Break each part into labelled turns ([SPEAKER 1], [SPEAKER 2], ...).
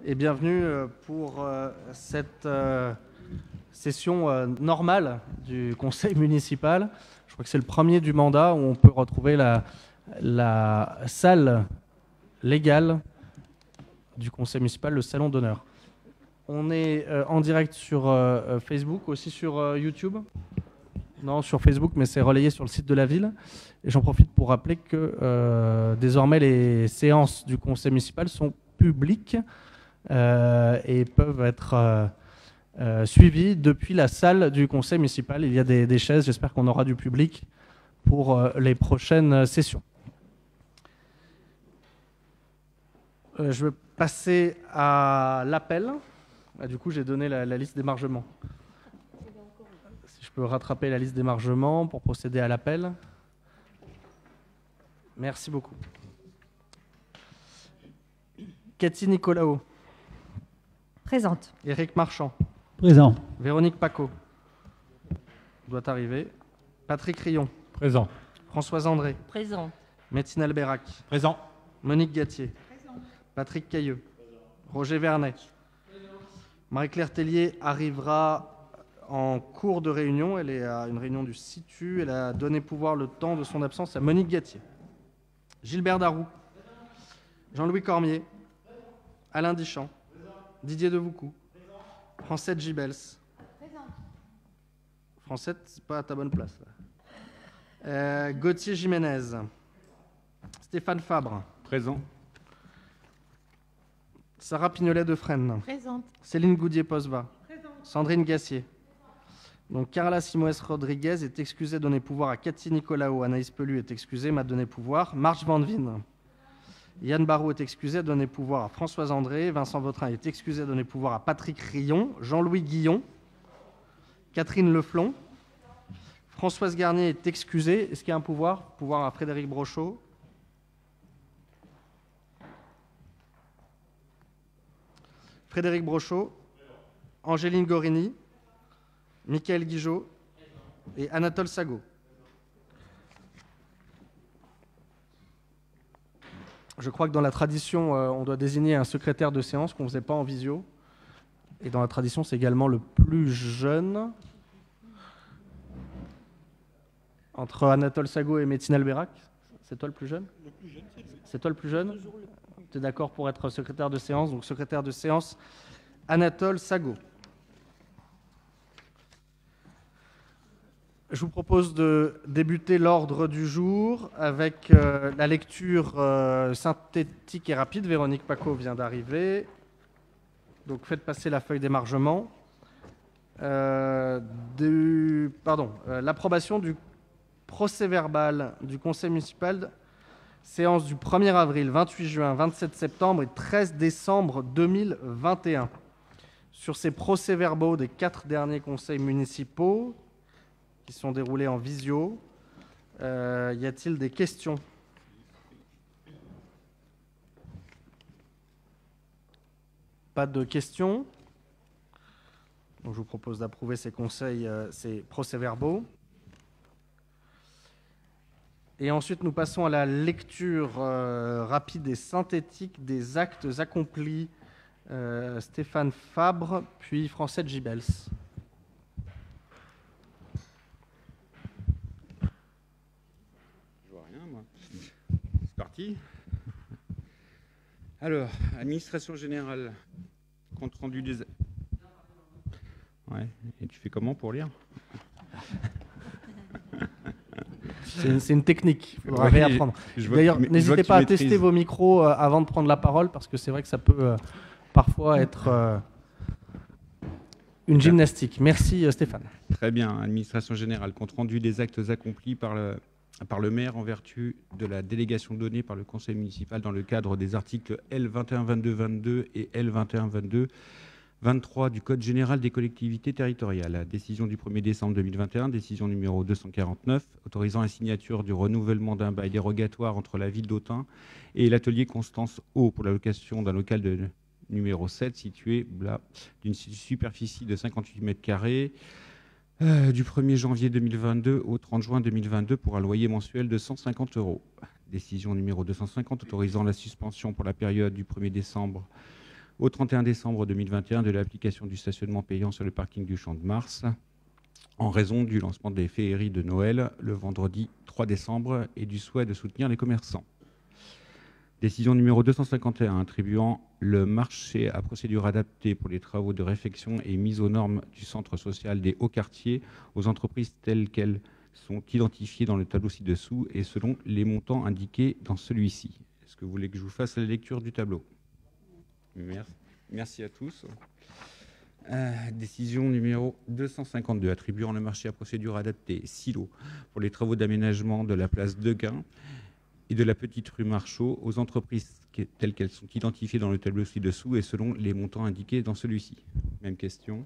[SPEAKER 1] et bienvenue pour cette session normale du conseil municipal. Je crois que c'est le premier du mandat où on peut retrouver la salle légale du conseil municipal, le salon d'honneur. On est en direct sur Facebook, aussi sur YouTube. Non, sur Facebook, mais c'est relayé sur le site de la ville. Et j'en profite pour rappeler que désormais les séances du conseil municipal sont publiques et peuvent être suivies depuis la salle du conseil municipal. Il y a des chaises, j'espère qu'on aura du public pour les prochaines sessions. Je vais passer à l'appel. Du coup, j'ai donné la liste d'émargement. Si je peux rattraper la liste d'émargement pour procéder à l'appel. Merci beaucoup. Cathy Nicolaou.
[SPEAKER 2] Présente.
[SPEAKER 1] Éric Marchand.
[SPEAKER 3] Présent.
[SPEAKER 1] Véronique Paco. Doit arriver. Patrick Rion.
[SPEAKER 3] Présent.
[SPEAKER 1] Françoise André.
[SPEAKER 2] Présent.
[SPEAKER 1] Métine Albérac.
[SPEAKER 3] Présent.
[SPEAKER 1] Monique Gatier. Présent. Patrick Cailleux. Roger Vernet. Marie-Claire Tellier arrivera en cours de réunion. Elle est à une réunion du CITU. Elle a donné pouvoir le temps de son absence à Monique Gatier. Gilbert Darroux. Jean-Louis Cormier. Alain Dichand. Didier Devoucou. Francette Gibels. Francette, c'est pas à ta bonne place. Gauthier Jiménez. Stéphane Fabre.
[SPEAKER 3] Présent.
[SPEAKER 1] Sarah Pignolet-Defresne.
[SPEAKER 2] Présente.
[SPEAKER 1] Céline Goudier-Posva. Sandrine Gassier. Donc Carla Simoes Rodriguez est excusée, donner pouvoir à Cathy Nicolaou. Anaïs Pelu est excusée, m'a donné pouvoir. Marge Van Veen. Yann Barraud est excusé, donner pouvoir à Françoise André. Vincent Vautrin est excusé, donner pouvoir à Patrick Rion. Jean-Louis Guillon. Catherine Leflon. Françoise Garnier est excusée. Est-ce qu'il y a un pouvoir? Pouvoir à Frédéric Brochot. Frédéric Brochot. Angéline Gorini. Michael Guigeot et Anatole Sago. Je crois que dans la tradition, on doit désigner un secrétaire de séance qu'on ne faisait pas en visio. Et dans la tradition, c'est également le plus jeune. Entre Anatole Sago et Métine Albérac. C'est toi le plus jeune? Le plus jeune, c'est toi le plus jeune? Tu es d'accord pour être secrétaire de séance? Donc secrétaire de séance, Anatole Sago. Je vous propose de débuter l'ordre du jour avec la lecture synthétique et rapide. Véronique Paco vient d'arriver. Donc faites passer la feuille d'émargement. L'approbation du procès-verbal du conseil municipal, séance du 1er avril, 28 juin, 27 septembre et 13 décembre 2021. Sur ces procès-verbaux des 4 derniers conseils municipaux, qui sont déroulés en visio. Y a-t-il des questions? Pas de questions. Donc, je vous propose d'approuver ces procès-verbaux. Et ensuite, nous passons à la lecture rapide et synthétique des actes accomplis. Stéphane Fabre, puis Francette Gibels.
[SPEAKER 4] C'est parti. Alors, administration générale, compte rendu des... Ouais, et tu fais comment pour lire?
[SPEAKER 1] C'est une technique, il faudra réapprendre. D'ailleurs, n'hésitez pas à tester vos micros avant de prendre la parole, parce que c'est vrai que ça peut parfois être une gymnastique. Merci Stéphane.
[SPEAKER 4] Très bien, administration générale, compte rendu des actes accomplis par le maire en vertu de la délégation donnée par le conseil municipal dans le cadre des articles L2122-22 et L2122-23 du Code général des collectivités territoriales. Décision du 1er décembre 2021, décision numéro 249, autorisant la signature du renouvellement d'un bail dérogatoire entre la ville d'Autun et l'atelier Constance O pour la location d'un local de numéro 7 situé d'une superficie de 58 mètres carrés du 1er janvier 2022 au 30 juin 2022 pour un loyer mensuel de 150 €. Décision numéro 250 autorisant la suspension pour la période du 1er décembre au 31 décembre 2021 de l'application du stationnement payant sur le parking du Champ de Mars, en raison du lancement des féeries de Noël le vendredi 3 décembre et du souhait de soutenir les commerçants. Décision numéro 251, attribuant le marché à procédure adaptée pour les travaux de réfection et mise aux normes du centre social des Hauts-Quartiers aux entreprises telles qu'elles sont identifiées dans le tableau ci-dessous et selon les montants indiqués dans celui-ci. Est-ce que vous voulez que je vous fasse la lecture du tableau ? Merci à tous. Décision numéro 252, attribuant le marché à procédure adaptée, Silo, pour les travaux d'aménagement de la place Deguin et de la petite rue Marchaux aux entreprises telles qu'elles sont identifiées dans le tableau ci-dessous et selon les montants indiqués dans celui-ci. Même question.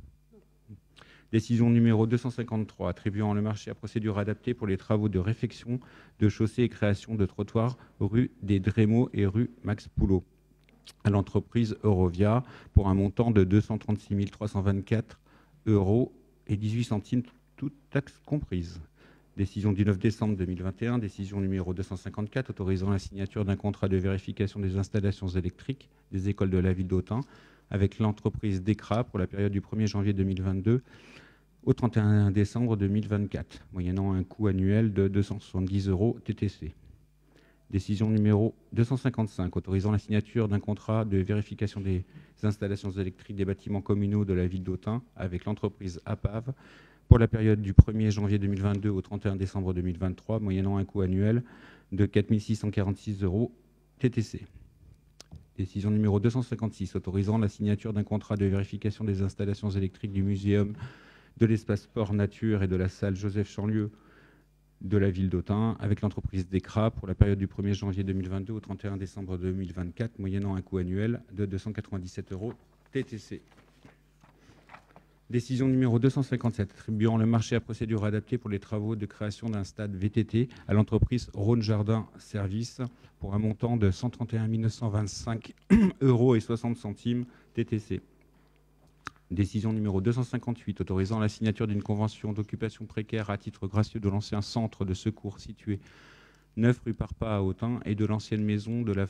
[SPEAKER 4] Décision numéro 253, attribuant le marché à procédure adaptée pour les travaux de réfection de chaussées et création de trottoirs rue des Drémeaux et rue Max Poulot à l'entreprise Eurovia pour un montant de 236 324 € et 18 centimes, toutes taxes comprises. Décision du 9 décembre 2021, décision numéro 254, autorisant la signature d'un contrat de vérification des installations électriques des écoles de la ville d'Autun avec l'entreprise DECRA pour la période du 1er janvier 2022 au 31 décembre 2024, moyennant un coût annuel de 270 € TTC. Décision numéro 255, autorisant la signature d'un contrat de vérification des installations électriques des bâtiments communaux de la ville d'Autun avec l'entreprise APAV pour la période du 1er janvier 2022 au 31 décembre 2023, moyennant un coût annuel de 4 646 € TTC. Décision numéro 256, autorisant la signature d'un contrat de vérification des installations électriques du muséum de l'espace sport nature et de la salle Joseph Chanlieu de la ville d'Autun avec l'entreprise DECRA pour la période du 1er janvier 2022 au 31 décembre 2024, moyennant un coût annuel de 297 € TTC. Décision numéro 257, attribuant le marché à procédure adaptée pour les travaux de création d'un stade VTT à l'entreprise Rhône Jardin Service pour un montant de 131 925 € et 60 centimes TTC. Décision numéro 258, autorisant la signature d'une convention d'occupation précaire à titre gracieux de l'ancien centre de secours situé 9 rue Parpa à Autun et de l'ancienne maison de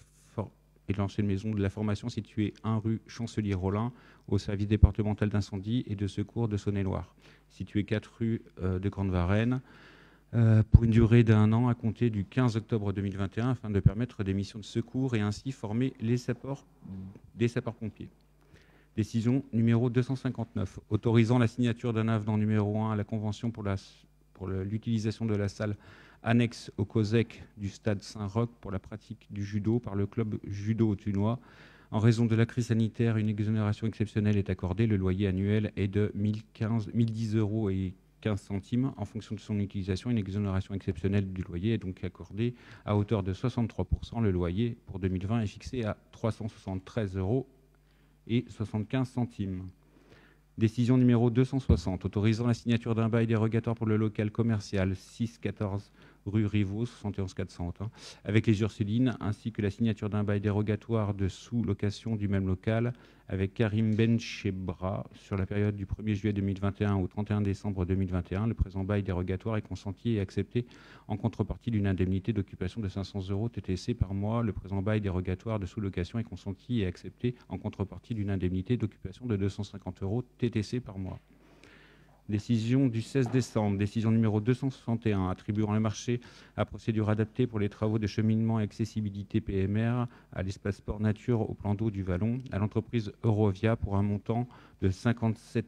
[SPEAKER 4] la formation située 1 rue Chancelier-Rollin au service départemental d'incendie et de secours de Saône-et-Loire, situé 4 rue de Grande-Varenne, pour une durée d'1 an à compter du 15 octobre 2021 afin de permettre des missions de secours et ainsi former des sapeurs-pompiers. Décision numéro 259, autorisant la signature d'un avenant numéro 1 à la convention pour l'utilisation de la salle annexe au COSEC du stade Saint-Roch pour la pratique du judo par le club judo autunois. En raison de la crise sanitaire, une exonération exceptionnelle est accordée. Le loyer annuel est de 1010 € et 15 centimes. En fonction de son utilisation, une exonération exceptionnelle du loyer est donc accordée à hauteur de 63%. Le loyer pour 2020 est fixé à 373 € et 75 centimes. Décision numéro 260, autorisant la signature d'un bail dérogatoire pour le local commercial 614 rue Rivaux, 71 400, avec les Ursulines, ainsi que la signature d'un bail dérogatoire de sous-location du même local avec Karim Benchebra sur la période du 1er juillet 2021 au 31 décembre 2021. Le présent bail dérogatoire est consenti et accepté en contrepartie d'une indemnité d'occupation de 500 € TTC par mois. Le présent bail dérogatoire de sous-location est consenti et accepté en contrepartie d'une indemnité d'occupation de 250 € TTC par mois. Décision du 16 décembre, décision numéro 261, attribuant le marché à procédure adaptée pour les travaux de cheminement et accessibilité PMR à l'espace sport nature au plan d'eau du Vallon à l'entreprise Eurovia pour un montant de 57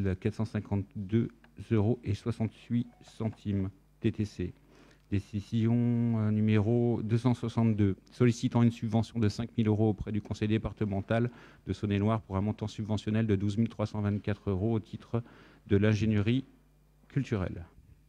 [SPEAKER 4] 452 € et 68 centimes TTC. Décision numéro 262, sollicitant une subvention de 5 000 € auprès du conseil départemental de Saône-et-Loire pour un montant subventionnel de 12 324 € au titre de l'ingénierie culturelle.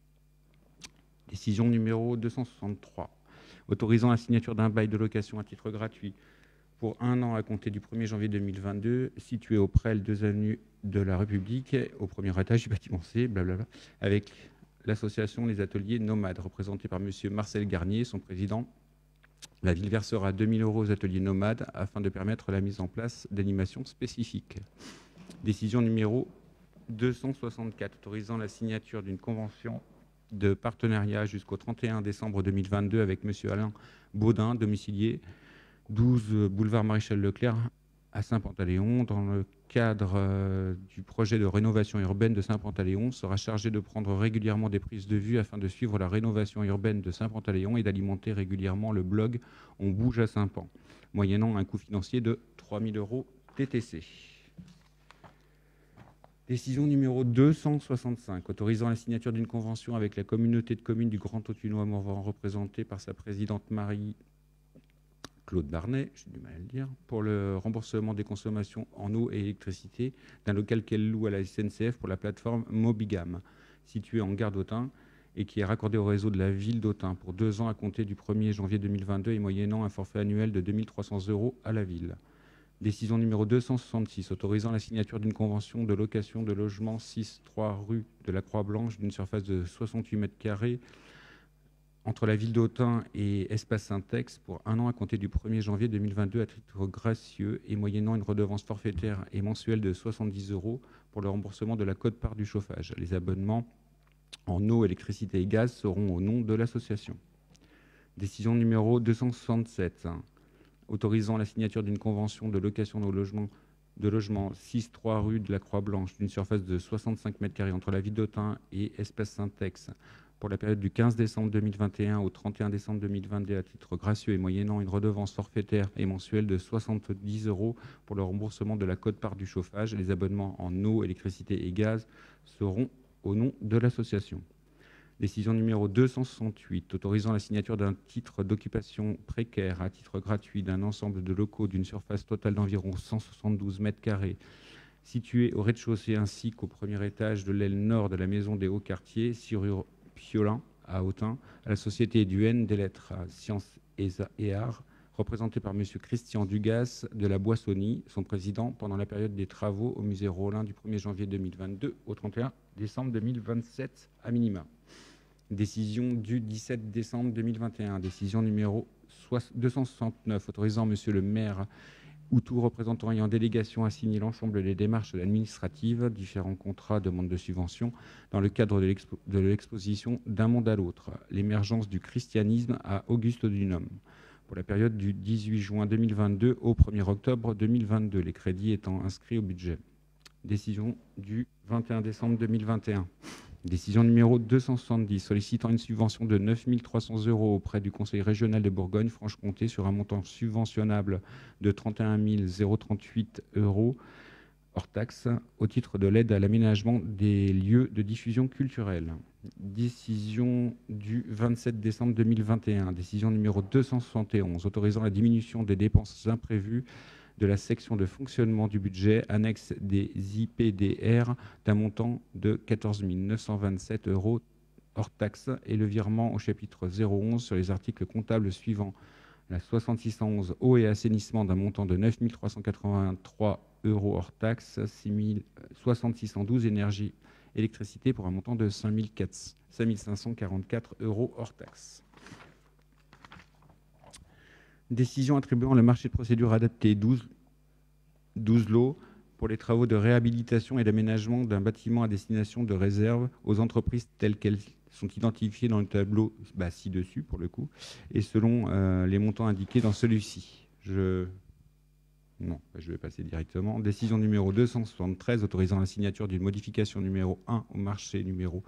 [SPEAKER 4] Décision numéro 263, autorisant la signature d'un bail de location à titre gratuit pour 1 an à compter du 1er janvier 2022, situé au Prel 2 avenue de la République, au premier étage du bâtiment C, blablabla, avec l'association Les Ateliers Nomades, représentée par M. Marcel Garnier, son président. La ville versera 2 000 € aux ateliers nomades afin de permettre la mise en place d'animations spécifiques. Décision numéro 264, autorisant la signature d'une convention de partenariat jusqu'au 31 décembre 2022 avec M. Alain Baudin, domicilié 12 boulevard Maréchal Leclerc à Saint-Pantaléon, dans le cadre du projet de rénovation urbaine de Saint-Pantaléon, sera chargé de prendre régulièrement des prises de vue afin de suivre la rénovation urbaine de Saint-Pantaléon et d'alimenter régulièrement le blog On bouge à Saint-Pan, moyennant un coût financier de 3 000 € TTC. Décision numéro 265, autorisant la signature d'une convention avec la communauté de communes du Grand Autunois Morvan, représentée par sa présidente Marie-Claude Barnet, j'ai du mal à le dire, pour le remboursement des consommations en eau et électricité d'un local qu'elle loue à la SNCF pour la plateforme Mobigam, située en gare d'Autun et qui est raccordée au réseau de la ville d'Autun pour 2 ans à compter du 1er janvier 2022 et moyennant un forfait annuel de 2 300 € à la ville. Décision numéro 266, autorisant la signature d'une convention de location de logement 6-3 rue de la Croix-Blanche d'une surface de 68 m² entre la ville d'Autun et Espace Syntex pour 1 an à compter du 1er janvier 2022 à titre gracieux et moyennant une redevance forfaitaire et mensuelle de 70 € pour le remboursement de la quote-part du chauffage. Les abonnements en eau, électricité et gaz seront au nom de l'association. Décision numéro 267, autorisant la signature d'une convention de location de logement 6-3 rue de la Croix-Blanche d'une surface de 65 m² entre la ville d'Autun et Espace Syntex pour la période du 15 décembre 2021 au 31 décembre 2022 à titre gracieux et moyennant une redevance forfaitaire et mensuelle de 70 € pour le remboursement de la quote-part du chauffage. Les abonnements en eau, électricité et gaz seront au nom de l'association. Décision numéro 268, autorisant la signature d'un titre d'occupation précaire à titre gratuit d'un ensemble de locaux d'une surface totale d'environ 172 m² situés au rez-de-chaussée ainsi qu'au premier étage de l'aile nord de la maison des Hauts-Quartiers, 6 rue Piolin à Autun, à la Société Duhaine des Lettres, Sciences et Arts, représentée par M. Christian Dugas de la Boissonnie, son président, pendant la période des travaux au musée Rolin du 1er janvier 2022 au 31 décembre 2027 à minima. Décision du 17 décembre 2021, décision numéro 269, autorisant monsieur le maire ou tout représentant ayant délégation à signer l'ensemble des démarches administratives, différents contrats, demandes de subvention, dans le cadre de l'exposition D'un monde à l'autre, l'émergence du christianisme à Auguste Dunhomme, pour la période du 18 juin 2022 au 1er octobre 2022, les crédits étant inscrits au budget. Décision du 21 décembre 2021. Décision numéro 270, sollicitant une subvention de 9 300 € auprès du Conseil régional de Bourgogne-Franche-Comté sur un montant subventionnable de 31 038 € hors taxe au titre de l'aide à l'aménagement des lieux de diffusion culturelle. Décision du 27 décembre 2021, décision numéro 271, autorisant la diminution des dépenses imprévues de la section de fonctionnement du budget annexe des IPDR d'un montant de 14 927 € hors taxe et le virement au chapitre 011 sur les articles comptables suivants. La 6611 eau et assainissement d'un montant de 9 383 € hors taxe, 6612 énergie électricité pour un montant de 5 544 € hors taxe. Décision attribuant le marché de procédure adapté 12 lots pour les travaux de réhabilitation et d'aménagement d'un bâtiment à destination de réserve aux entreprises telles qu'elles sont identifiées dans le tableau ci-dessus pour le coup et selon les montants indiqués dans celui-ci. Je vais passer directement. Décision numéro 273 autorisant la signature d'une modification numéro 1 au marché numéro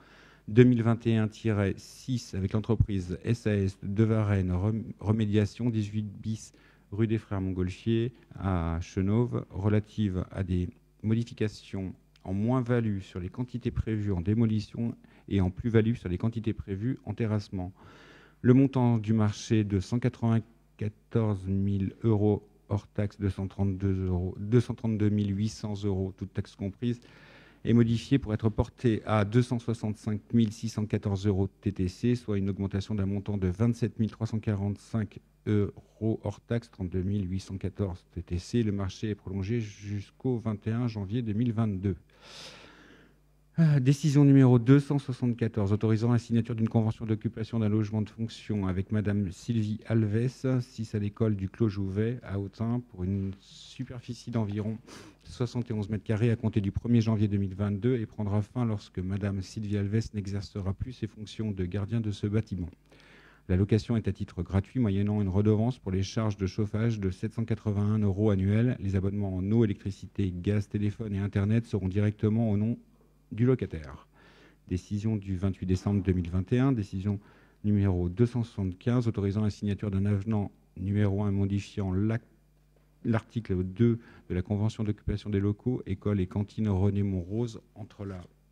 [SPEAKER 4] 2021-6 avec l'entreprise SAS de Varennes Remédiation 18 bis rue des Frères Montgolfier à Chenauve relative à des modifications en moins-value sur les quantités prévues en démolition et en plus-value sur les quantités prévues en terrassement. Le montant du marché de 194 000 € hors taxe, 232 800 €, toutes taxes comprises, est modifié pour être porté à 265 614 € TTC, soit une augmentation d'un montant de 27 345 € hors taxe, 32 814 TTC. Le marché est prolongé jusqu'au 21 janvier 2022. Décision numéro 274, autorisant la signature d'une convention d'occupation d'un logement de fonction avec Madame Sylvie Alves, 6 à l'école du Clos Jouvet à Autun, pour une superficie d'environ 71 m² à compter du 1er janvier 2022 et prendra fin lorsque Madame Sylvie Alves n'exercera plus ses fonctions de gardien de ce bâtiment. La location est à titre gratuit, moyennant une redevance pour les charges de chauffage de 781 € annuels. Les abonnements en eau, électricité, gaz, téléphone et Internet seront directement au nom du locataire. Décision du 28 décembre 2021, décision numéro 275, autorisant la signature d'un avenant numéro 1 modifiant l'article 2 de la Convention d'occupation des locaux, école et cantine René Monrose, entre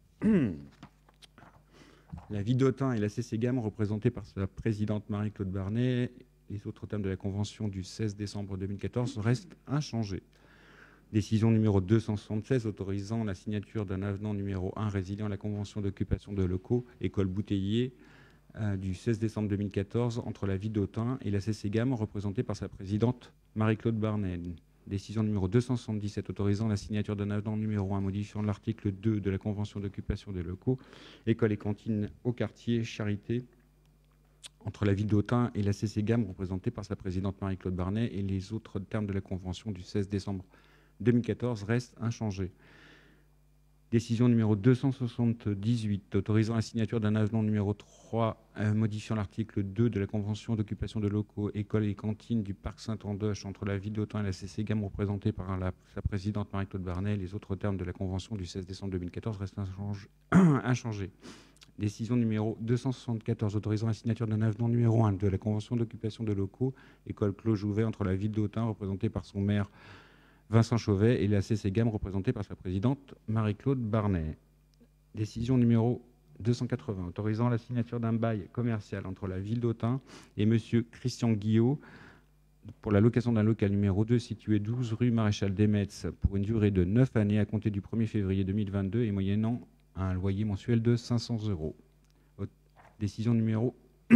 [SPEAKER 4] la ville d'Autun et la CCGAM, représentée par sa présidente Marie-Claude Barnet. Les autres termes de la Convention du 16 décembre 2014 restent inchangés. Décision numéro 276, autorisant la signature d'un avenant numéro 1 résiliant à la Convention d'occupation de locaux, école Bouteiller, du 16 décembre 2014, entre la ville d'Autun et la CCGAM, représentée par sa présidente Marie-Claude Barnet. Décision numéro 277, autorisant la signature d'un avenant numéro 1 modifiant l'article 2 de la Convention d'occupation des locaux, école et cantine au quartier Charité, entre la ville d'Autun et la CCGAM, représentée par sa présidente Marie-Claude Barnet, et les autres termes de la Convention du 16 décembre 2014 restent inchangés. Décision numéro 278, autorisant la signature d'un avenant numéro 3 modifiant l'article 2 de la Convention d'occupation de locaux, écoles et cantines du Parc Saint-Andoche, entre la ville d'Autun et la CCGAM, représentée par sa présidente Marie-Claude Barnet. Les autres termes de la Convention du 16 décembre 2014 restent inchangés. Décision numéro 274, autorisant la signature d'un avenant numéro 1 de la Convention d'occupation de locaux, école Clos Jouvet, entre la ville d'Autun, représentée par son maire Vincent Chauvet, et la CCGAM, représentée par sa présidente Marie-Claude Barnet. Décision numéro 280, autorisant la signature d'un bail commercial entre la ville d'Autun et M. Christian Guillot pour la location d'un local numéro 2 situé 12 rue Maréchal Desmetz pour une durée de 9 années à compter du 1er février 2022 et moyennant un loyer mensuel de 500 €. Décision numéro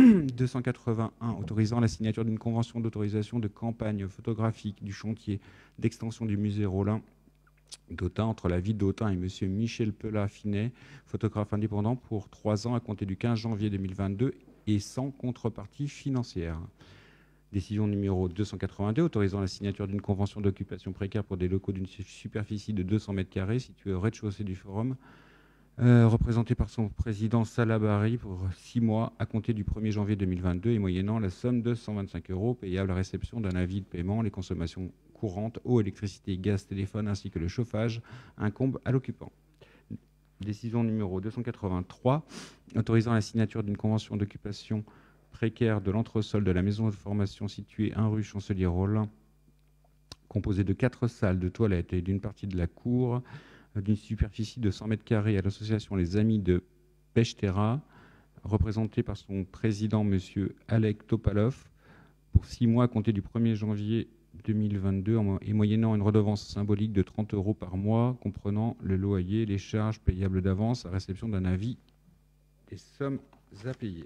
[SPEAKER 4] 281, autorisant la signature d'une convention d'autorisation de campagne photographique du chantier d'extension du musée Rollin d'Autun entre la ville d'Autun et M. Michel Pelat-Finet, photographe indépendant, pour 3 ans à compter du 15 janvier 2022 et sans contrepartie financière. Décision numéro 282, autorisant la signature d'une convention d'occupation précaire pour des locaux d'une superficie de 200 m² situés au rez-de-chaussée du Forum, représenté par son président Salah Bahri pour 6 mois à compter du 1er janvier 2022 et moyennant la somme de 125 € payable à réception d'un avis de paiement. Les consommations courantes, eau, électricité, gaz, téléphone ainsi que le chauffage incombent à l'occupant. Décision numéro 283, autorisant la signature d'une convention d'occupation précaire de l'entresol de la maison de formation située 1 rue Chancelier-Rollin, composée de 4 salles de toilettes et d'une partie de la cour, d'une superficie de 100 m² à l'association Les Amis de Pechteras, représentée par son président, M. Alek Topalov, pour 6 mois à compter du 1er janvier 2022 et moyennant une redevance symbolique de 30 € par mois, comprenant le loyer, les charges payables d'avance à réception d'un avis des sommes à payer.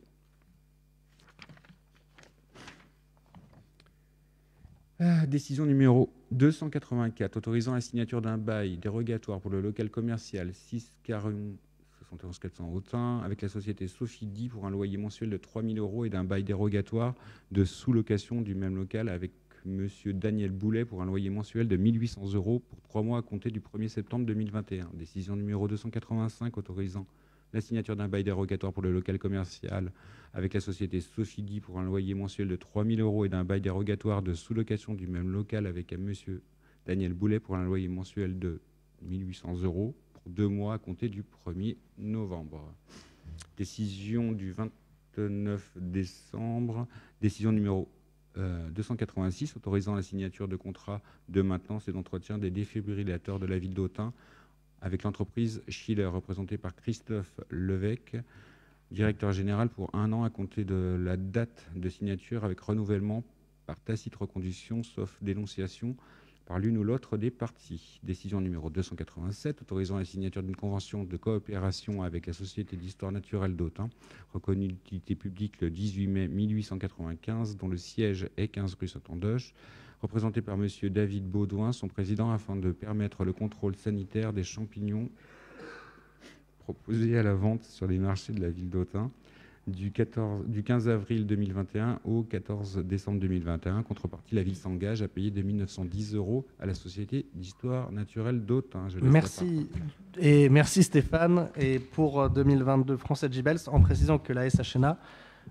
[SPEAKER 4] Décision numéro 284, autorisant la signature d'un bail dérogatoire pour le local commercial 6 Carillon 71 400 Autun avec la société Sophie-Di pour un loyer mensuel de 3 000 € et d'un bail dérogatoire de sous-location du même local avec M. Daniel Boulet pour un loyer mensuel de 1 800 € pour 3 mois à compter du 1er septembre 2021. Décision numéro 285, autorisant la signature d'un bail dérogatoire pour le local commercial avec la société Sophie-Di pour un loyer mensuel de 3 000 € et d'un bail dérogatoire de sous-location du même local avec M. Daniel Boulet pour un loyer mensuel de 1 800 € pour 2 mois à compter du 1er novembre. Décision du 29 décembre, décision numéro 286, autorisant la signature de contrat de maintenance et d'entretien des défibrillateurs de la ville d'Autun avec l'entreprise Schiller, représentée par Christophe Levesque, directeur général pour 1 an à compter de la date de signature avec renouvellement par tacite reconduction, sauf dénonciation par l'une ou l'autre des parties. Décision numéro 287, autorisant la signature d'une convention de coopération avec la Société d'histoire naturelle d'Autun, reconnue d'utilité publique le 18 mai 1895, dont le siège est 15 rue Saint-Andoche, représenté par M. David Baudouin, son président, afin de permettre le contrôle sanitaire des champignons proposés à la vente sur les marchés de la ville d'Autun du 15 avril 2021 au 14 décembre 2021. Contrepartie, la ville s'engage à payer 2 910 € à la Société d'histoire naturelle d'Autun.
[SPEAKER 1] Merci. Et merci Stéphane. Et pour 2022, Français Gibels, en précisant que la SHNA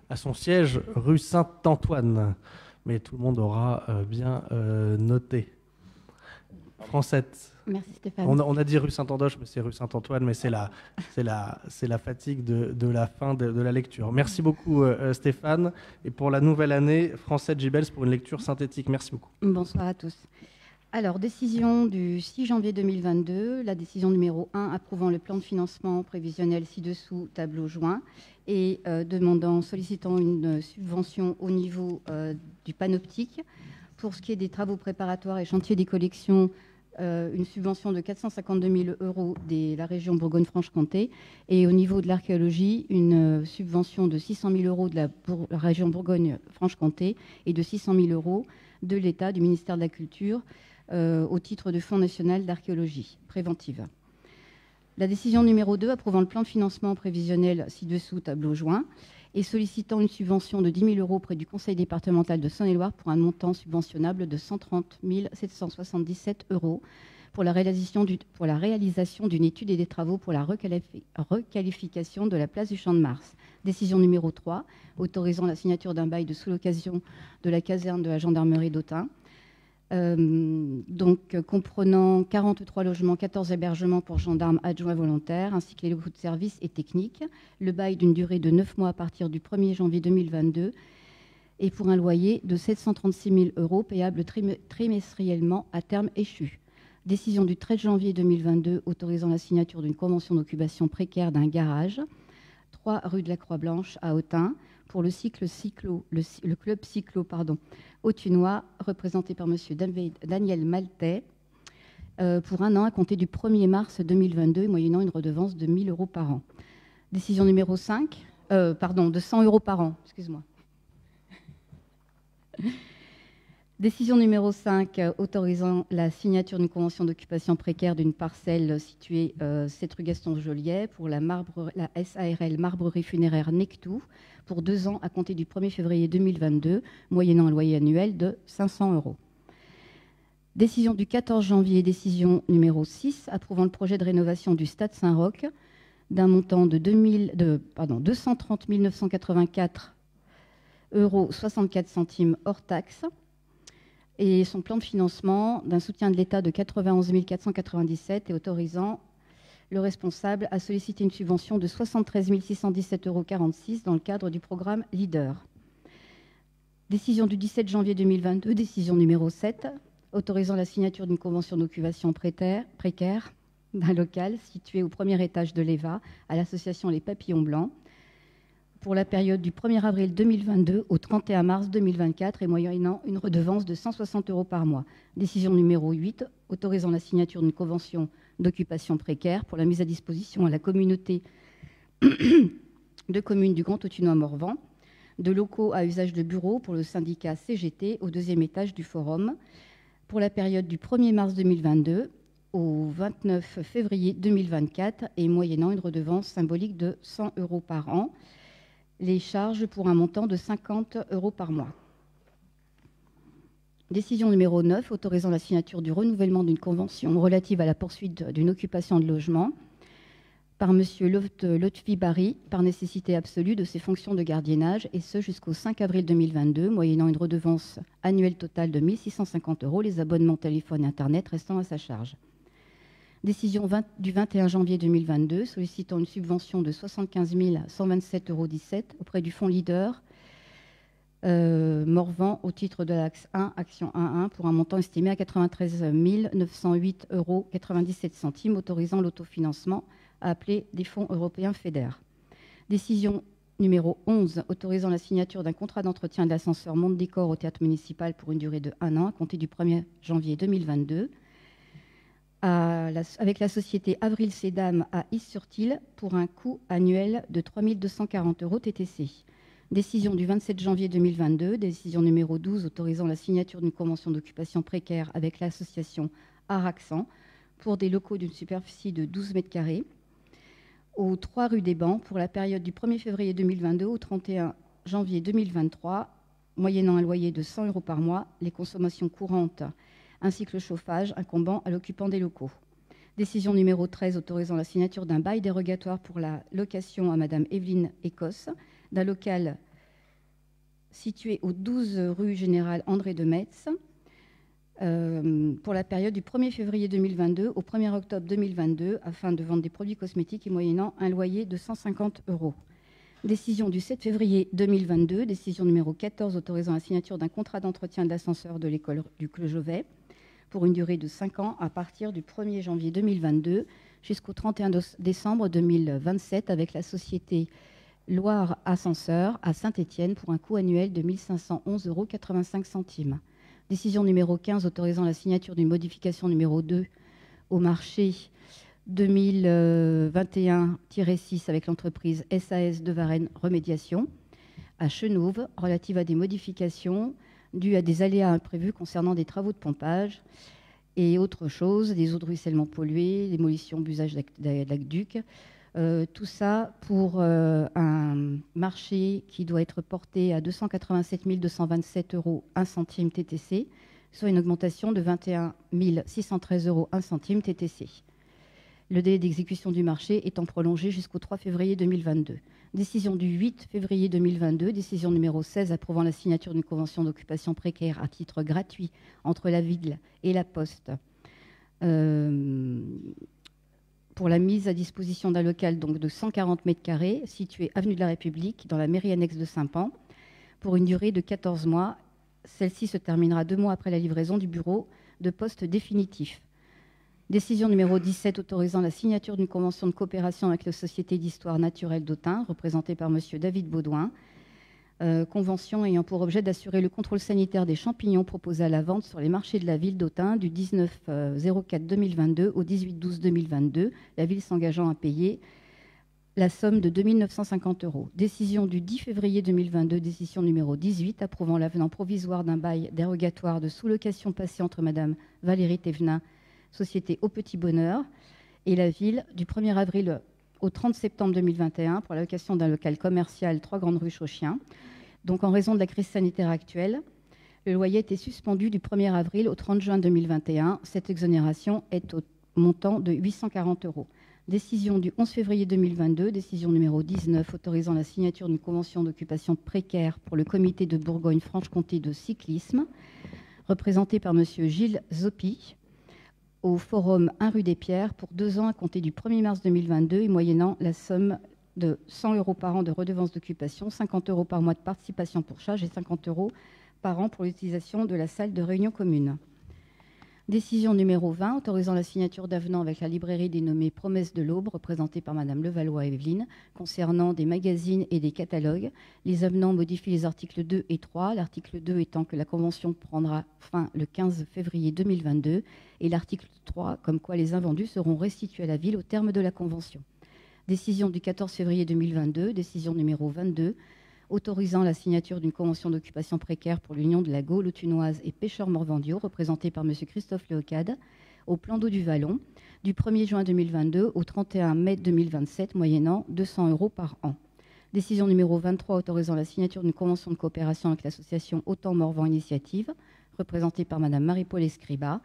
[SPEAKER 1] à son siège rue Saint-Antoine. Mais tout le monde aura bien noté. Francette.
[SPEAKER 3] Merci Stéphane.
[SPEAKER 1] On a dit rue Saint-Andoche, mais c'est rue Saint-Antoine, mais c'est la fatigue de la fin de la lecture. Merci beaucoup Stéphane. Et pour la nouvelle année, Francette Gibels pour une lecture synthétique. Merci beaucoup.
[SPEAKER 3] Bonsoir à tous. Alors, décision du 6 janvier 2022, la décision numéro 1 approuvant le plan de financement prévisionnel ci-dessous, tableau joint, et sollicitant une subvention au niveau du panoptique. Pour ce qui est des travaux préparatoires et chantiers des collections, une subvention de 452 000 € de la région Bourgogne-Franche-Comté. Et au niveau de l'archéologie, une subvention de 600 000 € de la région Bourgogne-Franche-Comté et de 600 000 € de l'État, du ministère de la Culture, au titre du Fonds national d'archéologie préventive. La décision numéro 2, approuvant le plan de financement prévisionnel ci-dessous, tableau joint, et sollicitant une subvention de 10 000 € auprès du Conseil départemental de Saône-et-Loire pour un montant subventionnable de 130 777 € pour la réalisation d'une étude et des travaux pour la requalification de la place du Champ de Mars. Décision numéro 3, autorisant la signature d'un bail de sous-location de la caserne de la gendarmerie d'Autun. Comprenant 43 logements, 14 hébergements pour gendarmes adjoints volontaires, ainsi que les locaux de services et techniques. Le bail d'une durée de 9 mois à partir du 1er janvier 2022 et pour un loyer de 736 000 € payable trimestriellement à terme échu. Décision du 13 janvier 2022 autorisant la signature d'une convention d'occupation précaire d'un garage, 3 rue de la Croix-Blanche à Autun, pour le club cyclo Autunois, représenté par M. Daniel Maltais, pour un an à compter du 1er mars 2022, moyennant une redevance de 1 000 € par an. Décision numéro 5, de 100 € par an, excuse-moi. Décision numéro 5, autorisant la signature d'une convention d'occupation précaire d'une parcelle située 7 rue Gaston-Joliet pour la SARL Marbrerie funéraire Nectou pour 2 ans à compter du 1er février 2022, moyennant un loyer annuel de 500 €. Décision du 14 janvier, décision numéro 6, approuvant le projet de rénovation du Stade Saint-Roch d'un montant de 230 984 € 64 centimes hors taxe, et son plan de financement d'un soutien de l'État de 91 497 et autorisant le responsable à solliciter une subvention de 73 617,46 € dans le cadre du programme LEADER. Décision du 17 janvier 2022, décision numéro 7, autorisant la signature d'une convention d'occupation précaire d'un local situé au premier étage de l'EVA à l'association Les Papillons Blancs pour la période du 1er avril 2022 au 31 mars 2024 et moyennant une redevance de 160 € par mois. Décision numéro 8, autorisant la signature d'une convention d'occupation précaire pour la mise à disposition à la communauté de communes du Grand Autunois-Morvan de locaux à usage de bureau pour le syndicat CGT au 2e étage du Forum pour la période du 1er mars 2022 au 29 février 2024 et moyennant une redevance symbolique de 100 € par an. Les charges pour un montant de 50 € par mois. Décision numéro 9, autorisant la signature du renouvellement d'une convention relative à la poursuite d'une occupation de logement par M. Lotfi Bari, par nécessité absolue de ses fonctions de gardiennage, et ce jusqu'au 5 avril 2022, moyennant une redevance annuelle totale de 1 650 €, les abonnements téléphone et Internet restant à sa charge. Décision du 21 janvier 2022, sollicitant une subvention de 75 127,17 € auprès du fonds Leader Morvan au titre de l'axe 1, action 1.1, pour un montant estimé à 93 908,97 €, autorisant l'autofinancement à appeler des fonds européens FEDER. Décision numéro 11, autorisant la signature d'un contrat d'entretien de l'ascenseur Monde Décor au théâtre municipal pour une durée de 1 an à compter du 1er janvier 2022. Avec la société Avril Cédam à Is-sur-Tille pour un coût annuel de 3 240 € TTC. Décision du 27 janvier 2022, décision numéro 12 autorisant la signature d'une convention d'occupation précaire avec l'association Araxan pour des locaux d'une superficie de 12 m² aux 3 rue des Bancs pour la période du 1er février 2022 au 31 janvier 2023, moyennant un loyer de 100 € par mois, les consommations courantes ainsi que le chauffage incombant à l'occupant des locaux. Décision numéro 13 autorisant la signature d'un bail dérogatoire pour la location à Madame Evelyne Écosse d'un local située au 12 rue Général André de Metz, pour la période du 1er février 2022 au 1er octobre 2022, afin de vendre des produits cosmétiques et moyennant un loyer de 150 €. Décision du 7 février 2022, décision numéro 14 autorisant la signature d'un contrat d'entretien de l'ascenseur de l'école du Clos Jovet pour une durée de 5 ans à partir du 1er janvier 2022 jusqu'au 31 décembre 2027 avec la société Loire Ascenseur à Saint-Étienne pour un coût annuel de 1 511,85 €. Décision numéro 15 autorisant la signature d'une modification numéro 2 au marché 2021-6 avec l'entreprise SAS de Varennes Remédiation à Chenôve relative à des modifications dues à des aléas imprévus concernant des travaux de pompage et autres choses, des eaux de ruissellement polluées, démolition, busage d'aqueduc. Tout ça pour un marché qui doit être porté à 287 227 € 1 centime TTC, soit une augmentation de 21 613 € 1 centime TTC. Le délai d'exécution du marché étant prolongé jusqu'au 3 février 2022. Décision du 8 février 2022, décision numéro 16 approuvant la signature d'une convention d'occupation précaire à titre gratuit entre la ville et la Poste pour la mise à disposition d'un local donc, de 140 mètres carrés situé avenue de la République dans la mairie annexe de Saint-Pan pour une durée de 14 mois. Celle-ci se terminera 2 mois après la livraison du bureau de poste définitif. Décision numéro 17 autorisant la signature d'une convention de coopération avec la Société d'histoire naturelle d'Autun, représentée par M. David Baudouin. Convention ayant pour objet d'assurer le contrôle sanitaire des champignons proposés à la vente sur les marchés de la ville d'Autun du 19/04/2022 au 18/12/2022, la ville s'engageant à payer la somme de 2 950 €. Décision du 10 février 2022, décision numéro 18, approuvant l'avenant provisoire d'un bail dérogatoire de sous-location passé entre Mme Valérie Thévenin, société Au Petit Bonheur, et la ville du 1er avril au 30 septembre 2021 pour la location d'un local commercial 3 Grandes Rues Chauchien. Donc, en raison de la crise sanitaire actuelle, le loyer était suspendu du 1er avril au 30 juin 2021. Cette exonération est au montant de 840 €. Décision du 11 février 2022, décision numéro 19, autorisant la signature d'une convention d'occupation précaire pour le comité de Bourgogne-Franche-Comté de cyclisme, représenté par M. Gilles Zopi, au forum 1 rue des Pierres pour 2 ans à compter du 1er mars 2022 et moyennant la somme de 100 € par an de redevance d'occupation, 50 € par mois de participation pour charge et 50 € par an pour l'utilisation de la salle de réunion commune. Décision numéro 20 autorisant la signature d'avenant avec la librairie dénommée Promesse de l'Aube, représentée par Mme Levallois-Evelyne, concernant des magazines et des catalogues. Les avenants modifient les articles 2 et 3, l'article 2 étant que la convention prendra fin le 15 février 2022 et l'article 3 comme quoi les invendus seront restitués à la ville au terme de la convention. Décision du 14 février 2022, décision numéro 22, autorisant la signature d'une convention d'occupation précaire pour l'Union de la Gaule autunoise et pêcheurs morvandiaux, représentée par M. Christophe Léocade, au plan d'eau du Vallon, du 1er juin 2022 au 31 mai 2027, moyennant 200 € par an. Décision numéro 23, autorisant la signature d'une convention de coopération avec l'association Autant-Morvan Initiative, représentée par Mme Marie-Paul Escriba,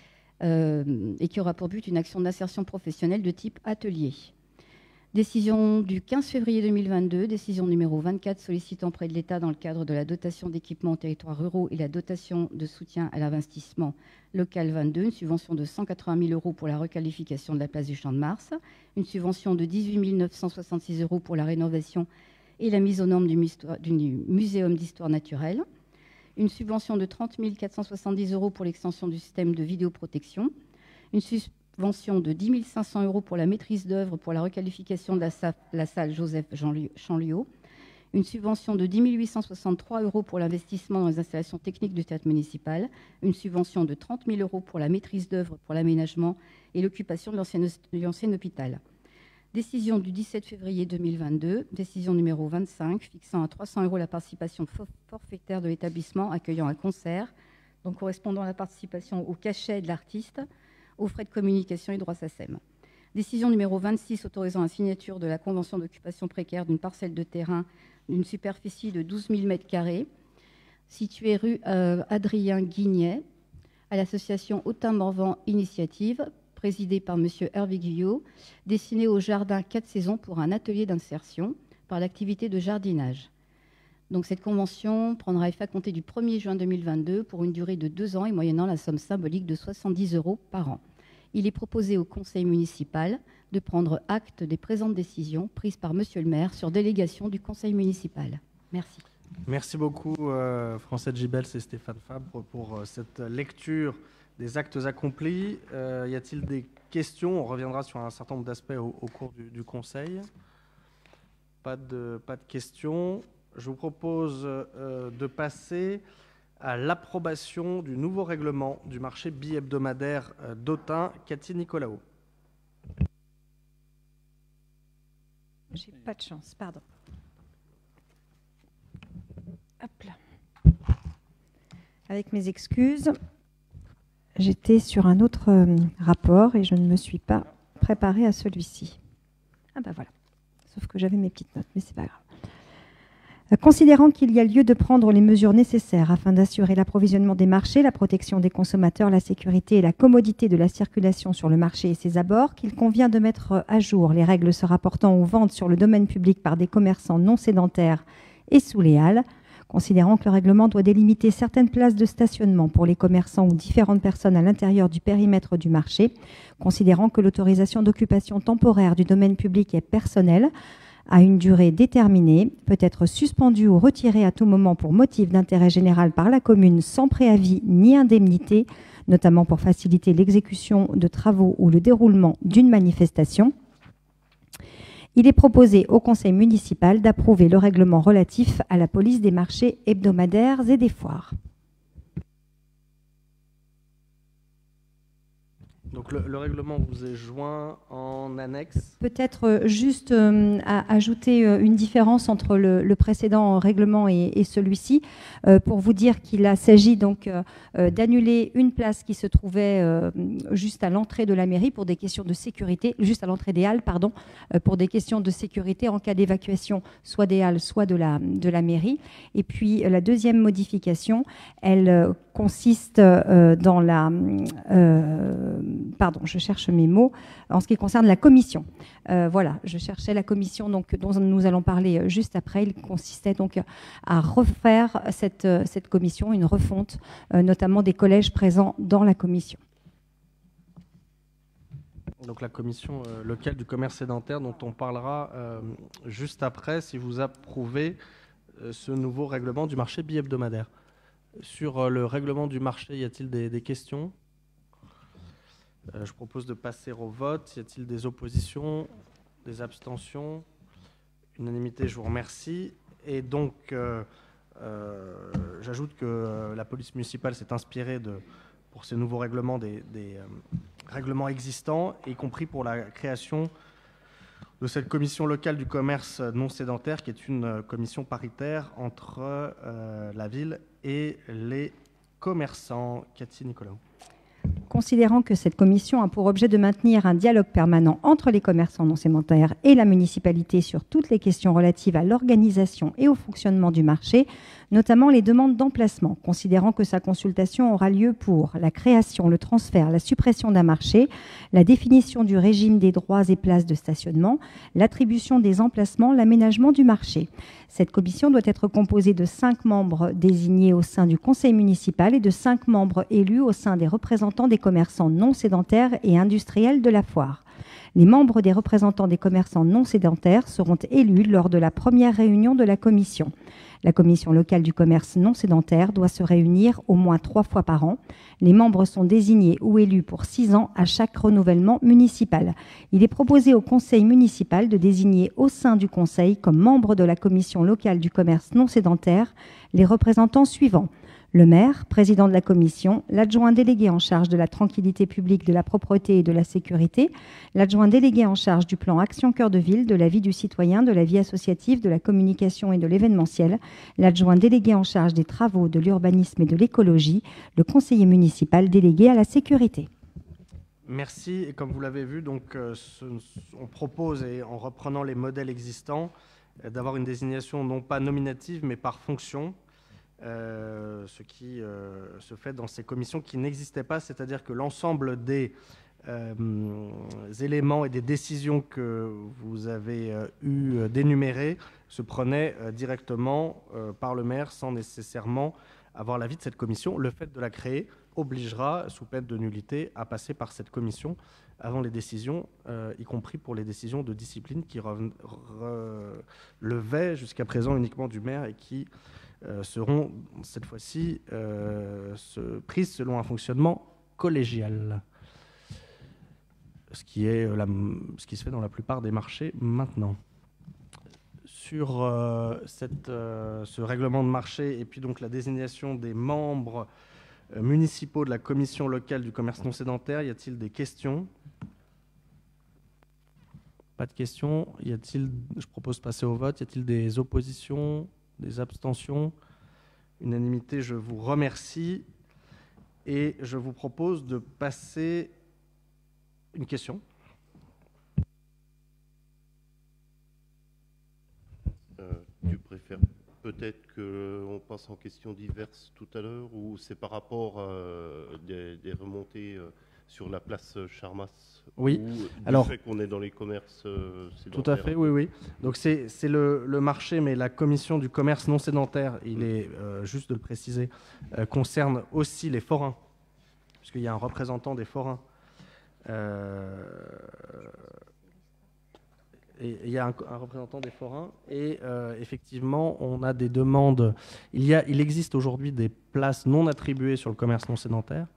[SPEAKER 3] et qui aura pour but une action d'insertion professionnelle de type atelier. Décision du 15 février 2022, décision numéro 24 sollicitant près de l'État dans le cadre de la dotation d'équipement aux territoires ruraux et la dotation de soutien à l'investissement local 22, une subvention de 180 000 € pour la requalification de la place du Champ de Mars, une subvention de 18 966 € pour la rénovation et la mise aux normes du Muséum d'histoire naturelle, une subvention de 30 470 € pour l'extension du système de vidéoprotection, une subvention de 10 500 € pour la maîtrise d'œuvre pour la requalification de la salle Joseph Chanliot, une subvention de 10 863 € pour l'investissement dans les installations techniques du théâtre municipal, une subvention de 30 000 € pour la maîtrise d'œuvre pour l'aménagement et l'occupation de l'ancien hôpital. Décision du 17 février 2022, décision numéro 25, fixant à 300 € la participation forfaitaire de l'établissement accueillant un concert, donc correspondant à la participation au cachet de l'artiste, aux frais de communication et droits SACEM. Décision numéro 26 autorisant la signature de la convention d'occupation précaire d'une parcelle de terrain d'une superficie de 12 000 m², située rue Adrien Guignet, à l'association Autun-Morvan Initiative, présidée par M. Hervé Guyot, destinée au jardin 4 saisons pour un atelier d'insertion par l'activité de jardinage. Donc cette convention prendra effet à compter du 1er juin 2022 pour une durée de 2 ans et moyennant la somme symbolique de 70 € par an. Il est proposé au conseil municipal de prendre acte des présentes décisions prises par Monsieur le maire sur délégation du conseil municipal. Merci.
[SPEAKER 1] Merci beaucoup, Francette Gibels et Stéphane Fabre, pour cette lecture des actes accomplis. Y a-t-il des questions? On reviendra sur un certain nombre d'aspects au cours du Conseil. Pas de questions. Je vous propose de passer à l'approbation du nouveau règlement du marché bi-hebdomadaire d'Autun. Cathy Nicolaou.
[SPEAKER 2] J'ai pas de chance, pardon. Hop là. Avec mes excuses, j'étais sur un autre rapport et je ne me suis pas préparée à celui-ci. Ah ben voilà. Sauf que j'avais mes petites notes, mais c'est pas grave. Considérant qu'il y a lieu de prendre les mesures nécessaires afin d'assurer l'approvisionnement des marchés, la protection des consommateurs, la sécurité et la commodité de la circulation sur le marché et ses abords, qu'il convient de mettre à jour les règles se rapportant aux ventes sur le domaine public par des commerçants non sédentaires et sous les halles, considérant que le règlement doit délimiter certaines places de stationnement pour les commerçants ou différentes personnes à l'intérieur du périmètre du marché, considérant que l'autorisation d'occupation temporaire du domaine public est personnelle, à une durée déterminée, peut être suspendue ou retirée à tout moment pour motif d'intérêt général par la commune sans préavis ni indemnité, notamment pour faciliter l'exécution de travaux ou le déroulement d'une manifestation. Il est proposé au conseil municipal d'approuver le règlement relatif à la police des marchés hebdomadaires et des foires.
[SPEAKER 1] Donc le règlement vous est joint en annexe.
[SPEAKER 2] Peut-être juste à ajouter une différence entre le précédent règlement et celui-ci, pour vous dire qu'il s'agit donc d'annuler une place qui se trouvait juste à l'entrée de la mairie pour des questions de sécurité, juste à l'entrée des halles, pardon, pour des questions de sécurité en cas d'évacuation soit des halles, soit de la mairie. Et puis la deuxième modification, elle consiste dans la... pardon, je cherche mes mots, en ce qui concerne la commission. Voilà, je cherchais la commission donc, dont nous allons parler juste après. Il consistait donc à refaire cette commission, une refonte, notamment des collèges présents dans la commission.
[SPEAKER 1] Donc la commission locale du commerce sédentaire dont on parlera juste après si vous approuvez ce nouveau règlement du marché bi-hebdomadaire. Sur le règlement du marché, y a-t-il des questions ? Je propose de passer au vote. Y a-t-il des oppositions, des abstentions? Unanimité, je vous remercie. Et donc, j'ajoute que la police municipale s'est inspirée pour ces nouveaux règlements des règlements existants, y compris pour la création de cette commission locale du commerce non sédentaire, qui est une commission paritaire entre la ville et les commerçants. Cathy Nicolaou.
[SPEAKER 2] Considérant que cette commission a pour objet de maintenir un dialogue permanent entre les commerçants non sédentaires et la municipalité sur toutes les questions relatives à l'organisation et au fonctionnement du marché, notamment les demandes d'emplacement, considérant que sa consultation aura lieu pour la création, le transfert, la suppression d'un marché, la définition du régime des droits et places de stationnement, l'attribution des emplacements, l'aménagement du marché. Cette commission doit être composée de 5 membres désignés au sein du conseil municipal et de 5 membres élus au sein des représentants des commerçants non sédentaires et industriels de la foire. Les membres des représentants des commerçants non sédentaires seront élus lors de la première réunion de la commission. La commission locale du commerce non sédentaire doit se réunir au moins 3 fois par an. Les membres sont désignés ou élus pour 6 ans à chaque renouvellement municipal. Il est proposé au conseil municipal de désigner au sein du conseil comme membres de la commission locale du commerce non sédentaire les représentants suivants: le maire, président de la commission, l'adjoint délégué en charge de la tranquillité publique, de la propreté et de la sécurité, l'adjoint délégué en charge du plan Action Cœur de Ville, de la vie du citoyen, de la vie associative, de la communication et de l'événementiel, l'adjoint délégué en charge des travaux, de l'urbanisme et de l'écologie, le conseiller municipal délégué à la sécurité.
[SPEAKER 1] Merci. Et comme vous l'avez vu, donc, on propose, et en reprenant les modèles existants, d'avoir une désignation non pas nominative, mais par fonction. Ce qui se fait dans ces commissions qui n'existaient pas, c'est-à-dire que l'ensemble des éléments et des décisions que vous avez eu d'énumérer se prenait directement par le maire sans nécessairement avoir l'avis de cette commission. Le fait de la créer obligera, sous peine de nullité, à passer par cette commission avant les décisions, y compris pour les décisions de discipline qui relevaient jusqu'à présent uniquement du maire et qui seront cette fois-ci prises selon un fonctionnement collégial. Ce qui se fait dans la plupart des marchés maintenant. Sur ce règlement de marché et puis donc la désignation des membres municipaux de la commission locale du commerce non sédentaire, y a-t-il des questions? Pas de questions. Je propose de passer au vote. Y a-t-il des oppositions, des abstentions? Unanimité, je vous remercie. Et je vous propose de passer une question.
[SPEAKER 5] Tu préfères peut-être qu'on passe en questions diverses tout à l'heure, ou c'est par rapport des remontées sur la place Charmas?
[SPEAKER 1] Oui.
[SPEAKER 5] Alors, du fait qu'on est dans les commerces sédentaires.
[SPEAKER 1] Tout à fait, oui, oui. Donc c'est le marché, mais la commission du commerce non sédentaire, il est juste de le préciser, concerne aussi les forains, puisqu'il y a un représentant des forains. Et il y a un représentant des forains et effectivement on a des demandes. Il existe aujourd'hui des places non attribuées sur le commerce non sédentaire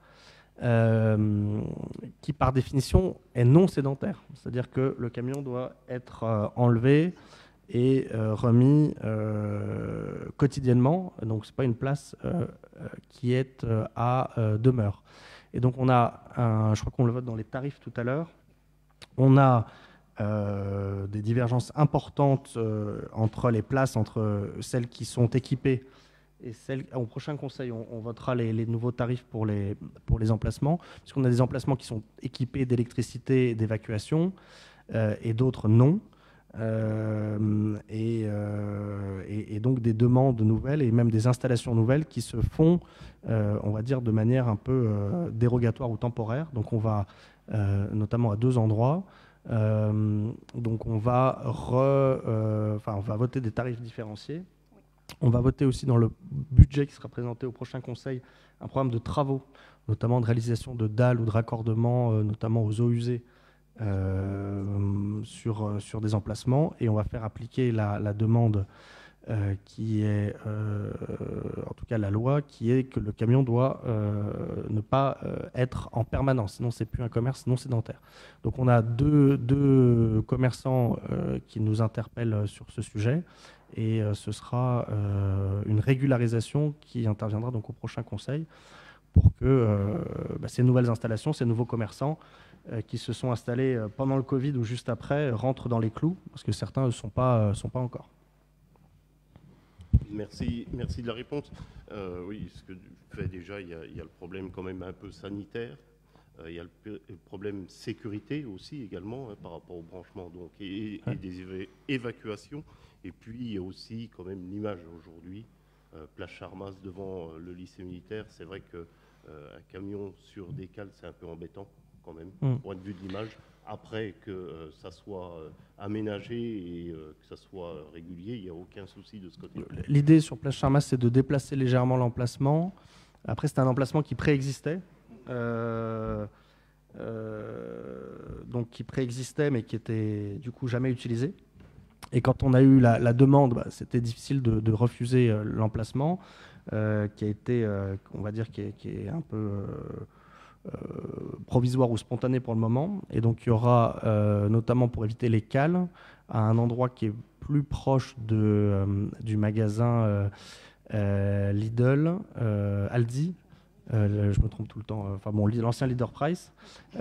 [SPEAKER 1] qui par définition est non sédentaire, c'est-à-dire que le camion doit être enlevé et remis quotidiennement, donc c'est pas une place qui est à demeure. Et donc on a je crois qu'on le vote dans les tarifs tout à l'heure, on a des divergences importantes entre les places, entre celles qui sont équipées et celles... Au prochain conseil, on votera les nouveaux tarifs pour les emplacements, puisqu'on a des emplacements qui sont équipés d'électricité et d'évacuation, et d'autres non. Et donc des demandes nouvelles et même des installations nouvelles qui se font, on va dire, de manière un peu dérogatoire ou temporaire. Donc on va, notamment à 2 endroits, donc on va voter des tarifs différenciés. On va voter aussi dans le budget qui sera présenté au prochain conseil un programme de travaux, notamment de réalisation de dalles ou de raccordements, notamment aux eaux usées sur des emplacements. Et on va faire appliquer la demande qui est, en tout cas la loi, qui est que le camion doit ne pas être en permanence, sinon c'est plus un commerce non sédentaire. Donc on a deux commerçants qui nous interpellent sur ce sujet, et ce sera une régularisation qui interviendra donc au prochain conseil pour que ces nouvelles installations, ces nouveaux commerçants qui se sont installés pendant le Covid ou juste après rentrent dans les clous, parce que certains ne sont pas encore.
[SPEAKER 5] Merci de la réponse. Oui, ce que tu fais déjà, il y a le problème quand même un peu sanitaire. Il y a le problème sécurité aussi également par rapport au branchement donc, et des évacuations. Et puis il y a aussi quand même l'image aujourd'hui. Place Charmas devant le lycée militaire, c'est vrai qu'un camion sur des cales, c'est un peu embêtant quand même, du point de vue de l'image. Après que ça soit aménagé et que ça soit régulier, il n'y a aucun souci de ce côté-là.
[SPEAKER 1] L'idée sur Place Charmas, c'est de déplacer légèrement l'emplacement. Après, c'est un emplacement qui préexistait. Donc qui préexistait, mais qui était du coup jamais utilisé. Et quand on a eu la demande, c'était difficile de refuser l'emplacement, qui a été, on va dire, qui est un peu... provisoire ou spontané pour le moment, et donc il y aura notamment pour éviter les cales à un endroit qui est plus proche du magasin Lidl, Aldi, je me trompe tout le temps, l'ancien Leader Price,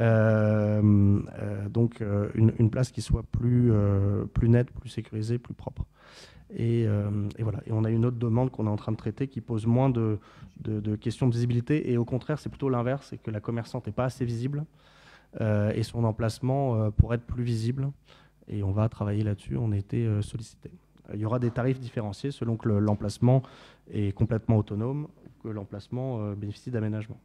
[SPEAKER 1] donc une place qui soit plus nette, plus sécurisée, plus propre. Et voilà. Et on a une autre demande qu'on est en train de traiter qui pose moins de questions de visibilité. Et au contraire, c'est plutôt l'inverse, c'est que la commerçante n'est pas assez visible et son emplacement pourrait être plus visible. Et on va travailler là-dessus. On a été sollicité. Il y aura des tarifs différenciés selon que l'emplacement est complètement autonome ou que l'emplacement bénéficie d'aménagement.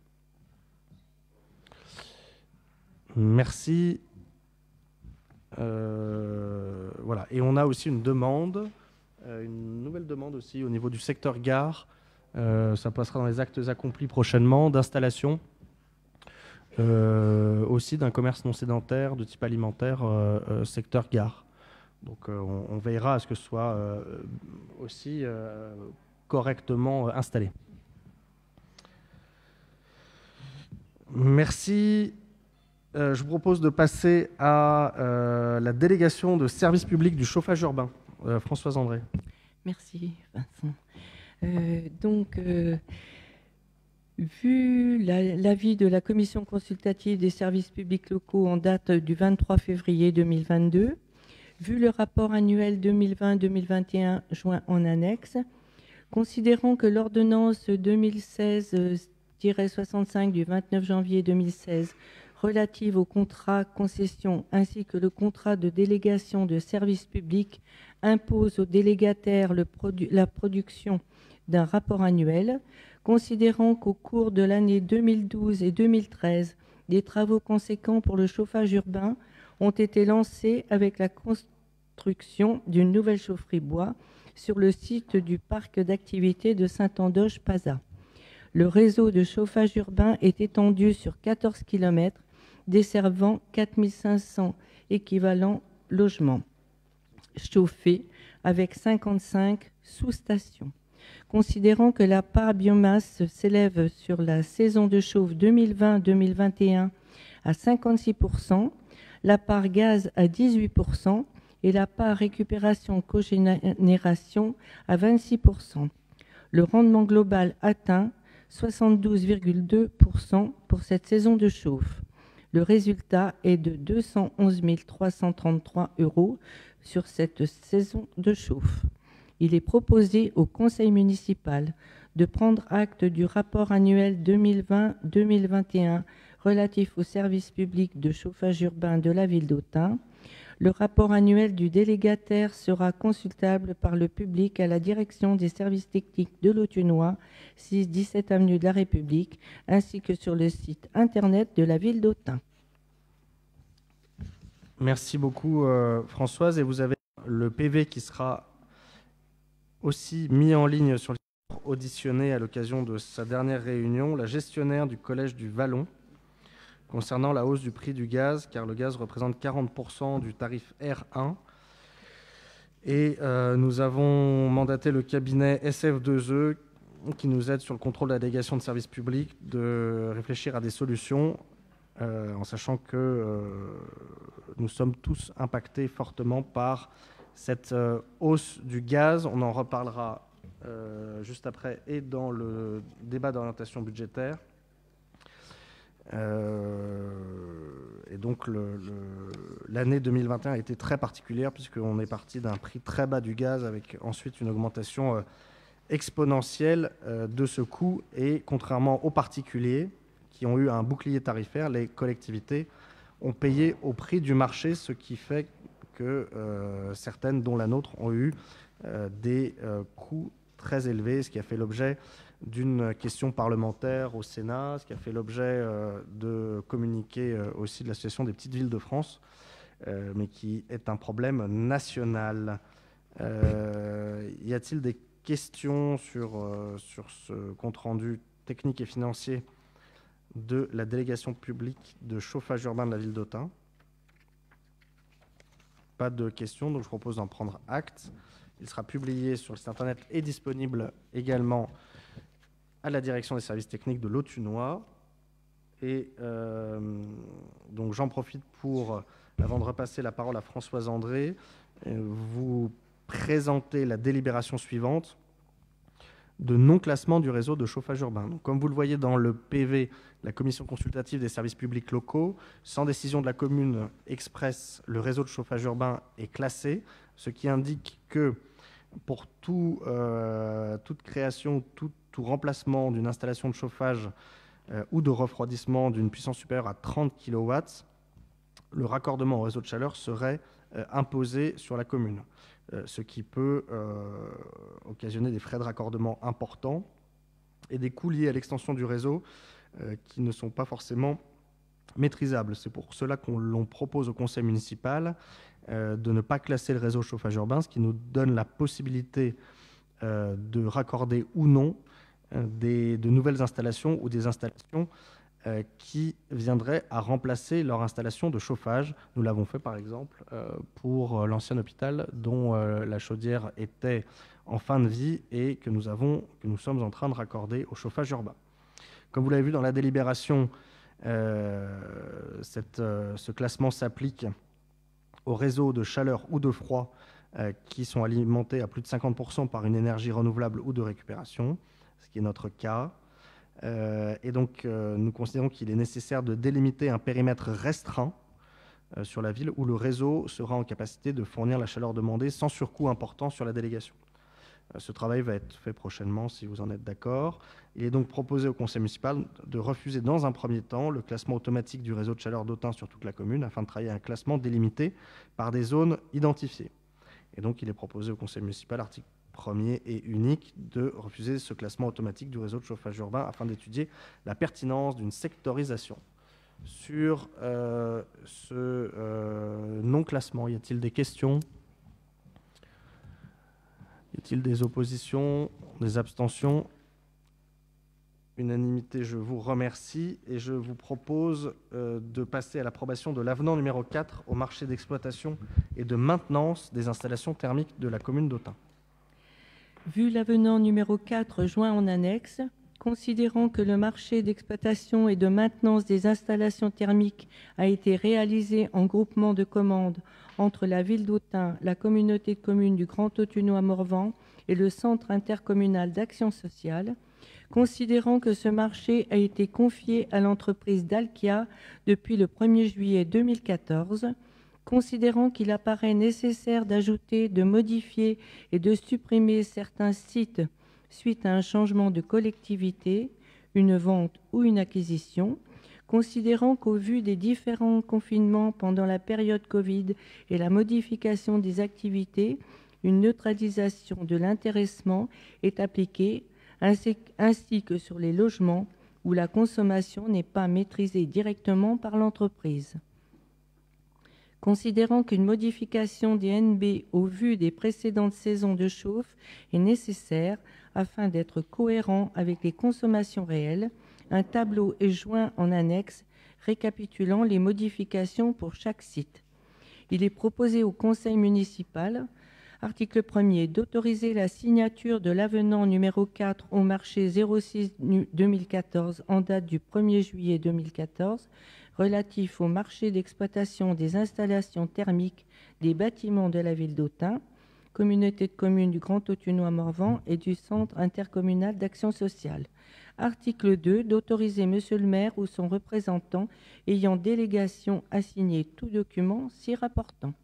[SPEAKER 1] Merci. Voilà. Et on a aussi une demande une nouvelle demande aussi au niveau du secteur gare. Ça passera dans les actes accomplis prochainement, d'installation aussi d'un commerce non sédentaire de type alimentaire, secteur gare. Donc on veillera à ce que ce soit aussi correctement installé. Merci. Je vous propose de passer à la délégation de service public du chauffage urbain. Françoise André.
[SPEAKER 6] Merci Vincent. Vu l'avis de la commission consultative des services publics locaux en date du 23 février 2022, vu le rapport annuel 2020-2021 joint en annexe, considérant que l'ordonnance 2016-65 du 29 janvier 2016 relative au contrat concession ainsi que le contrat de délégation de service public impose aux délégataires la production d'un rapport annuel, considérant qu'au cours de l'année 2012 et 2013, des travaux conséquents pour le chauffage urbain ont été lancés avec la construction d'une nouvelle chaufferie bois sur le site du parc d'activités de Saint-Andoche-Pazat. Le réseau de chauffage urbain est étendu sur 14 km, desservant 4500 équivalents logements chauffés avec 55 sous-stations. Considérant que la part biomasse s'élève sur la saison de chauffe 2020-2021 à 56%, la part gaz à 18% et la part récupération cogénération à 26%. Le rendement global atteint 72,2% pour cette saison de chauffe. Le résultat est de 211 333 € sur cette saison de chauffe. Il est proposé au conseil municipal de prendre acte du rapport annuel 2020-2021 relatif au service public de chauffage urbain de la ville d'Autun. Le rapport annuel du délégataire sera consultable par le public à la direction des services techniques de l'Autunois, 6-17 avenue de la République, ainsi que sur le site internet de la ville d'Autun.
[SPEAKER 1] Merci beaucoup Françoise. Et vous avez le PV qui sera aussi mis en ligne sur le site, auditionné à l'occasion de sa dernière réunion, la gestionnaire du collège du Vallon, concernant la hausse du prix du gaz, car le gaz représente 40% du tarif R1. Et nous avons mandaté le cabinet SF2E, qui nous aide sur le contrôle de la délégation de services publics, de réfléchir à des solutions, en sachant que nous sommes tous impactés fortement par cette hausse du gaz. On en reparlera juste après et dans le débat d'orientation budgétaire. Et donc l'année 2021 a été très particulière puisqu'on est parti d'un prix très bas du gaz avec ensuite une augmentation exponentielle de ce coût. Et contrairement aux particuliers qui ont eu un bouclier tarifaire, les collectivités ont payé au prix du marché, ce qui fait que certaines, dont la nôtre, ont eu des coûts très élevés, ce qui a fait l'objet d'une question parlementaire au Sénat, ce qui a fait l'objet de communiqués aussi de l'Association des petites villes de France, mais qui est un problème national. Y a-t-il des questions sur ce compte-rendu technique et financier de la délégation publique de chauffage urbain de la ville d'Autun? Pas de questions, donc je propose d'en prendre acte. Il sera publié sur le site internet et disponible également à la direction des services techniques de l'Autunois. Et donc j'en profite pour, avant de repasser la parole à Françoise André, vous présenter la délibération suivante de non-classement du réseau de chauffage urbain. Donc, comme vous le voyez dans le PV, la commission consultative des services publics locaux, sans décision de la commune expresse, le réseau de chauffage urbain est classé, ce qui indique que pour toute création, tout remplacement d'une installation de chauffage ou de refroidissement d'une puissance supérieure à 30 kW, le raccordement au réseau de chaleur serait imposé sur la commune, ce qui peut occasionner des frais de raccordement importants et des coûts liés à l'extension du réseau qui ne sont pas forcément maîtrisables. C'est pour cela qu'on propose au conseil municipal de ne pas classer le réseau chauffage urbain, ce qui nous donne la possibilité de raccorder ou non de nouvelles installations ou des installations qui viendraient à remplacer leur installation de chauffage. Nous l'avons fait par exemple pour l'ancien hôpital dont la chaudière était en fin de vie et que nous sommes en train de raccorder au chauffage urbain. Comme vous l'avez vu dans la délibération, ce classement s'applique aux réseaux de chaleur ou de froid qui sont alimentés à plus de 50% par une énergie renouvelable ou de récupération, ce qui est notre cas. Et donc, nous considérons qu'il est nécessaire de délimiter un périmètre restreint sur la ville où le réseau sera en capacité de fournir la chaleur demandée sans surcoût important sur la délégation. Ce travail va être fait prochainement, si vous en êtes d'accord. Il est donc proposé au conseil municipal de refuser dans un premier temps le classement automatique du réseau de chaleur d'Autun sur toute la commune afin de travailler à un classement délimité par des zones identifiées. Et donc, il est proposé au conseil municipal, article 1er et unique, de refuser ce classement automatique du réseau de chauffage urbain afin d'étudier la pertinence d'une sectorisation. Sur ce non-classement, y a-t-il des questions ? Y a-t-il des oppositions, des abstentions ? Unanimité, je vous remercie et je vous propose de passer à l'approbation de l'avenant numéro 4 au marché d'exploitation et de maintenance des installations thermiques de la commune d'Autun.
[SPEAKER 6] Vu l'avenant numéro 4 joint en annexe, considérant que le marché d'exploitation et de maintenance des installations thermiques a été réalisé en groupement de commandes entre la ville d'Autun, la communauté de communes du Grand Autunois-Morvan et le Centre intercommunal d'action sociale, considérant que ce marché a été confié à l'entreprise Dalkia depuis le 1er juillet 2014, considérant qu'il apparaît nécessaire d'ajouter, de modifier et de supprimer certains sites suite à un changement de collectivité, une vente ou une acquisition, considérant qu'au vu des différents confinements pendant la période Covid et la modification des activités, une neutralisation de l'intéressement est appliquée, ainsi que sur les logements où la consommation n'est pas maîtrisée directement par l'entreprise. Considérant qu'une modification des NB au vu des précédentes saisons de chauffe est nécessaire afin d'être cohérent avec les consommations réelles, un tableau est joint en annexe récapitulant les modifications pour chaque site. Il est proposé au conseil municipal, article 1er, d'autoriser la signature de l'avenant numéro 4 au marché 06-2014 en date du 1er juillet 2014, relatif au marché d'exploitation des installations thermiques des bâtiments de la ville d'Autun, communauté de communes du Grand Autunois-Morvan et du Centre intercommunal d'action sociale. Article 2, d'autoriser monsieur le maire ou son représentant ayant délégation à signer tout document s'y rapportant.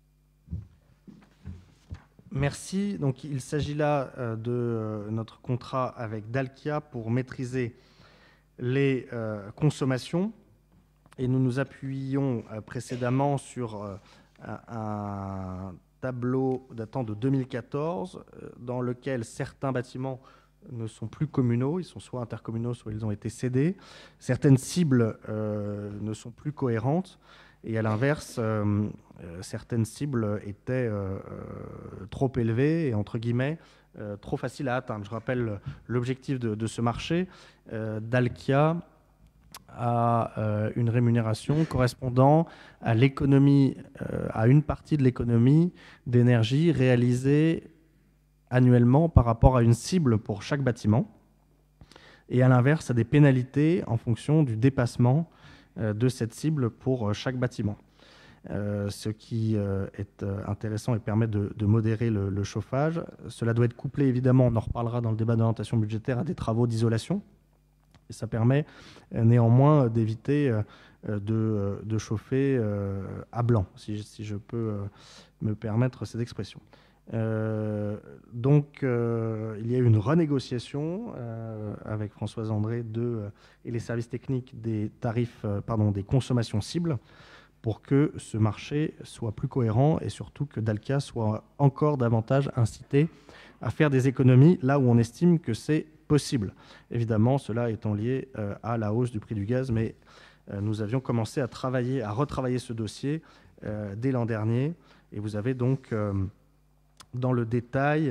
[SPEAKER 1] Merci. Donc, il s'agit là de notre contrat avec Dalkia pour maîtriser les consommations. Et nous nous appuyons précédemment sur un tableau datant de 2014 dans lequel certains bâtiments ne sont plus communaux, ils sont soit intercommunaux, soit ils ont été cédés. Certaines cibles ne sont plus cohérentes et à l'inverse, certaines cibles étaient trop élevées et entre guillemets trop faciles à atteindre. Je rappelle l'objectif de ce marché. Dalkia à une rémunération correspondant à l'économie, à une partie de l'économie d'énergie réalisée annuellement par rapport à une cible pour chaque bâtiment, et à l'inverse à des pénalités en fonction du dépassement de cette cible pour chaque bâtiment. Ce qui est intéressant et permet de modérer le chauffage. Cela doit être couplé, évidemment, on en reparlera dans le débat d'orientation budgétaire, à des travaux d'isolation. Et ça permet néanmoins d'éviter de chauffer à blanc, si je peux me permettre cette expression. Donc, il y a eu une renégociation avec Françoise André et les services techniques des tarifs, des consommations cibles pour que ce marché soit plus cohérent et surtout que Dalkia soit encore davantage incité à faire des économies là où on estime que c'est possible. Évidemment, cela étant lié à la hausse du prix du gaz, mais nous avions commencé à retravailler ce dossier dès l'an dernier. Et vous avez donc dans le détail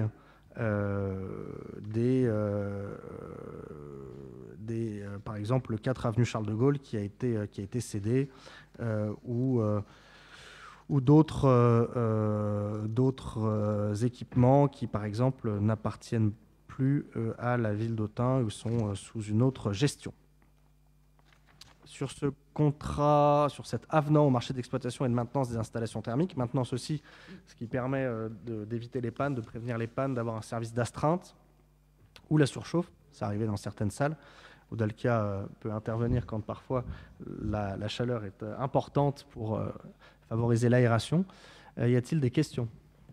[SPEAKER 1] par exemple, le 4 avenue Charles de Gaulle qui a été cédé, ou d'autres équipements qui, par exemple, n'appartiennent plus à la ville d'Autun ou sont sous une autre gestion. Sur ce contrat, sur cet avenant au marché d'exploitation et de maintenance des installations thermiques, maintenance aussi, ce qui permet d'éviter les pannes, de prévenir les pannes, d'avoir un service d'astreinte ou la surchauffe, c'est arrivé dans certaines salles, où Dalkia peut intervenir quand parfois la chaleur est importante pour favoriser l'aération. Y a-t-il des questions?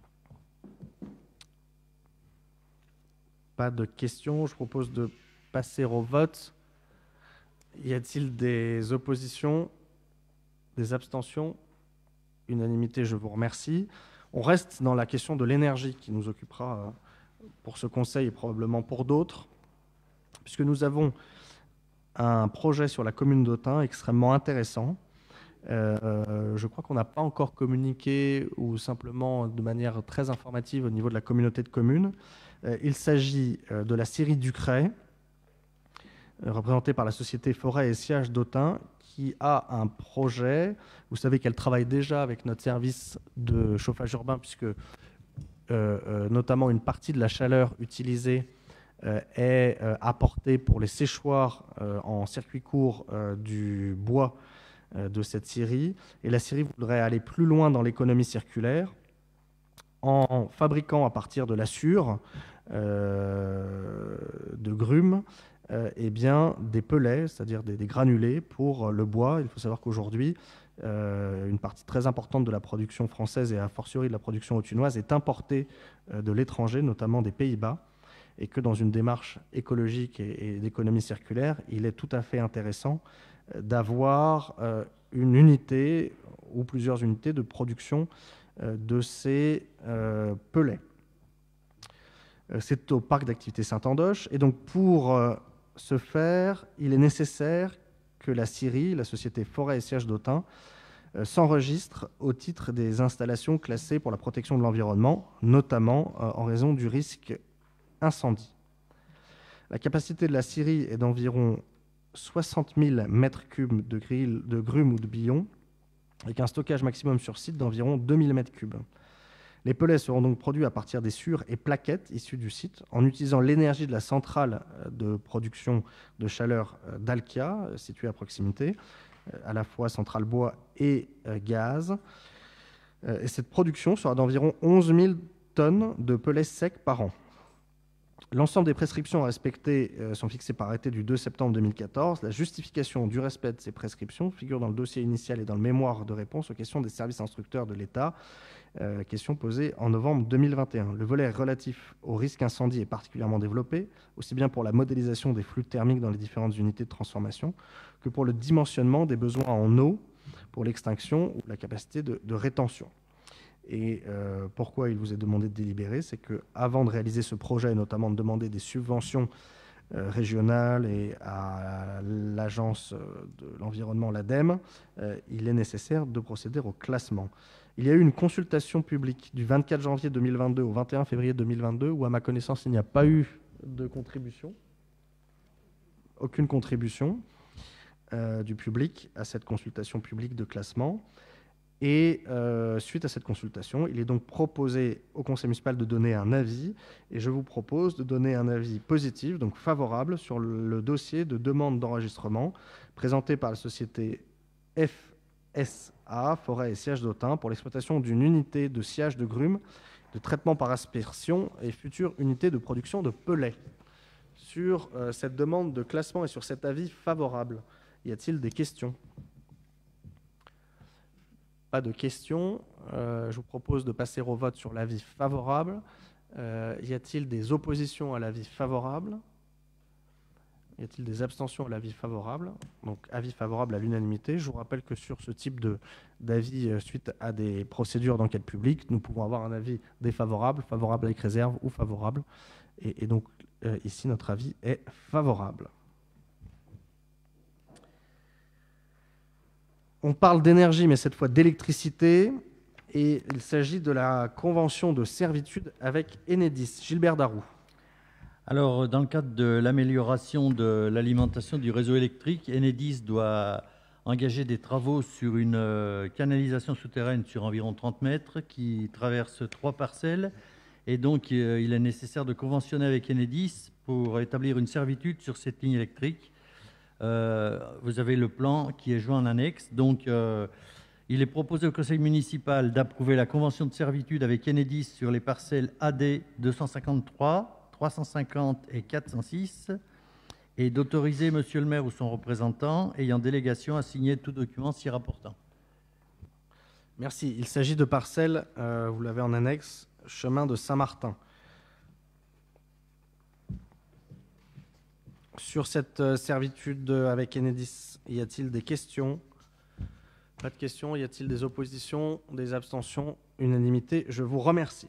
[SPEAKER 1] Pas de questions, je propose de passer au vote. Y a-t-il des oppositions, des abstentions? Unanimité, je vous remercie. On reste dans la question de l'énergie qui nous occupera pour ce conseil et probablement pour d'autres, puisque nous avons un projet sur la commune d'Autun extrêmement intéressant. Je crois qu'on n'a pas encore communiqué, ou simplement de manière très informative au niveau de la communauté de communes. Il s'agit de la scierie Ducret, représentée par la société Forêt et Sciage d'Autun, qui a un projet. Vous savez qu'elle travaille déjà avec notre service de chauffage urbain, puisque notamment une partie de la chaleur utilisée est apportée pour les séchoirs en circuit court du bois de cette scierie. Et la scierie voudrait aller plus loin dans l'économie circulaire en fabriquant à partir de la sure de grumes des pellets, c'est-à-dire des granulés pour le bois. Il faut savoir qu'aujourd'hui, une partie très importante de la production française et a fortiori de la production autunoise est importée de l'étranger, notamment des Pays-Bas, et que dans une démarche écologique et d'économie circulaire, il est tout à fait intéressant d'avoir une unité ou plusieurs unités de production de ces pellets. C'est au parc d'activité Saint-Andoche, et donc pour ce faire, il est nécessaire que la scierie, la société Forêt et Sciage d'Autun, s'enregistre au titre des installations classées pour la protection de l'environnement, notamment en raison du risque incendie. La capacité de la scierie est d'environ 60 000 mètres cubes de grumes ou de billons, avec un stockage maximum sur site d'environ 2000 mètres cubes. Les pellets seront donc produits à partir des sures et plaquettes issues du site, en utilisant l'énergie de la centrale de production de chaleur Dalkia, située à proximité, à la fois centrale bois et gaz. Et cette production sera d'environ 11 000 tonnes de pellets secs par an. L'ensemble des prescriptions à respecter sont fixées par arrêté du 2 septembre 2014. La justification du respect de ces prescriptions figure dans le dossier initial et dans le mémoire de réponse aux questions des services instructeurs de l'État, question posée en novembre 2021. Le volet relatif au risque incendie est particulièrement développé, aussi bien pour la modélisation des flux thermiques dans les différentes unités de transformation que pour le dimensionnement des besoins en eau pour l'extinction ou la capacité de rétention. Et pourquoi il vous est demandé de délibérer, c'est qu'avant de réaliser ce projet, et notamment de demander des subventions régionales et à l'agence de l'environnement, l'ADEME, il est nécessaire de procéder au classement. Il y a eu une consultation publique du 24 janvier 2022 au 21 février 2022 où, à ma connaissance, il n'y a pas eu de contribution, aucune contribution du public à cette consultation publique de classement. Et suite à cette consultation, il est donc proposé au conseil municipal de donner un avis, et je vous propose de donner un avis positif, donc favorable, sur le dossier de demande d'enregistrement présenté par la société FSA, Forêt et Sciage d'Autun, pour l'exploitation d'une unité de sciage de grumes, de traitement par aspersion et future unité de production de pellets. Sur cette demande de classement et sur cet avis favorable, y a-t-il des questions ? Pas de questions. Je vous propose de passer au vote sur l'avis favorable. Y a-t-il des oppositions à l'avis favorable? Y a-t-il des abstentions à l'avis favorable? Donc, avis favorable à l'unanimité. Je vous rappelle que sur ce type d'avis, suite à des procédures d'enquête publique, nous pouvons avoir un avis défavorable, favorable avec réserve ou favorable. Et donc, ici, notre avis est favorable. On parle d'énergie, mais cette fois d'électricité. Et il s'agit de la convention de servitude avec Enedis. Gilbert Darroux.
[SPEAKER 7] Alors, dans le cadre de l'amélioration de l'alimentation du réseau électrique, Enedis doit engager des travaux sur une canalisation souterraine sur environ 30 mètres qui traverse 3 parcelles. Et donc, il est nécessaire de conventionner avec Enedis pour établir une servitude sur cette ligne électrique. Vous avez le plan qui est joint en annexe. Donc, il est proposé au conseil municipal d'approuver la convention de servitude avec Enedis sur les parcelles AD 253, 350 et 406 et d'autoriser monsieur le maire ou son représentant ayant délégation à signer tout document s'y rapportant.
[SPEAKER 1] Merci. Il s'agit de parcelles, vous l'avez en annexe, chemin de Saint-Martin. Sur cette servitude avec Enedis, y a-t-il des questions ? Pas de questions. Y a-t-il des oppositions, des abstentions? Unanimité. Je vous remercie.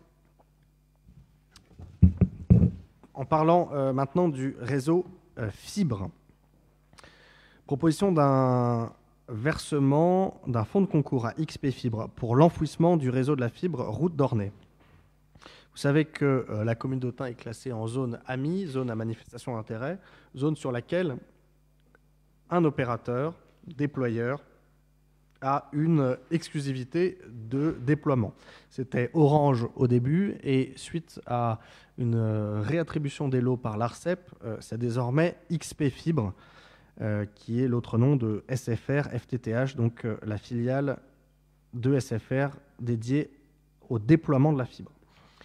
[SPEAKER 1] En parlant maintenant du réseau fibre. Proposition d'un versement d'un fonds de concours à XP Fibre pour l'enfouissement du réseau de la fibre route d'Ornay. Vous savez que la commune d'Autun est classée en zone AMI, zone à manifestation d'intérêt, zone sur laquelle un opérateur, déployeur, a une exclusivité de déploiement. C'était Orange au début et suite à une réattribution des lots par l'ARCEP, c'est désormais XP Fibre qui est l'autre nom de SFR FTTH, donc la filiale de SFR dédiée au déploiement de la fibre.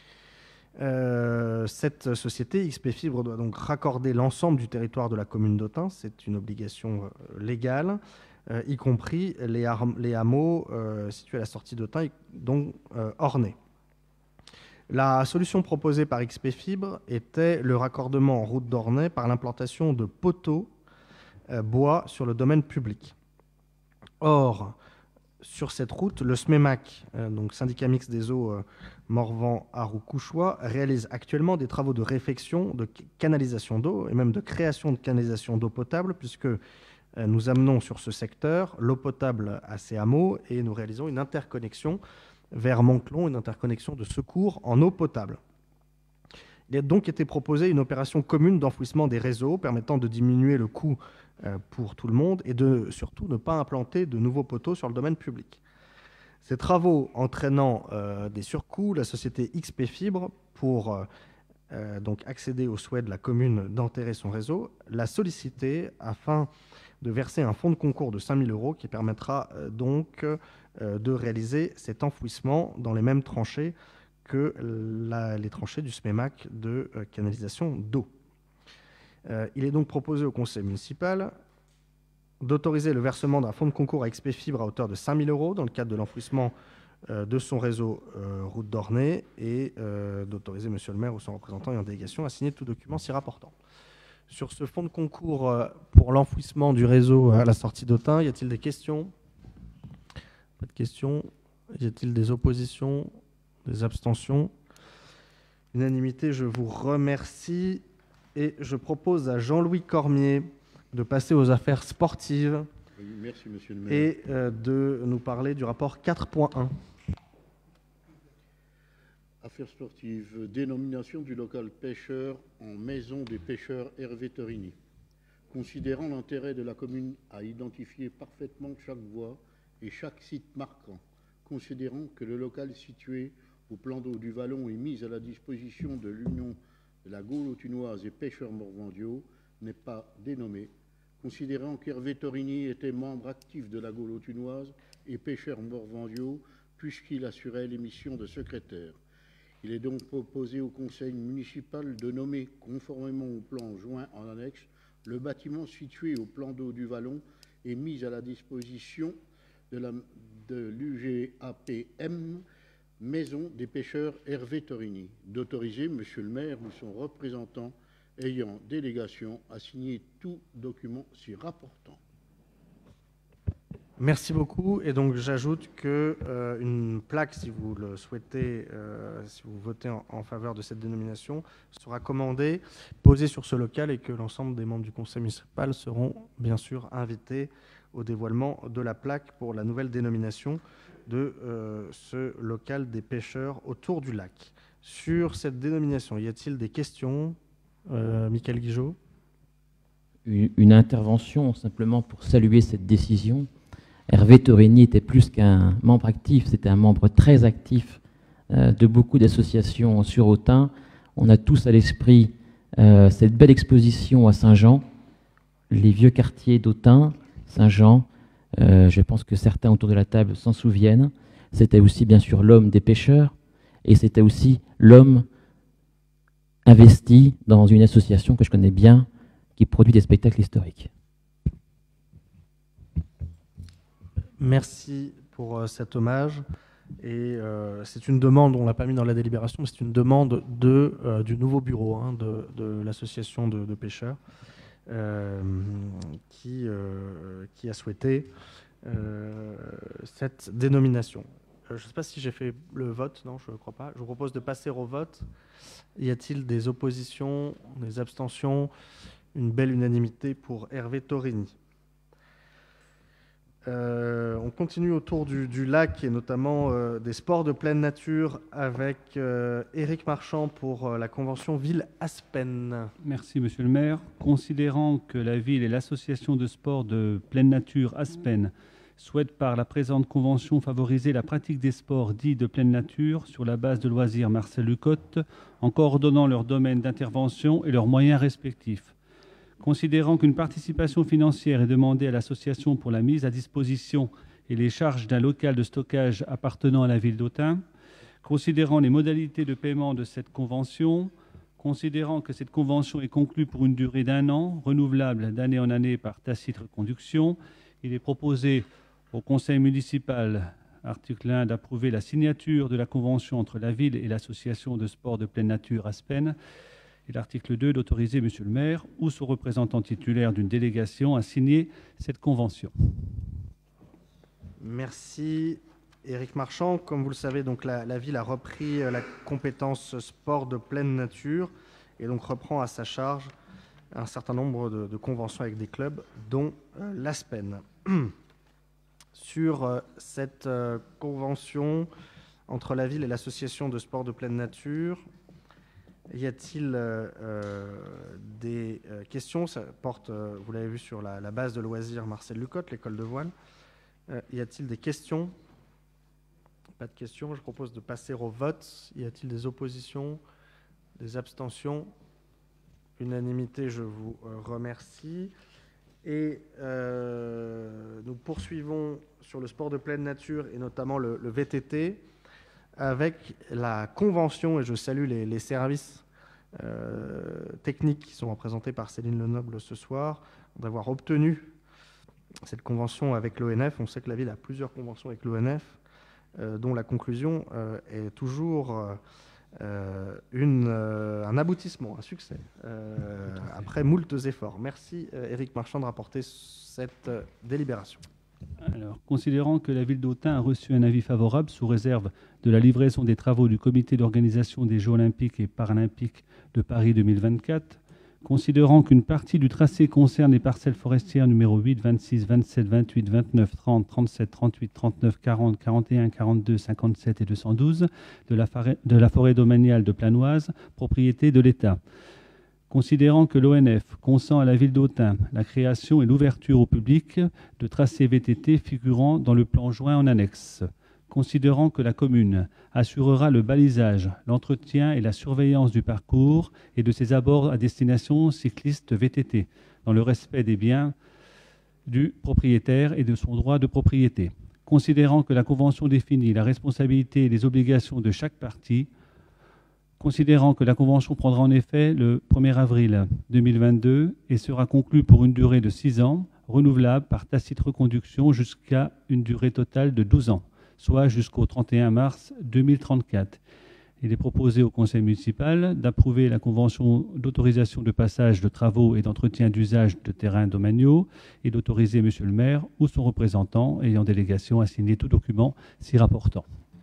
[SPEAKER 1] Cette société, XP Fibre, doit donc raccorder l'ensemble du territoire de la commune d'Autun. C'est une obligation légale, y compris les hameaux situés à la sortie d'Autun, dont Ornay. La solution proposée par XP Fibre était le raccordement en route d'Ornay par l'implantation de poteaux bois sur le domaine public. Or, sur cette route, le SMEMAC, donc syndicat mixte des eaux Morvan-Arroux-Couchois, réalise actuellement des travaux de réfection de canalisation d'eau et même de création de canalisation d'eau potable, puisque nous amenons sur ce secteur l'eau potable à ces hameaux et nous réalisons une interconnexion vers Monclon, une interconnexion de secours en eau potable. Il a donc été proposé une opération commune d'enfouissement des réseaux permettant de diminuer le coût pour tout le monde et de surtout ne pas implanter de nouveaux poteaux sur le domaine public. Ces travaux entraînant des surcoûts, la société XP Fibre, pour donc accéder au souhait de la commune d'enterrer son réseau, l'a sollicité afin de verser un fonds de concours de 5 000 € qui permettra donc de réaliser cet enfouissement dans les mêmes tranchées que les tranchées du SMEMAC de canalisation d'eau. Il est donc proposé au conseil municipal d'autoriser le versement d'un fonds de concours à XP Fibre à hauteur de 5 000 € dans le cadre de l'enfouissement de son réseau route d'Ornay et d'autoriser monsieur le maire ou son représentant et en délégation à signer tout document s'y rapportant. Sur ce fonds de concours pour l'enfouissement du réseau à la sortie d'Autun, y a-t-il des questions? Pas de questions. Y a-t-il des oppositions? Des abstentions? Unanimité, je vous remercie. Et je propose à Jean-Louis Cormier de passer aux affaires sportives.
[SPEAKER 8] Merci, monsieur le maire.
[SPEAKER 1] Et de nous parler du rapport 4.1.
[SPEAKER 8] Affaires sportives, dénomination du local pêcheur en maison des pêcheurs Hervé Torigny. Considérant l'intérêt de la commune à identifier parfaitement chaque voie et chaque site marquant, considérant que le local situé au plan d'eau du Vallon est mis à la disposition de l'Union de la Gaule autunoise et pêcheurs morvandiaux n'est pas dénommé, considérant qu'Hervé Torigny était membre actif de la Gaule autunoise et pêcheurs morvandiaux puisqu'il assurait les missions de secrétaire. Il est donc proposé au conseil municipal de nommer, conformément au plan joint en annexe, le bâtiment situé au plan d'eau du Vallon et mis à la disposition de l'UGAPM, Maison des pêcheurs Hervé Torigny, d'autoriser monsieur le maire ou son représentant ayant délégation à signer tout document s'y rapportant.
[SPEAKER 1] Merci beaucoup. Et donc j'ajoute qu'une plaque, si vous le souhaitez, si vous votez en faveur de cette dénomination, sera commandée, posée sur ce local et que l'ensemble des membres du conseil municipal seront bien sûr invités au dévoilement de la plaque pour la nouvelle dénomination de ce local des pêcheurs autour du lac. Sur cette dénomination, y a-t-il des questions? Michael Guigeot?
[SPEAKER 9] Une intervention simplement pour saluer cette décision. Hervé Torini était plus qu'un membre actif, c'était un membre très actif de beaucoup d'associations sur Autun. On a tous à l'esprit cette belle exposition à Saint-Jean, les vieux quartiers d'Autun, Saint-Jean. Je pense que certains autour de la table s'en souviennent. C'était aussi bien sûr l'homme des pêcheurs et c'était aussi l'homme investi dans une association que je connais bien qui produit des spectacles historiques.
[SPEAKER 1] Merci pour cet hommage. Et c'est une demande, on ne l'a pas mis dans la délibération, mais c'est une demande du nouveau bureau de l'association de pêcheurs qui a souhaité cette dénomination. Je ne sais pas si j'ai fait le vote, non, je ne crois pas. Je vous propose de passer au vote. Y a-t-il des oppositions, des abstentions? Une belle unanimité pour Hervé Torini. On continue autour du lac et notamment des sports de pleine nature avec Éric Marchand pour la convention Ville-Aspen.
[SPEAKER 10] Merci Monsieur le maire. Considérant que la ville et l'association de sport de pleine nature Aspen souhaitent par la présente convention favoriser la pratique des sports dits de pleine nature sur la base de loisirs Marcel Lucotte en coordonnant leurs domaines d'intervention et leurs moyens respectifs. Considérant qu'une participation financière est demandée à l'association pour la mise à disposition et les charges d'un local de stockage appartenant à la ville d'Autun, considérant les modalités de paiement de cette convention, considérant que cette convention est conclue pour une durée d'1 an, renouvelable d'année en année par tacite reconduction, il est proposé au conseil municipal, article 1, d'approuver la signature de la convention entre la ville et l'association de sport de pleine nature Aspen, et l'article 2 d'autoriser Monsieur le maire ou son représentant titulaire d'une délégation à signer cette convention.
[SPEAKER 1] Merci Éric Marchand. Comme vous le savez, donc la ville a repris la compétence sport de pleine nature et donc reprend à sa charge un certain nombre de conventions avec des clubs, dont l'Aspen. Sur cette convention entre la ville et l'association de sport de pleine nature, y a-t-il des questions? Ça porte, vous l'avez vu, sur la base de loisirs Marcel Lucotte, l'école de voile. Y a-t-il des questions? Pas de questions. Je propose de passer au vote. Y a-t-il des oppositions? Des abstentions? Unanimité, je vous remercie. Et nous poursuivons sur le sport de pleine nature et notamment le VTT avec la convention, et je salue les services techniques qui sont représentés par Céline Lenoble ce soir, d'avoir obtenu cette convention avec l'ONF. On sait que la ville a plusieurs conventions avec l'ONF, dont la conclusion est toujours un aboutissement, un succès, après moultes efforts. Merci Éric Marchand de rapporter cette délibération.
[SPEAKER 10] Alors, considérant que la ville d'Autun a reçu un avis favorable sous réserve de la livraison des travaux du comité d'organisation des Jeux olympiques et paralympiques de Paris 2024, considérant qu'une partie du tracé concerne les parcelles forestières numéro 8, 26, 27, 28, 29, 30, 37, 38, 39, 40, 41, 42, 57 et 212 de la forêt domaniale de Planoise, propriété de l'État. Considérant que l'ONF consent à la ville d'Autun la création et l'ouverture au public de tracés VTT figurant dans le plan joint en annexe. Considérant que la commune assurera le balisage, l'entretien et la surveillance du parcours et de ses abords à destination cycliste VTT, dans le respect des biens du propriétaire et de son droit de propriété. Considérant que la convention définit la responsabilité et les obligations de chaque partie, considérant que la convention prendra en effet le 1er avril 2022 et sera conclue pour une durée de 6 ans, renouvelable par tacite reconduction jusqu'à une durée totale de 12 ans, soit jusqu'au 31 mars 2034. Il est proposé au conseil municipal d'approuver la convention d'autorisation de passage de travaux et d'entretien d'usage de terrains domaniaux et d'autoriser Monsieur le maire ou son représentant ayant délégation à signer tout document s'y rapportant.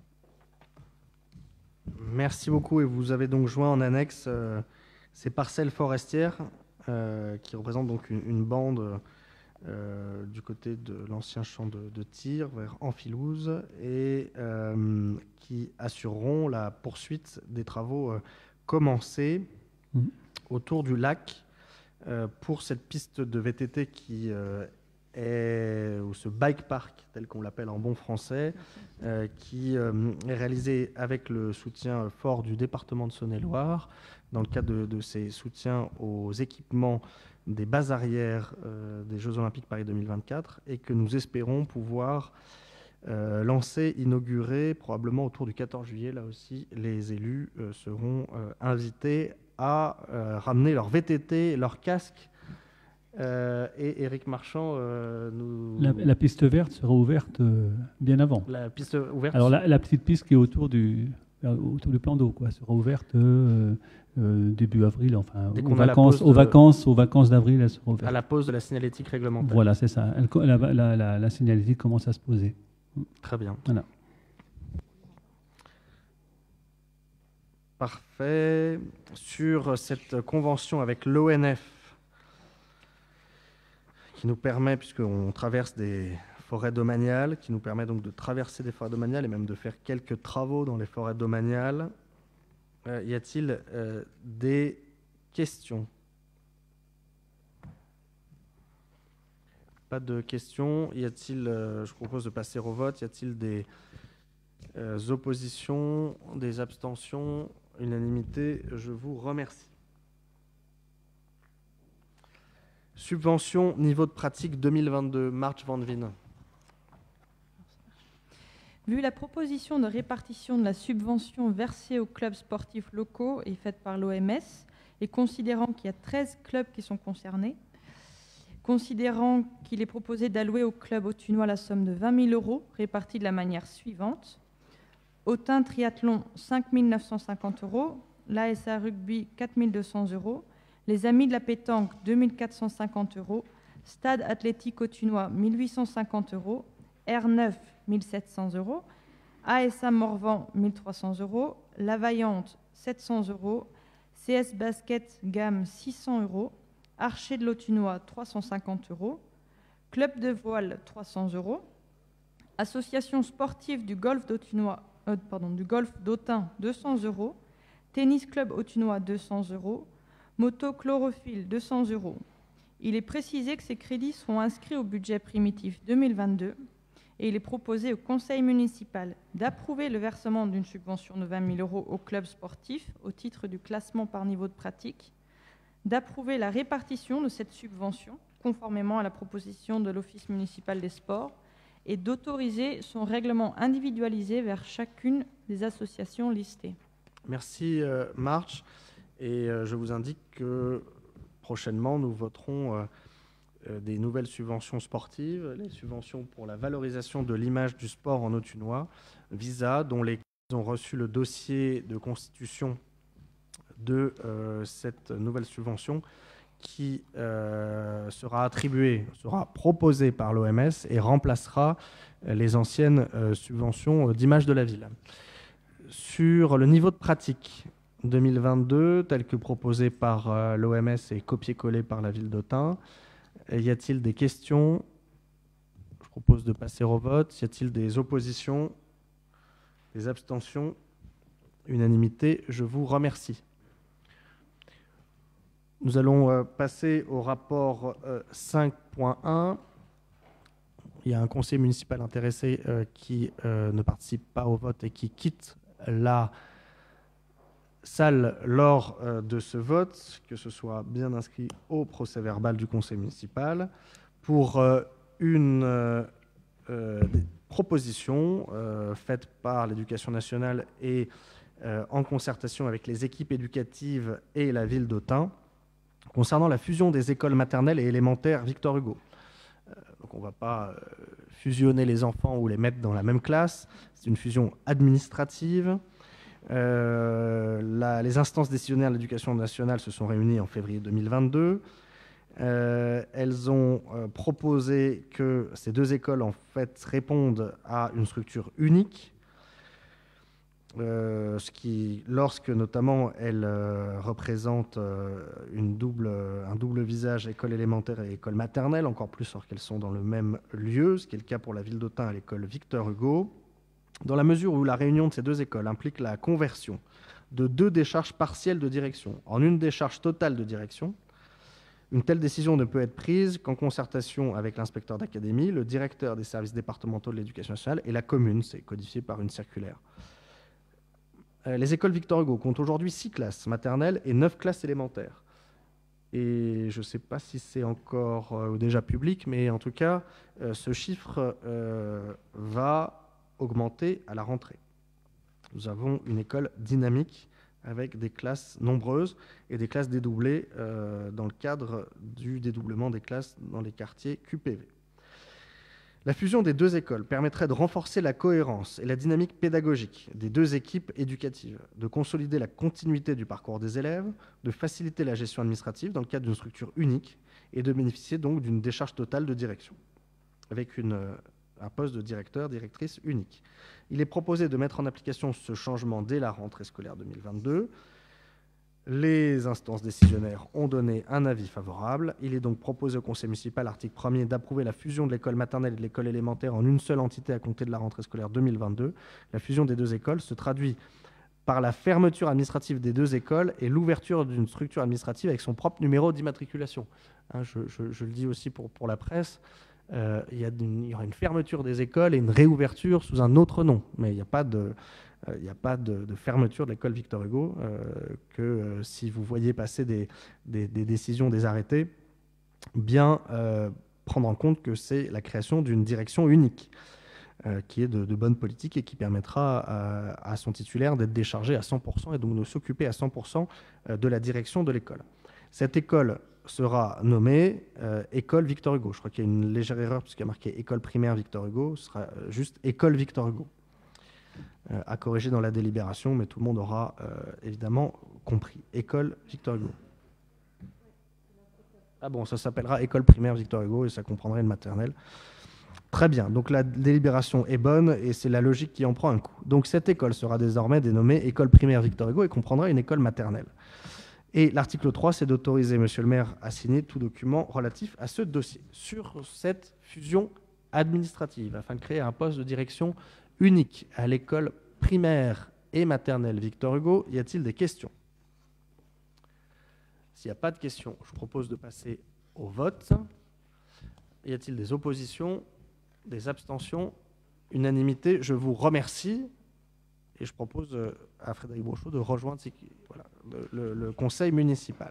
[SPEAKER 1] Merci beaucoup. Et vous avez donc joint en annexe ces parcelles forestières qui représentent donc une bande du côté de l'ancien champ de tir vers Amphilouze et qui assureront la poursuite des travaux commencés autour du lac pour cette piste de VTT qui ou ce bike park, tel qu'on l'appelle en bon français, qui est réalisé avec le soutien fort du département de Saône-et-Loire, dans le cadre de ses soutiens aux équipements des bases arrières des Jeux Olympiques Paris 2024, et que nous espérons pouvoir lancer, inaugurer, probablement autour du 14 juillet. Là aussi, les élus seront invités à ramener leur VTT, leur casque. Et Éric Marchand nous...
[SPEAKER 10] La piste verte sera ouverte bien avant.
[SPEAKER 1] La piste ouverte.
[SPEAKER 10] Alors la petite piste qui est autour du plan d'eau, quoi, sera ouverte début avril, enfin aux vacances d'avril, elle sera ouverte.
[SPEAKER 1] À la pause de la signalétique réglementaire.
[SPEAKER 10] Voilà, c'est ça. La signalétique commence à se poser.
[SPEAKER 1] Très bien.
[SPEAKER 10] Voilà.
[SPEAKER 1] Parfait. Sur cette convention avec l'ONF, qui nous permet, puisqu'on traverse des forêts domaniales, qui nous permet donc de traverser des forêts domaniales et même de faire quelques travaux dans les forêts domaniales. Y a-t-il des questions? Pas de questions. Y a-t-il, je propose de passer au vote, y a-t-il des oppositions, des abstentions? Unanimité, je vous remercie. Subvention niveau de pratique 2022, March Van Veen.
[SPEAKER 11] Vu la proposition de répartition de la subvention versée aux clubs sportifs locaux et faite par l'OMS, et considérant qu'il y a 13 clubs qui sont concernés, considérant qu'il est proposé d'allouer au club autunois la somme de 20 000 € répartie de la manière suivante: Autun Triathlon 5 950 €, l'ASA Rugby 4 200 €, les Amis de la Pétanque 2 450 €, Stade Athlétique Autunois 1 850 €, R9 1 700 €, ASA Morvan 1 300 €, La Vaillante 700 €, CS Basket Gamme 600 €, Archer de l'Autunois 350 €, Club de Voile 300 €, Association sportive du golf d'Autunois, du golf d'Autun 200 €, Tennis Club Autunois 200 €, Moto Chlorophylle 200 €. Il est précisé que ces crédits seront inscrits au budget primitif 2022 et il est proposé au conseil municipal d'approuver le versement d'une subvention de 20 000 € au club sportif au titre du classement par niveau de pratique, d'approuver la répartition de cette subvention conformément à la proposition de l'Office municipal des sports et d'autoriser son règlement individualisé vers chacune des associations listées.
[SPEAKER 1] Merci March. Et je vous indique que prochainement, nous voterons des nouvelles subventions sportives, les subventions pour la valorisation de l'image du sport en Autunois, VISA, dont les ont reçu le dossier de constitution de cette nouvelle subvention qui sera attribuée, sera proposée par l'OMS et remplacera les anciennes subventions d'image de la ville. Sur le niveau de pratique 2022, tel que proposé par l'OMS et copié-collé par la ville d'Autun, y a-t-il des questions? Je propose de passer au vote. Y a-t-il des oppositions? Des abstentions? Unanimité, je vous remercie. Nous allons passer au rapport 5.1. Il y a un conseiller municipal intéressé qui ne participe pas au vote et qui quitte la salle lors de ce vote, que ce soit bien inscrit au procès-verbal du conseil municipal, pour une proposition faite par l'Éducation nationale et en concertation avec les équipes éducatives et la ville d'Autun, concernant la fusion des écoles maternelles et élémentaires Victor Hugo. Donc on ne va pas fusionner les enfants ou les mettre dans la même classe, c'est une fusion administrative. Les instances décisionnaires de l'Éducation nationale se sont réunies en février 2022. Elles ont proposé que ces deux écoles en fait répondent à une structure unique. lorsque notamment elle représente un double visage, école élémentaire et école maternelle, encore plus lorsqu'elles sont dans le même lieu, ce qui est le cas pour la ville d'Autun à l'école Victor Hugo, dans la mesure où la réunion de ces deux écoles implique la conversion de 2 décharges partielles de direction en une décharge totale de direction. Une telle décision ne peut être prise qu'en concertation avec l'inspecteur d'académie, le directeur des services départementaux de l'éducation nationale et la commune. C'est codifié par une circulaire. Les écoles Victor Hugo comptent aujourd'hui 6 classes maternelles et 9 classes élémentaires. Et je ne sais pas si c'est encore déjà public, mais en tout cas, ce chiffre va augmenter à la rentrée. Nous avons une école dynamique avec des classes nombreuses et des classes dédoublées dans le cadre du dédoublement des classes dans les quartiers QPV. La fusion des deux écoles permettrait de renforcer la cohérence et la dynamique pédagogique des deux équipes éducatives, de consolider la continuité du parcours des élèves, de faciliter la gestion administrative dans le cadre d'une structure unique et de bénéficier donc d'une décharge totale de direction, avec un poste de directeur, directrice unique. Il est proposé de mettre en application ce changement dès la rentrée scolaire 2022. Les instances décisionnaires ont donné un avis favorable. Il est donc proposé au Conseil municipal, article 1er, d'approuver la fusion de l'école maternelle et de l'école élémentaire en une seule entité à compter de la rentrée scolaire 2022. La fusion des deux écoles se traduit par la fermeture administrative des deux écoles et l'ouverture d'une structure administrative avec son propre numéro d'immatriculation. Je le dis aussi pour la presse. Il y aura une fermeture des écoles et une réouverture sous un autre nom, mais il n'y a pas de fermeture de l'école Victor Hugo, si vous voyez passer des décisions, des arrêtés, bien prendre en compte que c'est la création d'une direction unique, qui est de bonne politique et qui permettra à son titulaire d'être déchargé à 100% et donc de s'occuper à 100% de la direction de l'école. Cette école sera nommée École Victor Hugo. Je crois qu'il y a une légère erreur puisqu'il y a marqué École primaire Victor Hugo. Ce sera juste École Victor Hugo. À corriger dans la délibération, mais tout le monde aura évidemment compris. École Victor Hugo. Ah bon, ça s'appellera École primaire Victor Hugo et ça comprendrait une maternelle. Très bien, donc la délibération est bonne et c'est la logique qui en prend un coup. Donc cette école sera désormais dénommée École primaire Victor Hugo et comprendra une école maternelle. Et l'article 3, c'est d'autoriser Monsieur le maire à signer tout document relatif à ce dossier sur cette fusion administrative afin de créer un poste de direction unique à l'école primaire et maternelle Victor Hugo. Y a-t-il des questions? S'il n'y a pas de questions, je propose de passer au vote. Y a-t-il des oppositions, des abstentions? Unanimité, je vous remercie. Et je propose à Frédéric Brochot de rejoindre le conseil municipal.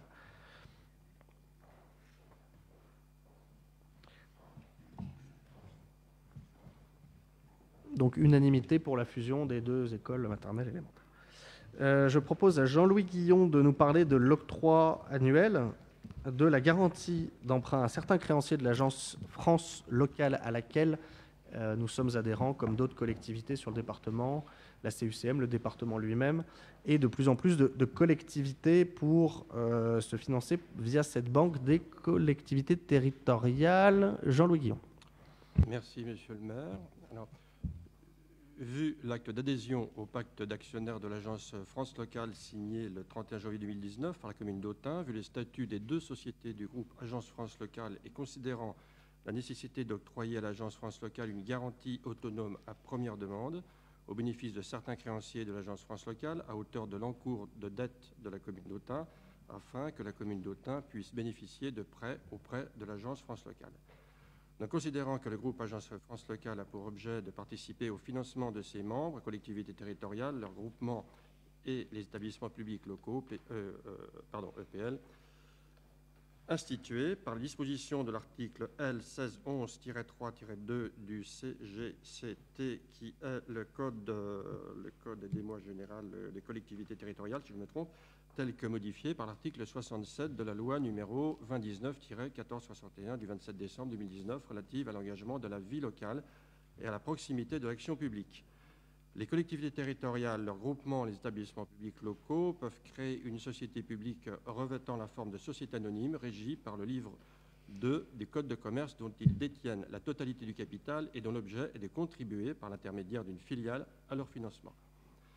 [SPEAKER 1] Donc unanimité pour la fusion des deux écoles maternelles élémentaires. Je propose à Jean-Louis Guillon de nous parler de l'octroi annuel de la garantie d'emprunt à certains créanciers de l'agence France locale à laquelle nous sommes adhérents, comme d'autres collectivités sur le département, la CUCM, le département lui-même, et de plus en plus de collectivités pour se financer via cette banque des collectivités territoriales. Jean-Louis Guillon.
[SPEAKER 12] Merci, monsieur le maire. Alors, vu l'acte d'adhésion au pacte d'actionnaires de l'agence France locale signé le 31 janvier 2019 par la commune d'Autun, vu les statuts des deux sociétés du groupe Agence France locale et considérant la nécessité d'octroyer à l'agence France locale une garantie autonome à première demande au bénéfice de certains créanciers de l'agence France locale à hauteur de l'encours de dette de la commune d'Autun, afin que la commune d'Autun puisse bénéficier de prêts auprès de l'agence France locale. Donc, considérant que le groupe Agence France locale a pour objet de participer au financement de ses membres, collectivités territoriales, leurs groupements et les établissements publics locaux, EPL, institué par les dispositions de l'article L. 1611-3-2 du CGCT, qui est le code aidez-moi général des collectivités territoriales, si je me trompe, tel que modifié par l'article 67 de la loi numéro 2019-1461 du 27 décembre 2019 relative à l'engagement de la vie locale et à la proximité de l'action publique. Les collectivités territoriales, leurs groupements, les établissements publics locaux peuvent créer une société publique revêtant la forme de société anonyme régie par le livre 2 du Code de commerce dont ils détiennent la totalité du capital et dont l'objet est de contribuer par l'intermédiaire d'une filiale à leur financement.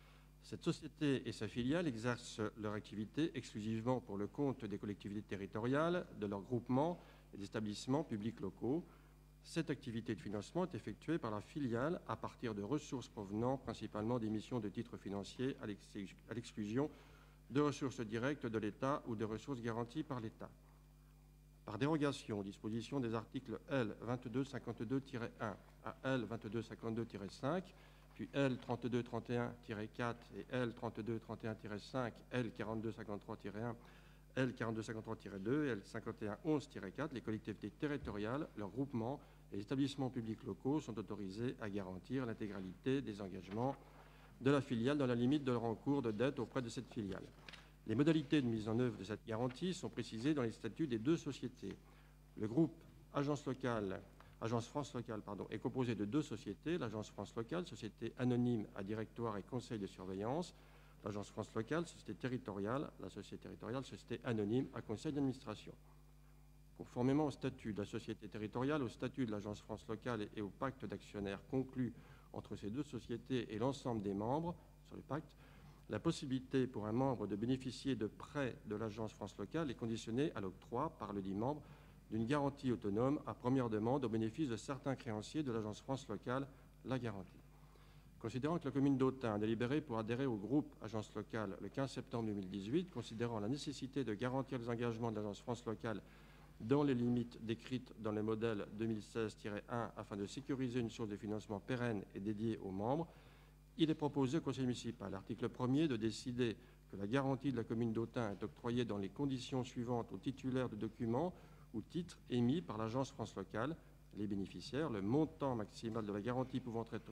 [SPEAKER 12] Cette société et sa filiale exercent leur activité exclusivement pour le compte des collectivités territoriales, de leurs groupements et des établissements publics locaux. Cette activité de financement est effectuée par la filiale à partir de ressources provenant principalement d'émissions de titres financiers à l'exclusion de ressources directes de l'État ou de ressources garanties par l'État. Par dérogation aux dispositions des articles L. 2252-1 à L. 2252-5, puis L. 3231-4 et L. 3231-5, L. 4253-1, L. 4253-2 et L. 5111-4, les collectivités territoriales, leurs groupements et les établissements publics locaux sont autorisés à garantir l'intégralité des engagements de la filiale dans la limite de leur encours de dette auprès de cette filiale. Les modalités de mise en œuvre de cette garantie sont précisées dans les statuts des deux sociétés. Le groupe Agence France Locale est composé de deux sociétés, l'Agence France Locale, société anonyme à directoire et conseil de surveillance, l'Agence France Locale, société territoriale, la société territoriale, société anonyme à conseil d'administration. Conformément au statut de la société territoriale, au statut de l'Agence France Locale et au pacte d'actionnaires conclu entre ces deux sociétés et l'ensemble des membres sur le pacte, la possibilité pour un membre de bénéficier de prêts de l'Agence France Locale est conditionnée à l'octroi par le dit membre d'une garantie autonome à première demande au bénéfice de certains créanciers de l'Agence France Locale, la garantie. Considérant que la commune d'Autun a délibéré pour adhérer au groupe Agence Locale le 15 septembre 2018, considérant la nécessité de garantir les engagements de l'Agence France Locale dans les limites décrites dans le modèle 2016-1 afin de sécuriser une source de financement pérenne et dédiée aux membres, il est proposé au Conseil municipal, article 1er, de décider que la garantie de la commune d'Autun est octroyée dans les conditions suivantes aux titulaires de documents ou titres émis par l'Agence France Locale, les bénéficiaires, le montant maximal de la garantie pouvant être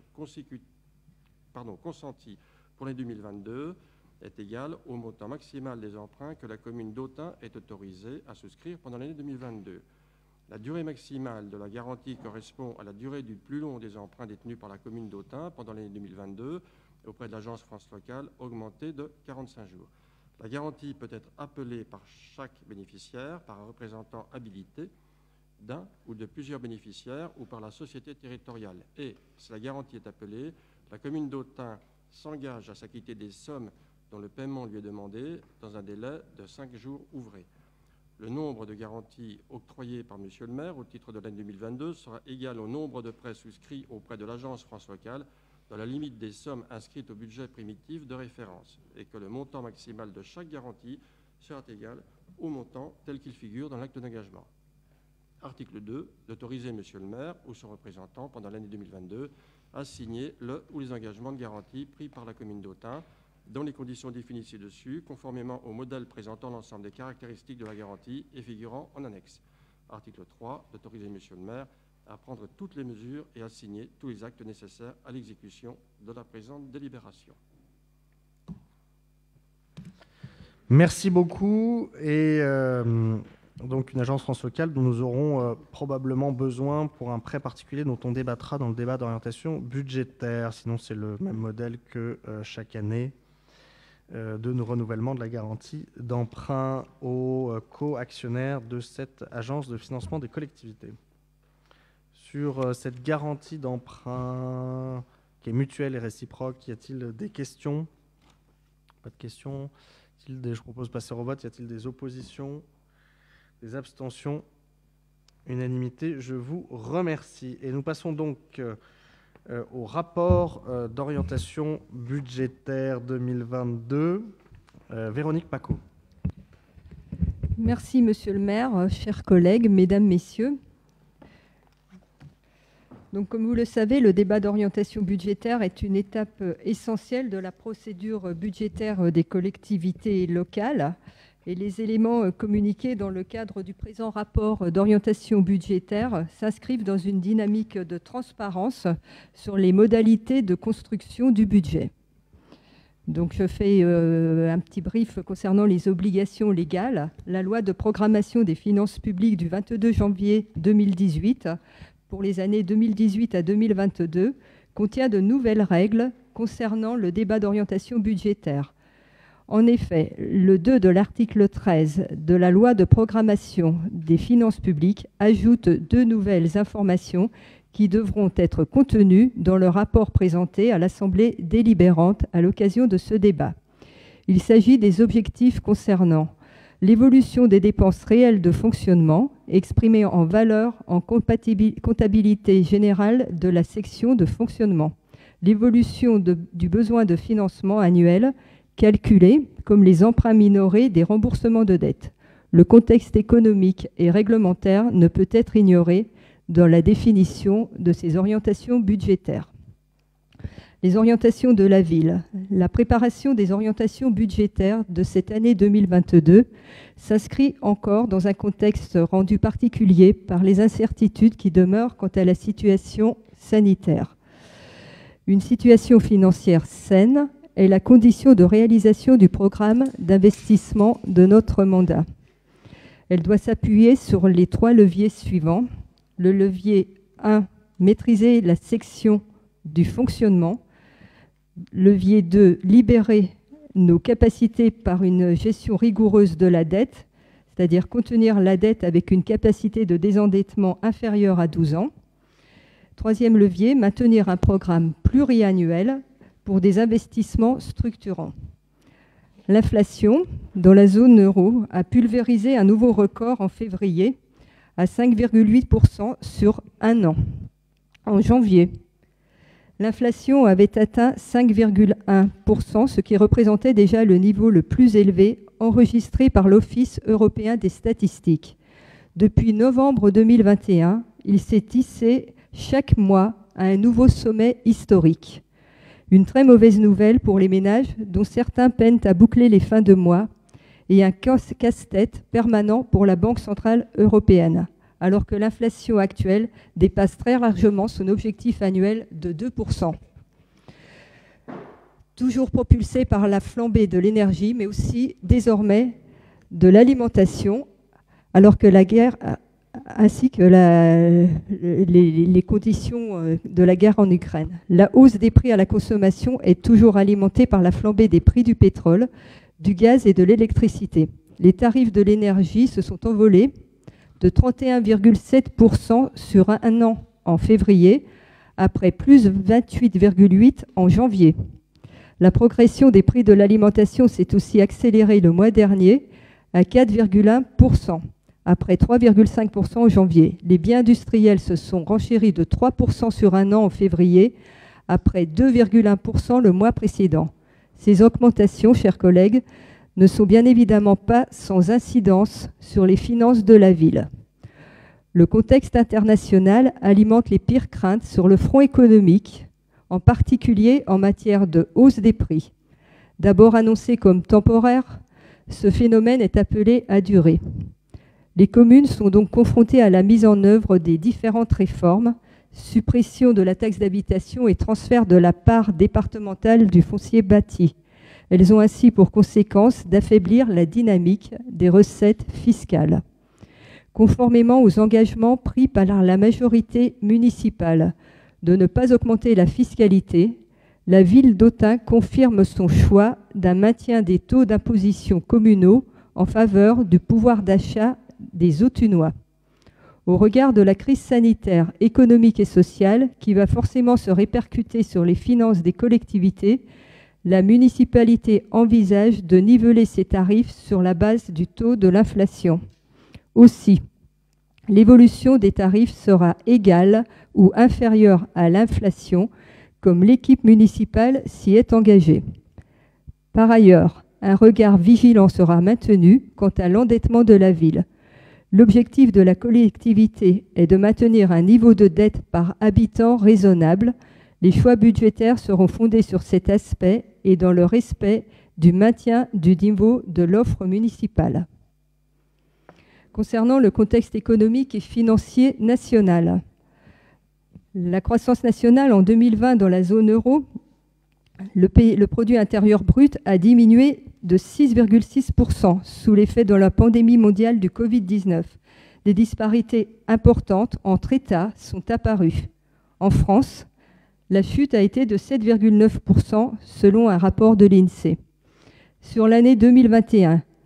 [SPEAKER 12] consenti pour l'année 2022 est égal au montant maximal des emprunts que la commune d'Autun est autorisée à souscrire pendant l'année 2022. La durée maximale de la garantie correspond à la durée du plus long des emprunts détenus par la commune d'Autun pendant l'année 2022 auprès de l'Agence France Locale, augmentée de 45 jours. La garantie peut être appelée par chaque bénéficiaire par un représentant habilité d'un ou de plusieurs bénéficiaires ou par la société territoriale. Et, si la garantie est appelée, la commune d'Autun s'engage à s'acquitter des sommes dont le paiement lui est demandé dans un délai de 5 jours ouvrés. Le nombre de garanties octroyées par M. le maire au titre de l'année 2022 sera égal au nombre de prêts souscrits auprès de l'Agence France Locale dans la limite des sommes inscrites au budget primitif de référence et que le montant maximal de chaque garantie sera égal au montant tel qu'il figure dans l'acte d'engagement. Article 2, d'autoriser M. le maire ou son représentant pendant l'année 2022 à signer le ou les engagements de garantie pris par la commune d'Autun dans les conditions définies ci-dessus, conformément au modèle présentant l'ensemble des caractéristiques de la garantie et figurant en annexe. Article 3, d'autoriser M. le maire à prendre toutes les mesures et à signer tous les actes nécessaires à l'exécution de la présente délibération.
[SPEAKER 1] Merci beaucoup. Et donc une agence France Locale dont nous aurons probablement besoin pour un prêt particulier dont on débattra dans le débat d'orientation budgétaire. Sinon, c'est le même modèle que chaque année de renouvellement de la garantie d'emprunt aux co-actionnaires de cette agence de financement des collectivités. Sur cette garantie d'emprunt qui est mutuelle et réciproque, y a-t-il des questions? Pas de questions. Je propose de passer au vote. Y a-t-il des oppositions? Des abstentions? Unanimité, je vous remercie. Et nous passons donc au rapport d'orientation budgétaire 2022. Véronique Paco.
[SPEAKER 13] Merci, Monsieur le maire, chers collègues, mesdames, messieurs. Donc, comme vous le savez, le débat d'orientation budgétaire est une étape essentielle de la procédure budgétaire des collectivités locales. Et les éléments communiqués dans le cadre du présent rapport d'orientation budgétaire s'inscrivent dans une dynamique de transparence sur les modalités de construction du budget. Donc, je fais un petit brief concernant les obligations légales. La loi de programmation des finances publiques du 22 janvier 2018 pour les années 2018 à 2022 contient de nouvelles règles concernant le débat d'orientation budgétaire. En effet, le 2 de l'article 13 de la loi de programmation des finances publiques ajoute deux nouvelles informations qui devront être contenues dans le rapport présenté à l'Assemblée délibérante à l'occasion de ce débat. Il s'agit des objectifs concernant l'évolution des dépenses réelles de fonctionnement exprimées en valeur en comptabilité générale de la section de fonctionnement, l'évolution du besoin de financement annuel calculé comme les emprunts minorés des remboursements de dettes. Le contexte économique et réglementaire ne peut être ignoré dans la définition de ces orientations budgétaires. Les orientations de la ville. La préparation des orientations budgétaires de cette année 2022 s'inscrit encore dans un contexte rendu particulier par les incertitudes qui demeurent quant à la situation sanitaire. Une situation financière saine est la condition de réalisation du programme d'investissement de notre mandat. Elle doit s'appuyer sur les 3 leviers suivants. Le levier 1, maîtriser la section du fonctionnement. Levier 2, libérer nos capacités par une gestion rigoureuse de la dette, c'est-à-dire contenir la dette avec une capacité de désendettement inférieure à 12 ans. 3e levier, maintenir un programme pluriannuel pour des investissements structurants. L'inflation dans la zone euro a pulvérisé un nouveau record en février à 5,8% sur un an. En janvier, l'inflation avait atteint 5,1%, ce qui représentait déjà le niveau le plus élevé enregistré par l'Office européen des statistiques. Depuis novembre 2021, il s'est hissé chaque mois à un nouveau sommet historique. Une très mauvaise nouvelle pour les ménages dont certains peinent à boucler les fins de mois et un casse-tête permanent pour la Banque centrale européenne, alors que l'inflation actuelle dépasse très largement son objectif annuel de 2%. Toujours propulsée par la flambée de l'énergie, mais aussi désormais de l'alimentation, alors que la guerre ainsi que les conditions de la guerre en Ukraine. La hausse des prix à la consommation est toujours alimentée par la flambée des prix du pétrole, du gaz et de l'électricité. Les tarifs de l'énergie se sont envolés de 31,7% sur un an en février, après plus 28,8% en janvier. La progression des prix de l'alimentation s'est aussi accélérée le mois dernier à 4,1%. Après 3,5% en janvier. Les biens industriels se sont renchéris de 3% sur un an en février, après 2,1% le mois précédent. Ces augmentations, chers collègues, ne sont bien évidemment pas sans incidence sur les finances de la ville. Le contexte international alimente les pires craintes sur le front économique, en particulier en matière de hausse des prix. D'abord annoncé comme temporaire, ce phénomène est appelé à durer. Les communes sont donc confrontées à la mise en œuvre des différentes réformes, suppression de la taxe d'habitation et transfert de la part départementale du foncier bâti. Elles ont ainsi pour conséquence d'affaiblir la dynamique des recettes fiscales. Conformément aux engagements pris par la majorité municipale de ne pas augmenter la fiscalité, la ville d'Autun confirme son choix d'un maintien des taux d'imposition communaux en faveur du pouvoir d'achat des Authunois. Au regard de la crise sanitaire, économique et sociale qui va forcément se répercuter sur les finances des collectivités, la municipalité envisage de niveler ses tarifs sur la base du taux de l'inflation. Aussi, l'évolution des tarifs sera égale ou inférieure à l'inflation, comme l'équipe municipale s'y est engagée. Par ailleurs, un regard vigilant sera maintenu quant à l'endettement de la ville. L'objectif de la collectivité est de maintenir un niveau de dette par habitant raisonnable. Les choix budgétaires seront fondés sur cet aspect et dans le respect du maintien du niveau de l'offre municipale. Concernant le contexte économique et financier national, la croissance nationale en 2020 dans la zone euro, le produit intérieur brut a diminué de 6,6% sous l'effet de la pandémie mondiale du Covid-19. Des disparités importantes entre États sont apparues. En France, la chute a été de 7,9% selon un rapport de l'INSEE. Sur l'année 2021,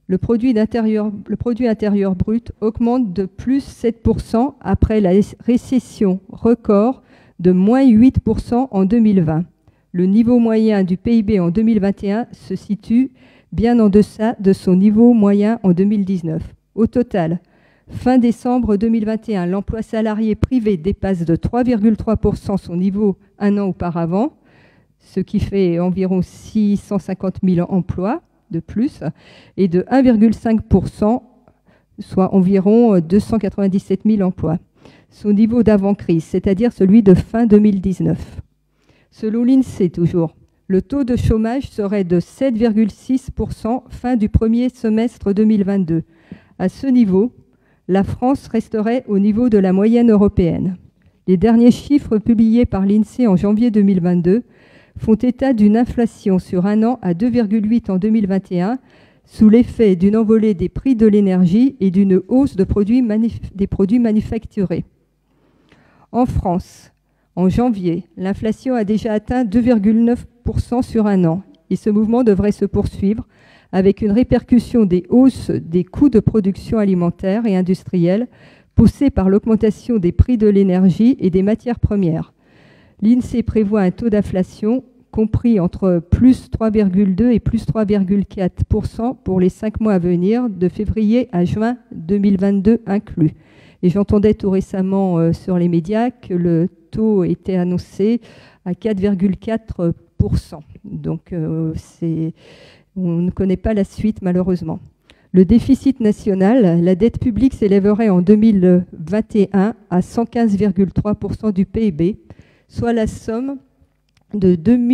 [SPEAKER 13] Le produit intérieur brut augmente de plus 7% après la récession record de moins 8% en 2020. Le niveau moyen du PIB en 2021 se situe bien en deçà de son niveau moyen en 2019. Au total, fin décembre 2021, l'emploi salarié privé dépasse de 3,3% son niveau un an auparavant, ce qui fait environ 650 000 emplois de plus, et de 1,5%, soit environ 297 000 emplois. Son niveau d'avant-crise, c'est-à-dire celui de fin 2019. Selon l'INSEE toujours, le taux de chômage serait de 7,6% fin du premier semestre 2022. À ce niveau, la France resterait au niveau de la moyenne européenne. Les derniers chiffres publiés par l'INSEE en janvier 2022 font état d'une inflation sur un an à 2,8 en 2021, sous l'effet d'une envolée des prix de l'énergie et d'une hausse des produits manufacturés. En France, en janvier, l'inflation a déjà atteint 2,9% sur un an et ce mouvement devrait se poursuivre avec une répercussion des hausses des coûts de production alimentaire et industrielle poussés par l'augmentation des prix de l'énergie et des matières premières. L'INSEE prévoit un taux d'inflation compris entre plus 3,2 et plus 3,4% pour les 5 mois à venir, de février à juin 2022 inclus. Et j'entendais tout récemment sur les médias que le taux était annoncé à 4,4%. Donc on ne connaît pas la suite malheureusement. Le déficit national, la dette publique s'élèverait en 2021 à 115,3% du PIB, soit la somme de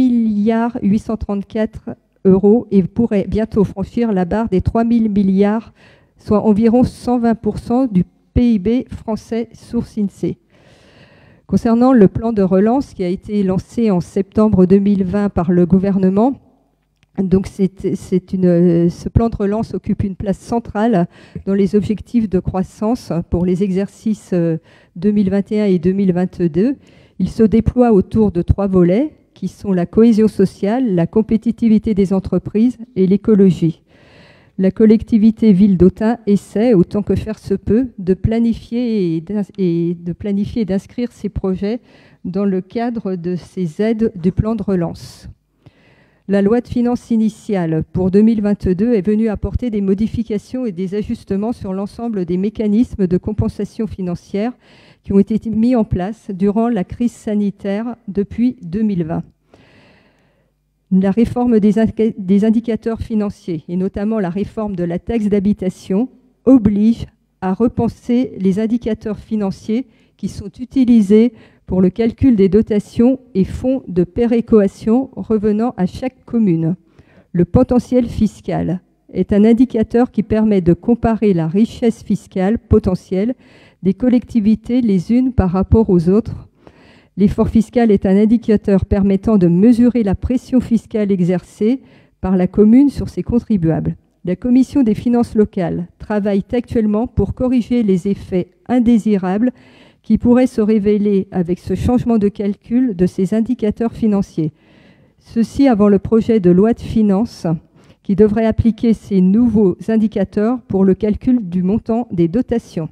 [SPEAKER 13] 2,834 € et pourrait bientôt franchir la barre des 3 000 milliards, soit environ 120% du PIB français source INSEE. Concernant le plan de relance qui a été lancé en septembre 2020 par le gouvernement, donc ce plan de relance occupe une place centrale dans les objectifs de croissance pour les exercices 2021 et 2022. Il se déploie autour de 3 volets qui sont la cohésion sociale, la compétitivité des entreprises et l'écologie. La collectivité ville d'Autun essaie, autant que faire se peut, de planifier et d'inscrire ces projets dans le cadre de ces aides du plan de relance. La loi de finances initiale pour 2022 est venue apporter des modifications et des ajustements sur l'ensemble des mécanismes de compensation financière qui ont été mis en place durant la crise sanitaire depuis 2020. La réforme des indicateurs financiers, et notamment la réforme de la taxe d'habitation, oblige à repenser les indicateurs financiers qui sont utilisés pour le calcul des dotations et fonds de péréquation revenant à chaque commune. Le potentiel fiscal est un indicateur qui permet de comparer la richesse fiscale potentielle des collectivités les unes par rapport aux autres. L'effort fiscal est un indicateur permettant de mesurer la pression fiscale exercée par la commune sur ses contribuables. La Commission des finances locales travaille actuellement pour corriger les effets indésirables qui pourraient se révéler avec ce changement de calcul de ces indicateurs financiers. Ceci avant le projet de loi de finances qui devrait appliquer ces nouveaux indicateurs pour le calcul du montant des dotations.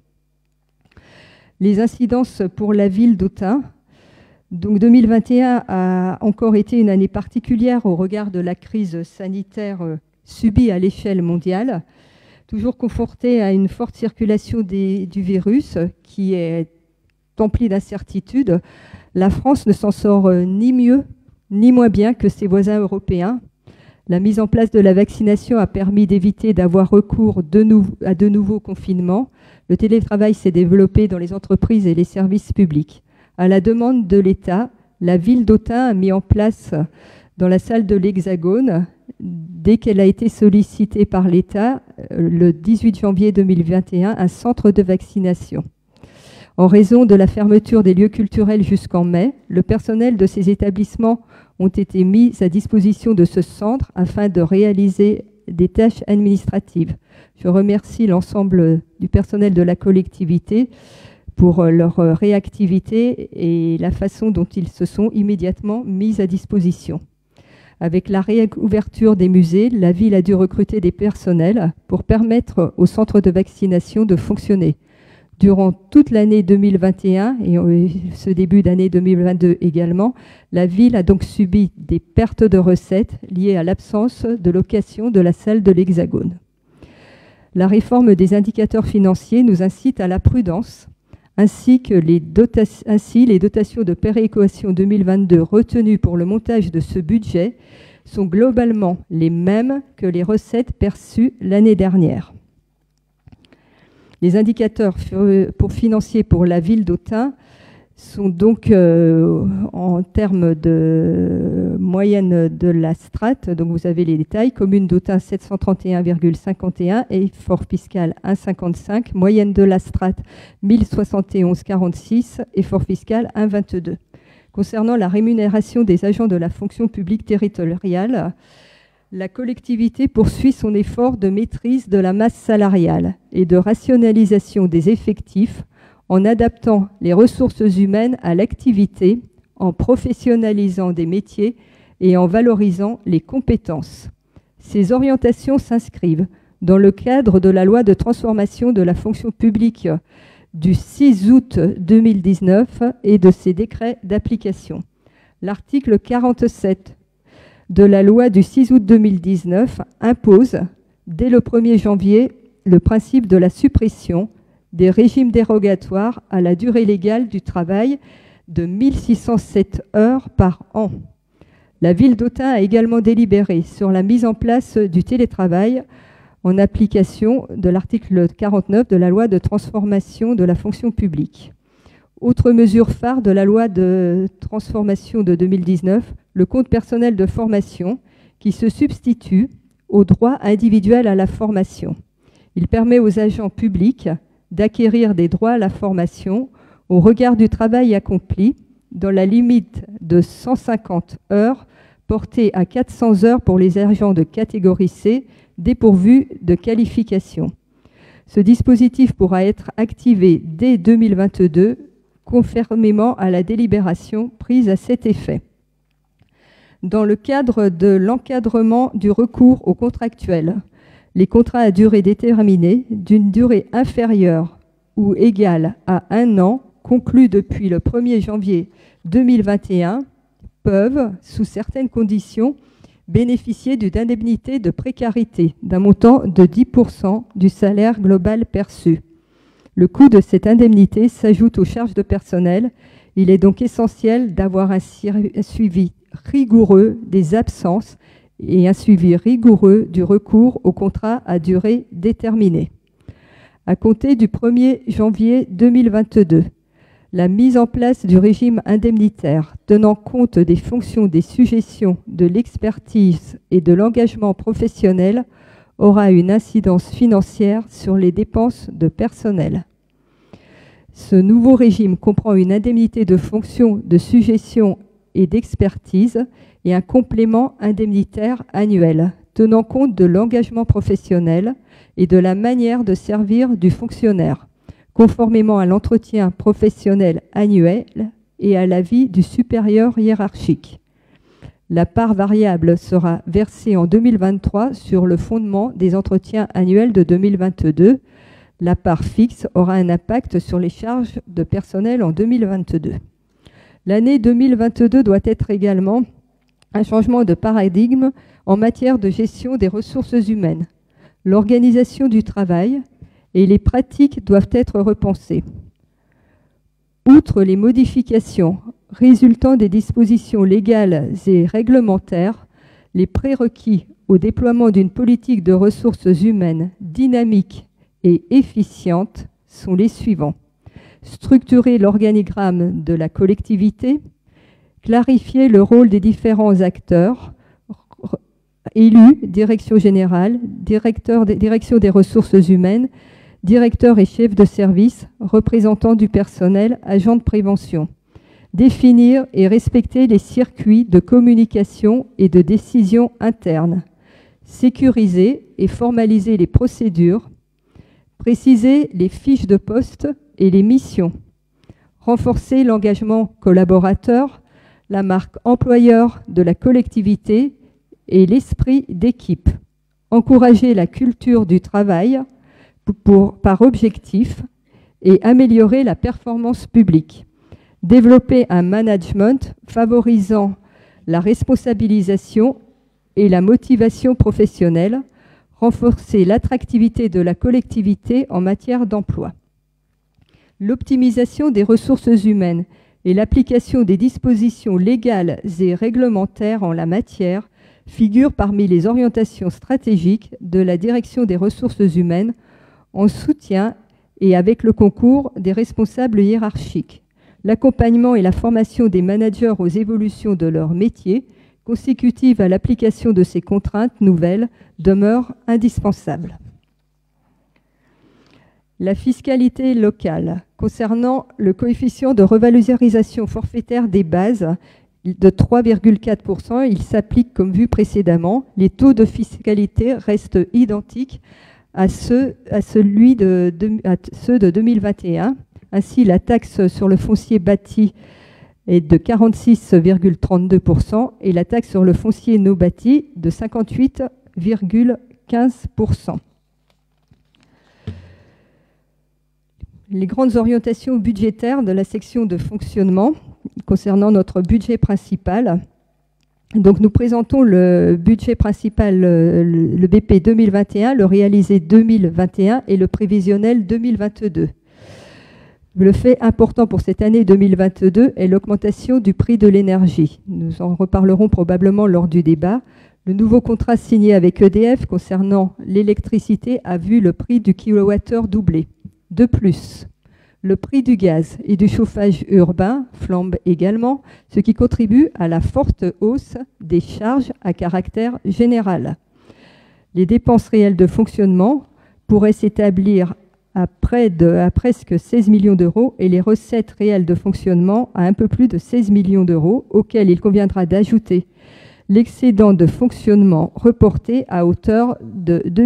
[SPEAKER 13] Les incidences pour la ville d'Autun. Donc 2021 a encore été une année particulière au regard de la crise sanitaire subie à l'échelle mondiale, toujours confrontée à une forte circulation du virus qui est emplie d'incertitudes. La France ne s'en sort ni mieux ni moins bien que ses voisins européens. La mise en place de la vaccination a permis d'éviter d'avoir recours à de nouveaux confinements. Le télétravail s'est développé dans les entreprises et les services publics. À la demande de l'État, la ville d'Autun a mis en place dans la salle de l'Hexagone, dès qu'elle a été sollicitée par l'État, le 18 janvier 2021, un centre de vaccination. En raison de la fermeture des lieux culturels jusqu'en mai, le personnel de ces établissements ont été mis à disposition de ce centre afin de réaliser des tâches administratives. Je remercie l'ensemble du personnel de la collectivité pour leur réactivité et la façon dont ils se sont immédiatement mis à disposition. Avec la réouverture des musées, la ville a dû recruter des personnels pour permettre aux centres de vaccination de fonctionner. Durant toute l'année 2021 et ce début d'année 2022 également, la ville a donc subi des pertes de recettes liées à l'absence de location de la salle de l'Hexagone. La réforme des indicateurs financiers nous incite à la prudence, ainsi les dotations de péréquation 2022 retenues pour le montage de ce budget sont globalement les mêmes que les recettes perçues l'année dernière. Les indicateurs financiers pour la ville d'Autun sont donc en termes de moyenne de la strate, donc vous avez les détails, commune d'Autun 731,51, effort fiscal 1,55, moyenne de la strate 1071,46, effort fiscal 1,22. Concernant la rémunération des agents de la fonction publique territoriale, la collectivité poursuit son effort de maîtrise de la masse salariale et de rationalisation des effectifs en adaptant les ressources humaines à l'activité, en professionnalisant des métiers et en valorisant les compétences. Ces orientations s'inscrivent dans le cadre de la loi de transformation de la fonction publique du 6 août 2019 et de ses décrets d'application. L'article 47 de la loi du 6 août 2019 impose, dès le 1er janvier, le principe de la suppression des régimes dérogatoires à la durée légale du travail de 1607 heures par an. La ville d'Autun a également délibéré sur la mise en place du télétravail en application de l'article 49 de la loi de transformation de la fonction publique. Autre mesure phare de la loi de transformation de 2019, le compte personnel de formation qui se substitue au droit individuel à la formation. Il permet aux agents publics d'acquérir des droits à la formation au regard du travail accompli dans la limite de 150 heures portée à 400 heures pour les agents de catégorie C dépourvus de qualification. Ce dispositif pourra être activé dès 2022 conformément à la délibération prise à cet effet. Dans le cadre de l'encadrement du recours aux contractuels, les contrats à durée déterminée d'une durée inférieure ou égale à 1 an conclus depuis le 1er janvier 2021 peuvent, sous certaines conditions, bénéficier d'une indemnité de précarité d'un montant de 10% du salaire global perçu. Le coût de cette indemnité s'ajoute aux charges de personnel. Il est donc essentiel d'avoir un suivi rigoureux des absences et un suivi rigoureux du recours au contrat à durée déterminée. À compter du 1er janvier 2022, la mise en place du régime indemnitaire tenant compte des fonctions des sujétions, de l'expertise et de l'engagement professionnel aura une incidence financière sur les dépenses de personnel. Ce nouveau régime comprend une indemnité de fonction, de sujétion et d'expertise et un complément indemnitaire annuel tenant compte de l'engagement professionnel et de la manière de servir du fonctionnaire, conformément à l'entretien professionnel annuel et à l'avis du supérieur hiérarchique. La part variable sera versée en 2023 sur le fondement des entretiens annuels de 2022. La part fixe aura un impact sur les charges de personnel en 2022. L'année 2022 doit être également un changement de paradigme en matière de gestion des ressources humaines. L'organisation du travail et les pratiques doivent être repensées. Outre les modifications résultant des dispositions légales et réglementaires, les prérequis au déploiement d'une politique de ressources humaines dynamique et efficiente sont les suivants. Structurer l'organigramme de la collectivité, clarifier le rôle des différents acteurs, élus, direction générale, direction des ressources humaines, directeurs et chefs de service, représentants du personnel, agents de prévention. Définir et respecter les circuits de communication et de décision interne. Sécuriser et formaliser les procédures. Préciser les fiches de poste et les missions. Renforcer l'engagement collaborateur, la marque employeur de la collectivité et l'esprit d'équipe. Encourager la culture du travail par objectif et améliorer la performance publique. Développer un management favorisant la responsabilisation et la motivation professionnelle. Renforcer l'attractivité de la collectivité en matière d'emploi. L'optimisation des ressources humaines et l'application des dispositions légales et réglementaires en la matière figurent parmi les orientations stratégiques de la direction des ressources humaines en soutien et avec le concours des responsables hiérarchiques. L'accompagnement et la formation des managers aux évolutions de leur métier, consécutives à l'application de ces contraintes nouvelles, demeurent indispensables. La fiscalité locale. Concernant le coefficient de revalorisation forfaitaire des bases de 3,4%, il s'applique comme vu précédemment. Les taux de fiscalité restent identiques à ceux de 2021. Ainsi, la taxe sur le foncier bâti est de 46,32% et la taxe sur le foncier non bâti de 58,15%. Les grandes orientations budgétaires de la section de fonctionnement concernant notre budget principal. Donc nous présentons le budget principal, le BP 2021, le réalisé 2021 et le prévisionnel 2022. Le fait important pour cette année 2022 est l'augmentation du prix de l'énergie. Nous en reparlerons probablement lors du débat. Le nouveau contrat signé avec EDF concernant l'électricité a vu le prix du kilowattheure doubler. De plus, le prix du gaz et du chauffage urbain flambe également, ce qui contribue à la forte hausse des charges à caractère général. Les dépenses réelles de fonctionnement pourraient s'établir à presque 16 millions d'euros et les recettes réelles de fonctionnement à un peu plus de 16 millions d'euros, auxquels il conviendra d'ajouter l'excédent de fonctionnement reporté à hauteur de 2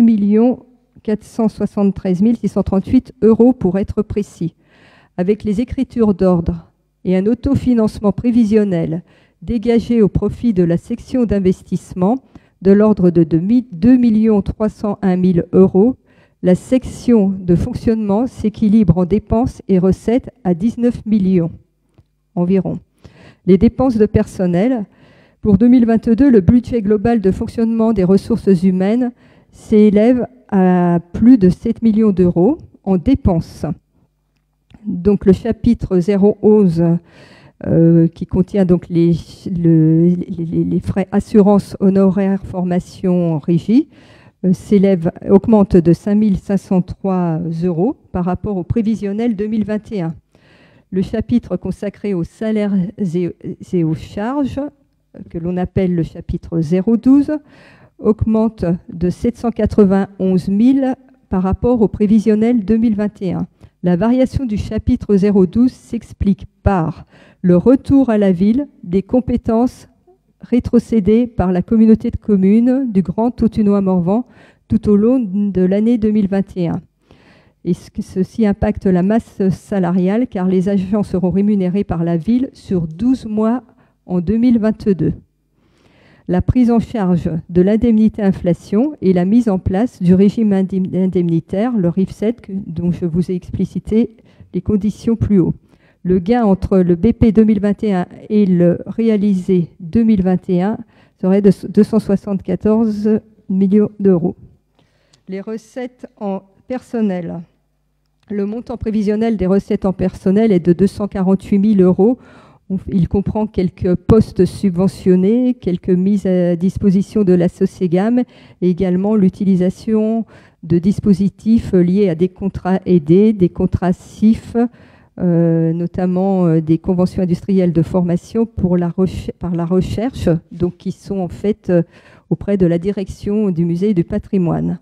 [SPEAKER 13] 473 638 euros pour être précis. Avec les écritures d'ordre et un autofinancement prévisionnel dégagé au profit de la section d'investissement de l'ordre de 2 301 000 euros, la section de fonctionnement s'équilibre en dépenses et recettes à 19 millions environ. Les dépenses de personnel. Pour 2022, le budget global de fonctionnement des ressources humaines s'élève à plus de 7 millions d'euros en dépenses. Donc le chapitre 011 qui contient donc les frais assurance honoraires formation régie augmente de 5 503 euros par rapport au prévisionnel 2021. Le chapitre consacré aux salaires et aux charges, que l'on appelle le chapitre 012, augmente de 791 000 par rapport au prévisionnel 2021. La variation du chapitre 012 s'explique par le retour à la ville des compétences rétrocédées par la communauté de communes du Grand Autunois-Morvan tout au long de l'année 2021. Et ceci impacte la masse salariale car les agents seront rémunérés par la ville sur 12 mois en 2022. La prise en charge de l'indemnité inflation et la mise en place du régime indemnitaire, le RIF7, dont je vous ai explicité les conditions plus haut. Le gain entre le BP 2021 et le réalisé 2021 serait de 274 millions d'euros. Les recettes en personnel. Le montant prévisionnel des recettes en personnel est de 248 000 euros. Il comprend quelques postes subventionnés, quelques mises à disposition de la Socegam et également l'utilisation de dispositifs liés à des contrats aidés, des contrats CIF, notamment des conventions industrielles de formation par la recherche, donc qui sont en fait auprès de la direction du musée du patrimoine.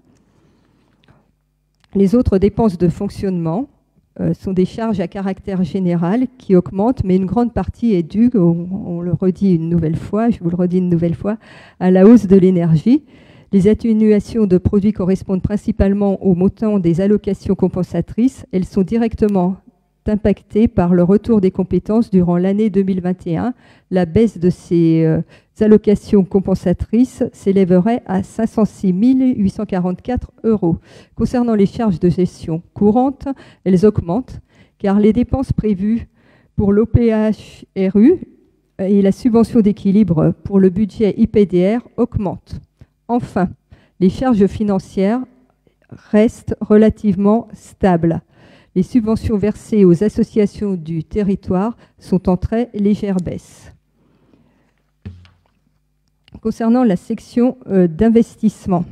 [SPEAKER 13] Les autres dépenses de fonctionnement sont des charges à caractère général qui augmentent, mais une grande partie est due, on le redit une nouvelle fois, je vous le redis une nouvelle fois, à la hausse de l'énergie. Les atténuations de produits correspondent principalement au montant des allocations compensatrices. Elles sont directement impactées par le retour des compétences durant l'année 2021. La baisse de ces allocations compensatrices s'élèverait à 506 844 €. Concernant les charges de gestion courantes, elles augmentent car les dépenses prévues pour l'OPHRU et la subvention d'équilibre pour le budget IPDR augmentent. Enfin, les charges financières restent relativement stables. Les subventions versées aux associations du territoire sont en très légère baisse. Concernant la section d'investissement,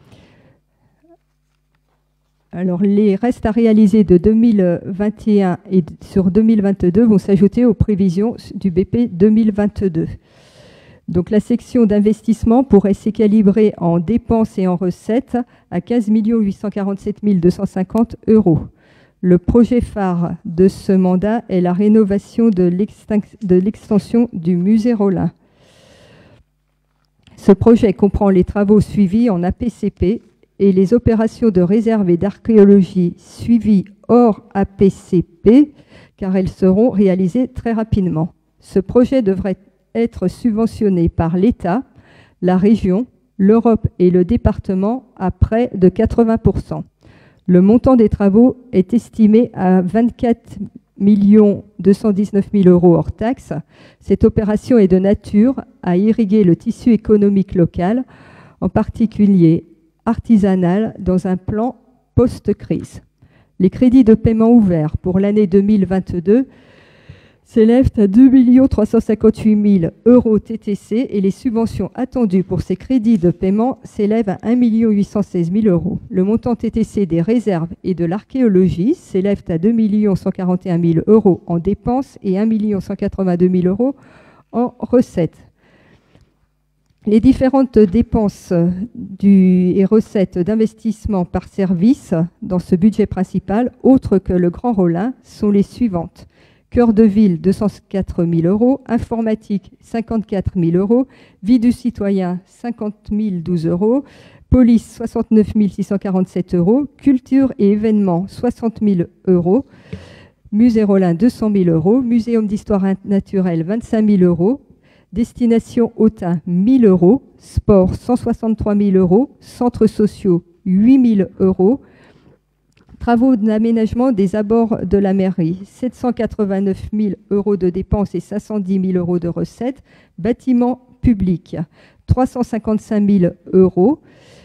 [SPEAKER 13] alors les restes à réaliser de 2021 et sur 2022 vont s'ajouter aux prévisions du BP 2022. Donc la section d'investissement pourrait s'équilibrer en dépenses et en recettes à 15 847 250 €. Le projet phare de ce mandat est la rénovation de l'extension du musée Rollin. Ce projet comprend les travaux suivis en APCP et les opérations de réserve et d'archéologie suivies hors APCP, car elles seront réalisées très rapidement. Ce projet devrait être subventionné par l'État, la région, l'Europe et le département à près de 80%. Le montant des travaux est estimé à 24 219 000 € hors taxes. Cette opération est de nature à irriguer le tissu économique local, en particulier artisanal, dans un plan post-crise. Les crédits de paiement ouverts pour l'année 2022 s'élèvent à 2 358 000 € TTC et les subventions attendues pour ces crédits de paiement s'élèvent à 1 816 000 €. Le montant TTC des réserves et de l'archéologie s'élève à 2 141 000 € en dépenses et 1 182 000 € en recettes. Les différentes dépenses et recettes d'investissement par service dans ce budget principal, autre que le Grand Rollin, sont les suivantes. Cœur de ville, 204 000 €, informatique, 54 000 €, vie du citoyen, 50 012 €, police, 69 647 €, culture et événements, 60 000 €, musée Rollin, 200 000 €, muséum d'histoire naturelle, 25 000 €, destination Autun, 1 000 €, sport, 163 000 €, centres sociaux, 8 000 €, travaux d'aménagement des abords de la mairie, 789 000 € de dépenses et 510 000 € de recettes. Bâtiments publics, 355 000 €.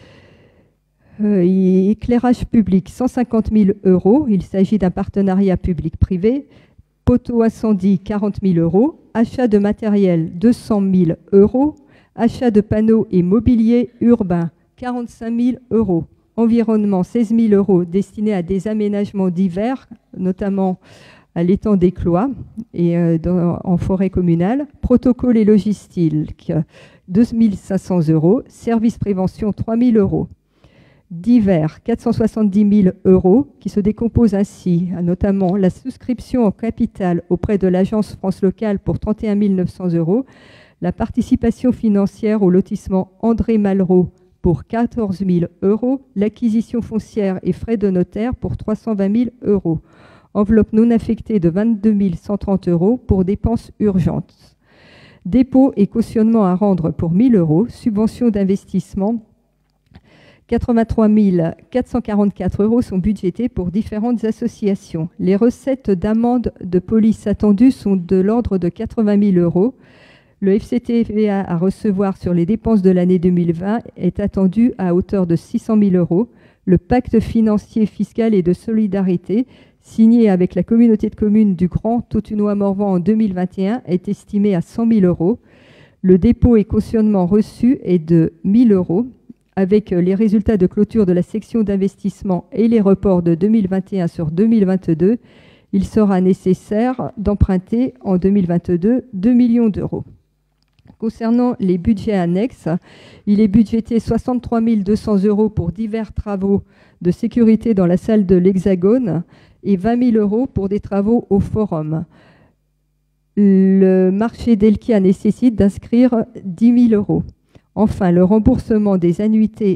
[SPEAKER 13] Éclairage public, 150 000 €. Il s'agit d'un partenariat public-privé. Poteau incendie, 40 000 €. Achat de matériel, 200 000 €. Achat de panneaux et mobilier urbain, 45 000 €. Environnement, 16 000 € destinés à des aménagements divers, notamment à l'étang des Clois et en forêt communale. Protocole et logistique, 2 500 €. Service prévention, 3 000 €. Divers, 470 000 € qui se décomposent ainsi, notamment la souscription en capital auprès de l'agence France Locale pour 31 900 €, la participation financière au lotissement André Malraux pour 14 000 €, l'acquisition foncière et frais de notaire pour 320 000 €. Enveloppe non affectée de 22 130 € pour dépenses urgentes. Dépôt et cautionnement à rendre pour 1 000 €. Subvention d'investissement, 83 444 € sont budgétés pour différentes associations. Les recettes d'amende de police attendues sont de l'ordre de 80 000 €. Le FCTVA à recevoir sur les dépenses de l'année 2020 est attendu à hauteur de 600 000 €. Le pacte financier, fiscal et de solidarité signé avec la communauté de communes du Grand Tautunois-Morvan en 2021 est estimé à 100 000 €. Le dépôt et cautionnement reçu est de 1 000 €. Avec les résultats de clôture de la section d'investissement et les reports de 2021 sur 2022, il sera nécessaire d'emprunter en 2022 2 millions d'euros. Concernant les budgets annexes, il est budgété 63 200 € pour divers travaux de sécurité dans la salle de l'Hexagone et 20 000 € pour des travaux au Forum. Le marché d'Elkia nécessite d'inscrire 10 000 €. Enfin, le remboursement des annuités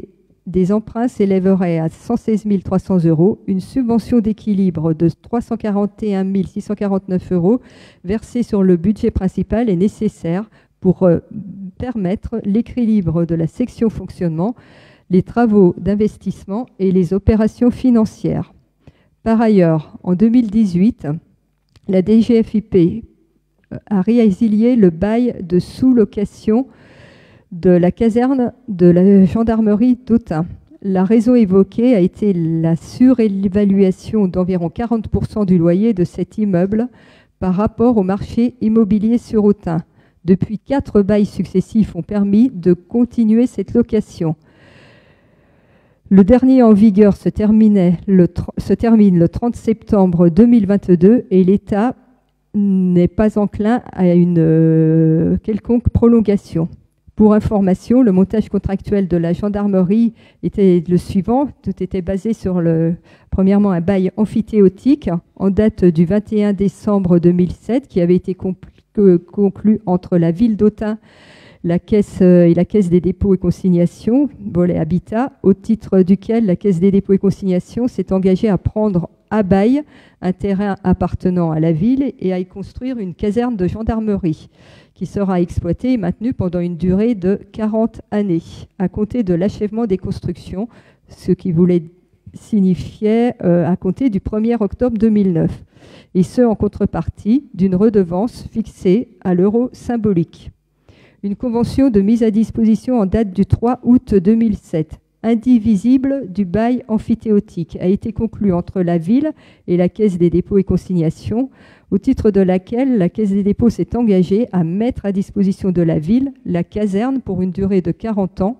[SPEAKER 13] des emprunts s'élèverait à 116 300 €. Une subvention d'équilibre de 341 649 € versée sur le budget principal est nécessaire pour permettre l'équilibre de la section fonctionnement, les travaux d'investissement et les opérations financières. Par ailleurs, en 2018, la DGFiP a résilié le bail de sous-location de la caserne de la gendarmerie d'Autun. La raison évoquée a été la surévaluation d'environ 40% du loyer de cet immeuble par rapport au marché immobilier sur Autun. Depuis 4 bails successifs ont permis de continuer cette location. Le dernier en vigueur se termine le 30 septembre 2022 et l'État n'est pas enclin à une quelconque prolongation. Pour information, le montage contractuel de la gendarmerie était le suivant. Tout était basé sur, premièrement, un bail amphithéotique en date du 21 décembre 2007 qui avait été conclu entre la ville d'Autun la Caisse et la Caisse des dépôts et consignations, volet habitat, au titre duquel la Caisse des dépôts et consignations s'est engagée à prendre à bail un terrain appartenant à la ville et à y construire une caserne de gendarmerie qui sera exploitée et maintenue pendant une durée de 40 années à compter de l'achèvement des constructions, ce qui voulait signifier à compter du 1er octobre 2009, et ce en contrepartie d'une redevance fixée à l'euro symbolique. Une convention de mise à disposition en date du 3 août 2007, indivisible du bail amphithéotique, a été conclue entre la ville et la Caisse des dépôts et consignations, au titre de laquelle la Caisse des dépôts s'est engagée à mettre à disposition de la ville la caserne pour une durée de 40 ans.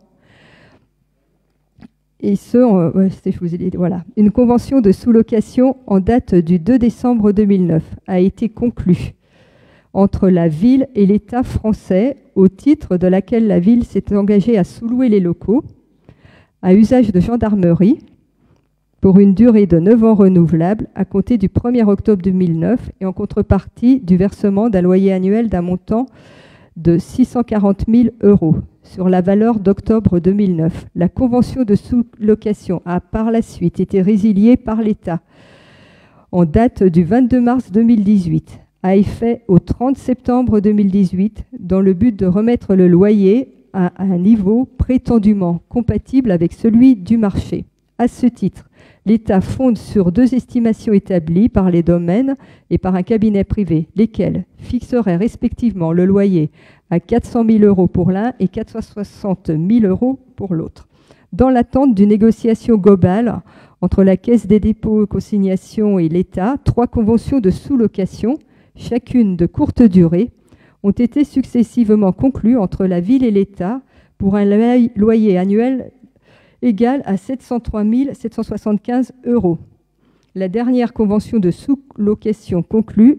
[SPEAKER 13] Et ce, je vous ai dit, voilà. Une convention de sous-location en date du 2 décembre 2009 a été conclue entre la ville et l'État français, au titre de laquelle la ville s'est engagée à sous-louer les locaux à usage de gendarmerie pour une durée de 9 ans renouvelable à compter du 1er octobre 2009 et en contrepartie du versement d'un loyer annuel d'un montant de 640 000 € sur la valeur d'octobre 2009. La convention de sous-location a par la suite été résiliée par l'État en date du 22 mars 2018. A effet au 30 septembre 2018 dans le but de remettre le loyer à un niveau prétendument compatible avec celui du marché. À ce titre, l'État fonde sur 2 estimations établies par les domaines et par un cabinet privé, lesquels fixeraient respectivement le loyer à 400 000 € pour l'un et 460 000 € pour l'autre. Dans l'attente d'une négociation globale entre la Caisse des dépôts et consignations et l'État, 3 conventions de sous-location, chacune de courte durée, ont été successivement conclues entre la ville et l'État pour un loyer annuel égal à 703 775 €. La dernière convention de sous-location conclue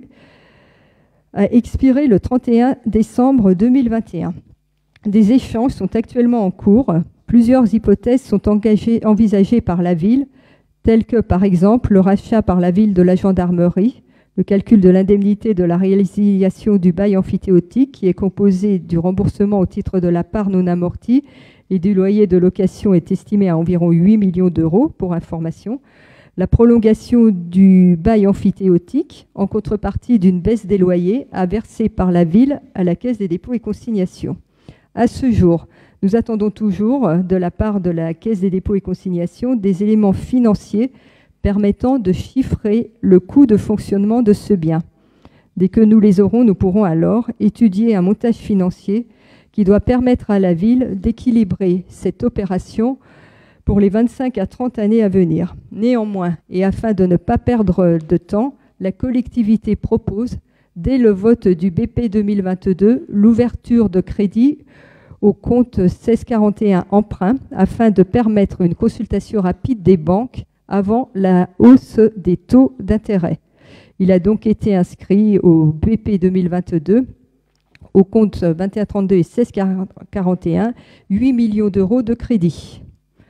[SPEAKER 13] a expiré le 31 décembre 2021. Des échanges sont actuellement en cours. Plusieurs hypothèses sont envisagées par la ville, telles que par exemple le rachat par la ville de la gendarmerie, le calcul de l'indemnité de la résiliation du bail amphithéotique qui est composé du remboursement au titre de la part non amortie et du loyer de location est estimé à environ 8 millions d'euros pour information. La prolongation du bail amphithéotique en contrepartie d'une baisse des loyers à verser par la ville à la Caisse des dépôts et consignations. À ce jour, nous attendons toujours de la part de la Caisse des dépôts et consignations des éléments financiers permettant de chiffrer le coût de fonctionnement de ce bien. Dès que nous les aurons, nous pourrons alors étudier un montage financier qui doit permettre à la ville d'équilibrer cette opération pour les 25 à 30 années à venir. Néanmoins, et afin de ne pas perdre de temps, la collectivité propose, dès le vote du BP 2022, l'ouverture de crédit au compte 1641 emprunt afin de permettre une consultation rapide des banques avant la hausse des taux d'intérêt. Il a donc été inscrit au BP 2022, au compte 2132 et 1641, 8 millions d'euros de crédit.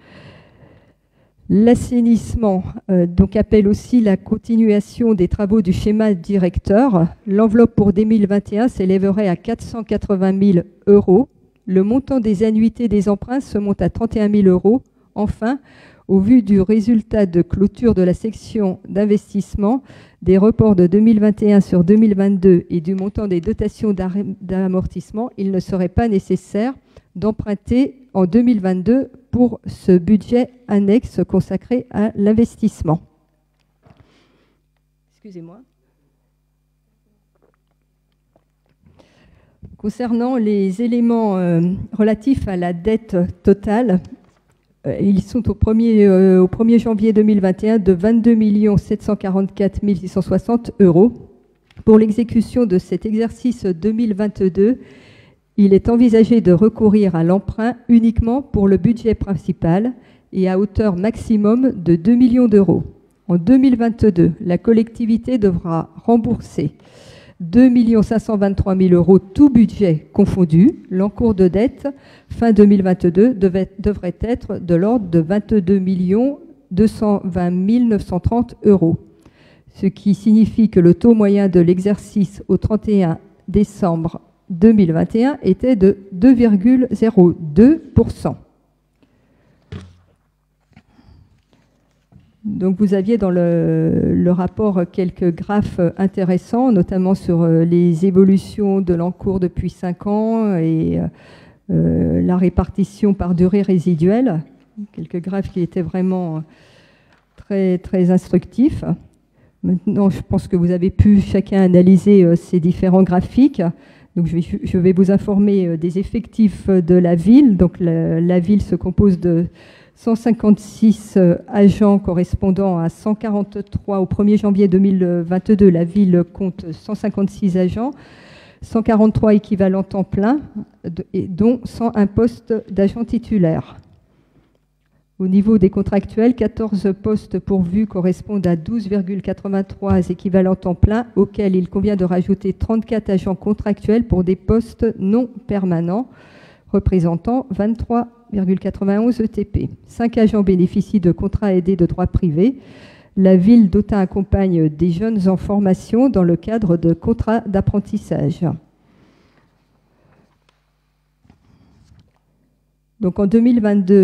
[SPEAKER 13] L'assainissement donc appelle aussi la continuation des travaux du schéma directeur. L'enveloppe pour 2021 s'élèverait à 480 000 €. Le montant des annuités des emprunts se monte à 31 000 € Enfin, au vu du résultat de clôture de la section d'investissement, des reports de 2021 sur 2022 et du montant des dotations d'amortissement, il ne serait pas nécessaire d'emprunter en 2022 pour ce budget annexe consacré à l'investissement. Excusez-moi. Concernant les éléments relatifs à la dette totale, ils sont au 1er janvier 2021 de 22 744 660 €. Pour l'exécution de cet exercice 2022, il est envisagé de recourir à l'emprunt uniquement pour le budget principal et à hauteur maximum de 2 millions d'euros. En 2022, la collectivité devra rembourser 2 523 000 € tout budget confondu. L'encours de dette fin 2022 devrait être de l'ordre de 22 220 930 €, ce qui signifie que le taux moyen de l'exercice au 31 décembre 2021 était de 2,02%. Donc vous aviez dans le rapport quelques graphes intéressants, notamment sur les évolutions de l'encours depuis 5 ans et la répartition par durée résiduelle. Quelques graphes qui étaient vraiment très, très instructifs. Maintenant, je pense que vous avez pu chacun analyser ces différents graphiques. Donc je vais vous informer des effectifs de la ville. Donc la ville se compose de 156 agents correspondant à 143 au 1er janvier 2022. La ville compte 156 agents, 143 équivalents temps plein, dont 101 postes d'agents titulaires. Au niveau des contractuels, 14 postes pourvus correspondent à 12,83 équivalents temps plein, auxquels il convient de rajouter 34 agents contractuels pour des postes non permanents, représentant 23,91 ETP. 5 agents bénéficient de contrats aidés de droit privé. La ville d'Autun accompagne des jeunes en formation dans le cadre de contrats d'apprentissage. Donc en 2022,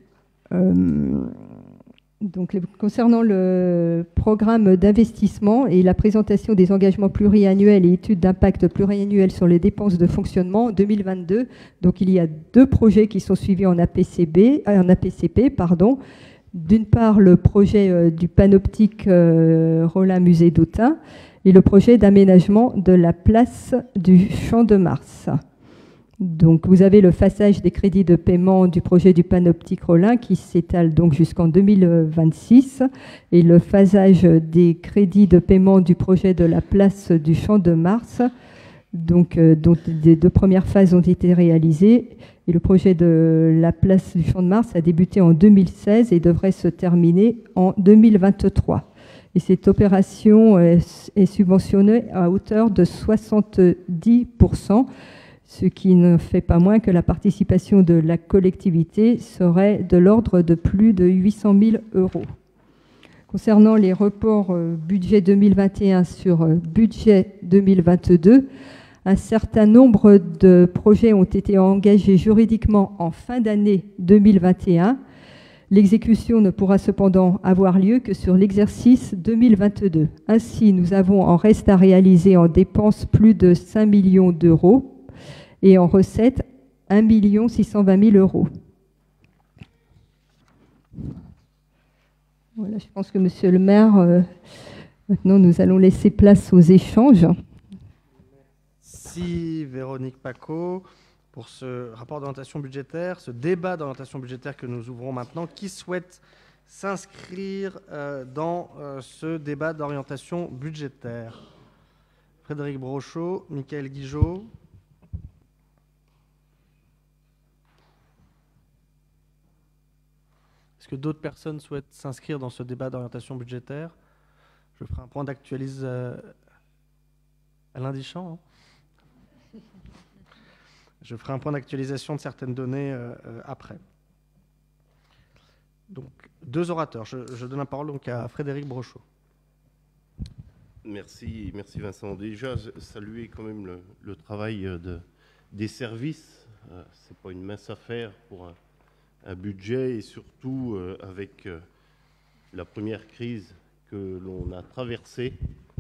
[SPEAKER 13] concernant le programme d'investissement et la présentation des engagements pluriannuels et études d'impact pluriannuels sur les dépenses de fonctionnement en 2022, donc il y a 2 projets qui sont suivis en APCP. D'une part, le projet du panoptique Rollin Musée d'Autun et le projet d'aménagement de la place du Champ de Mars. Donc, vous avez le phasage des crédits de paiement du projet du panoptique Rollin qui s'étale donc jusqu'en 2026 et le phasage des crédits de paiement du projet de la place du Champ de Mars, dont les 2 premières phases ont été réalisées et le projet de la place du Champ de Mars a débuté en 2016 et devrait se terminer en 2023. Et cette opération est subventionnée à hauteur de 70%. Ce qui ne fait pas moins que la participation de la collectivité serait de l'ordre de plus de 800 000 €. Concernant les reports budget 2021 sur budget 2022, un certain nombre de projets ont été engagés juridiquement en fin d'année 2021. L'exécution ne pourra cependant avoir lieu que sur l'exercice 2022. Ainsi, nous avons en reste à réaliser en dépenses plus de 5 millions d'euros et en recettes 1 620 000 €. Voilà, je pense que Monsieur le maire, maintenant nous allons laisser place aux échanges.
[SPEAKER 1] Merci Véronique Paco pour ce rapport d'orientation budgétaire, ce débat d'orientation budgétaire que nous ouvrons maintenant. Qui souhaite s'inscrire dans ce débat d'orientation budgétaire? Frédéric Brochot, Michael Guigeot. Est-ce que d'autres personnes souhaitent s'inscrire dans ce débat d'orientation budgétaire? Je ferai un point d'actualisation. Alain Dichand, hein. Je ferai un point d'actualisation de certaines données après. Donc, 2 orateurs. Je donne la parole donc à Frédéric Brochot.
[SPEAKER 5] Merci Vincent. Déjà, saluer quand même le travail des services. C'est pas une mince affaire pour un budget, et surtout avec la première crise que l'on a traversée.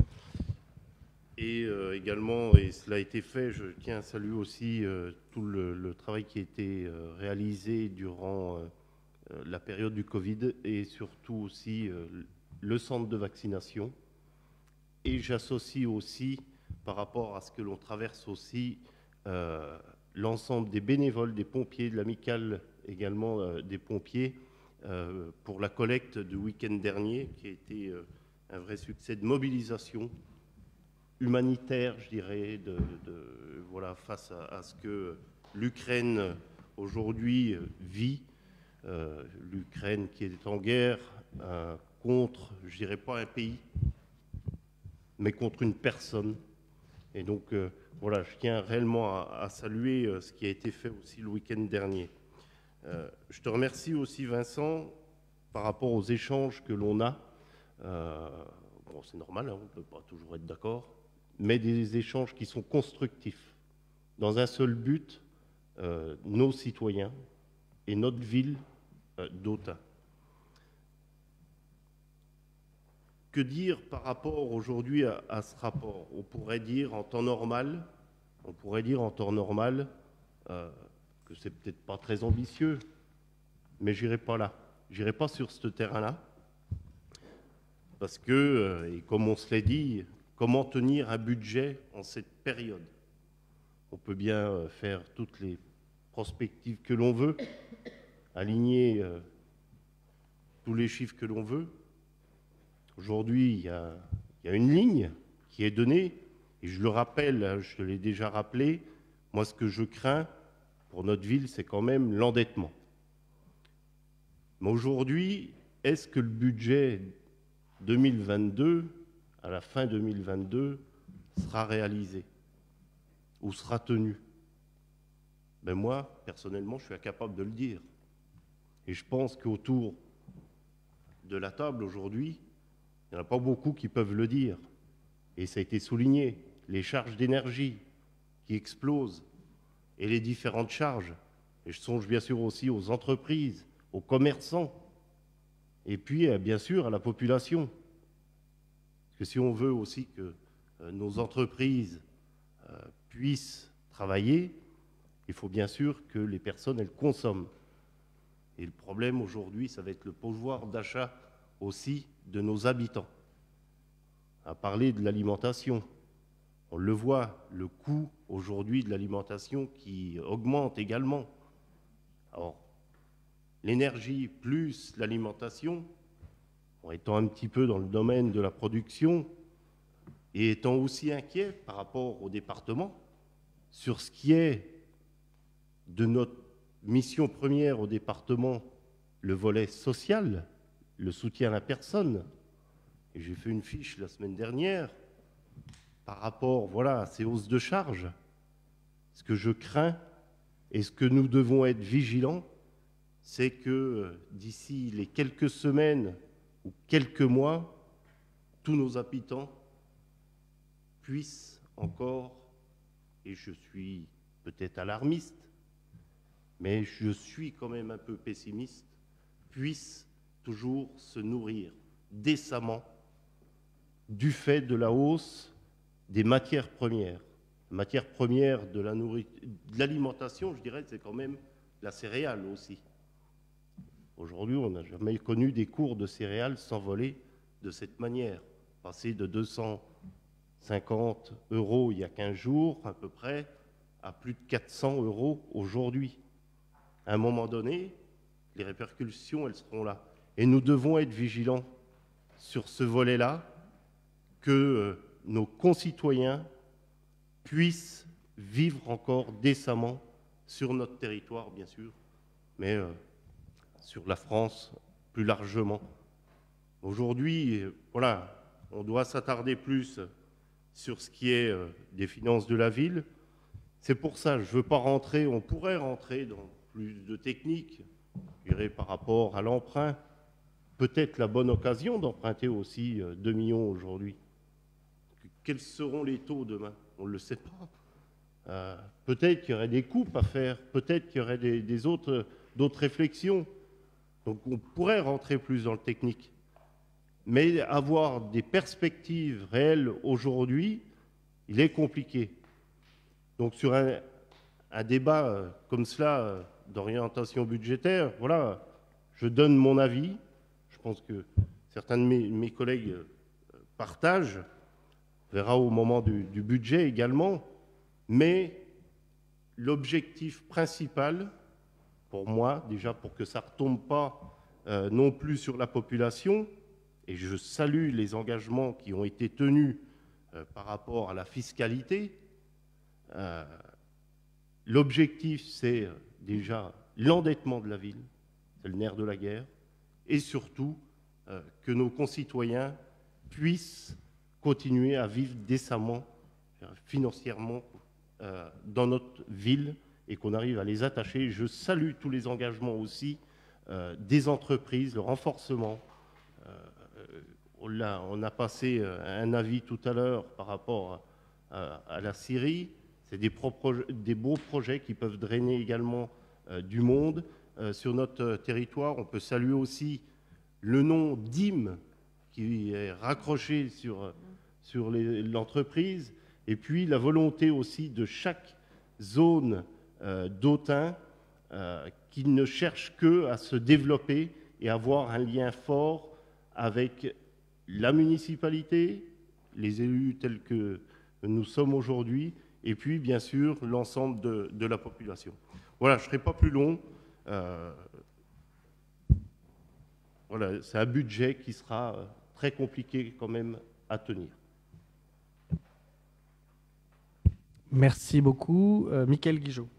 [SPEAKER 5] Et également, et cela a été fait, je tiens à saluer aussi tout le travail qui a été réalisé durant la période du Covid, et surtout aussi le centre de vaccination. Et j'associe aussi, par rapport à ce que l'on traverse aussi, l'ensemble des bénévoles, des pompiers, de l'amicale également des pompiers, pour la collecte du week-end dernier, qui a été un vrai succès de mobilisation humanitaire, je dirais, voilà, face à ce que l'Ukraine aujourd'hui vit. L'Ukraine qui est en guerre contre, je dirais pas un pays, mais contre une personne. Et donc, voilà, je tiens réellement à saluer ce qui a été fait aussi le week-end dernier. Je te remercie aussi, Vincent, par rapport aux échanges que l'on a. Bon, c'est normal, hein, on ne peut pas toujours être d'accord, mais des échanges qui sont constructifs, dans un seul but, nos citoyens et notre ville d'Autun. Que dire par rapport aujourd'hui à ce rapport? On pourrait dire en temps normal, que c'est peut-être pas très ambitieux, mais j'irai pas là. J'irai pas sur ce terrain-là. Parce que, et comme on se l'est dit, comment tenir un budget en cette période? On peut bien faire toutes les prospectives que l'on veut, aligner tous les chiffres que l'on veut. Aujourd'hui, il y a une ligne qui est donnée, et je le rappelle, je te l'ai déjà rappelé, moi ce que je crains pour notre ville, c'est quand même l'endettement. Mais aujourd'hui, est-ce que le budget 2022, à la fin 2022, sera réalisé ou sera tenu? Ben moi, personnellement, je suis incapable de le dire. Et je pense qu'autour de la table aujourd'hui, il n'y en a pas beaucoup qui peuvent le dire. Et ça a été souligné, les charges d'énergie qui explosent et les différentes charges. Et je songe bien sûr aussi aux entreprises, aux commerçants, et puis bien sûr à la population. Parce que si on veut aussi que nos entreprises puissent travailler, il faut bien sûr que les personnes, elles consomment. Et le problème aujourd'hui, ça va être le pouvoir d'achat aussi de nos habitants. À parler de l'alimentation, on le voit, le coût aujourd'hui de l'alimentation qui augmente également. Alors, l'énergie plus l'alimentation, en étant un petit peu dans le domaine de la production et étant aussi inquiet par rapport au département sur ce qui est de notre mission première au département, le volet social, le soutien à la personne. Et j'ai fait une fiche la semaine dernière par rapport, voilà, à ces hausses de charges. Ce que je crains et ce que nous devons être vigilants, c'est que d'ici les quelques semaines ou quelques mois, tous nos habitants puissent encore, et je suis peut-être alarmiste, mais je suis quand même un peu pessimiste, puissent toujours se nourrir décemment du fait de la hausse des matières premières. Matières premières de l'alimentation, je dirais, c'est quand même la céréale aussi. Aujourd'hui, on n'a jamais connu des cours de céréales s'envoler de cette manière. Passer de 250 € il y a 15 jours, à peu près, à plus de 400 € aujourd'hui. À un moment donné, les répercussions, elles seront là. Et nous devons être vigilants sur ce volet-là, que nos concitoyens puissent vivre encore décemment sur notre territoire, bien sûr, mais sur la France plus largement. Aujourd'hui, voilà, on doit s'attarder plus sur ce qui est des finances de la ville. C'est pour ça, je ne veux pas rentrer, on pourrait rentrer dans plus de techniques, je dirais par rapport à l'emprunt. Peut-être la bonne occasion d'emprunter aussi 2 millions aujourd'hui. Quels seront les taux demain? On ne le sait pas. Peut-être qu'il y aurait des coupes à faire, peut-être qu'il y aurait des autres d'autres réflexions. Donc on pourrait rentrer plus dans le technique. Mais avoir des perspectives réelles aujourd'hui, il est compliqué. Donc sur un débat comme cela, d'orientation budgétaire, voilà, je donne mon avis. Je pense que certains de mes collègues partagent. On verra au moment du budget également. Mais l'objectif principal, pour moi, déjà pour que ça ne retombe pas non plus sur la population, et je salue les engagements qui ont été tenus par rapport à la fiscalité, l'objectif, c'est déjà l'endettement de la ville, c'est le nerf de la guerre, et surtout que nos concitoyens puissent continuer à vivre décemment, financièrement, dans notre ville, et qu'on arrive à les attacher. Je salue tous les engagements aussi des entreprises, le renforcement. On a passé un avis tout à l'heure par rapport à la Syrie. C'est des beaux projets qui peuvent drainer également du monde sur notre territoire. On peut saluer aussi le nom d'IM qui est raccroché sur l'entreprise, et puis la volonté aussi de chaque zone d'Autun qui ne cherche que à se développer et avoir un lien fort avec la municipalité, les élus tels que nous sommes aujourd'hui, et puis bien sûr l'ensemble de la population. Voilà, je ne serai pas plus long. Voilà, c'est un budget qui sera très compliqué quand même à tenir.
[SPEAKER 1] Merci beaucoup. Michael Guigeot.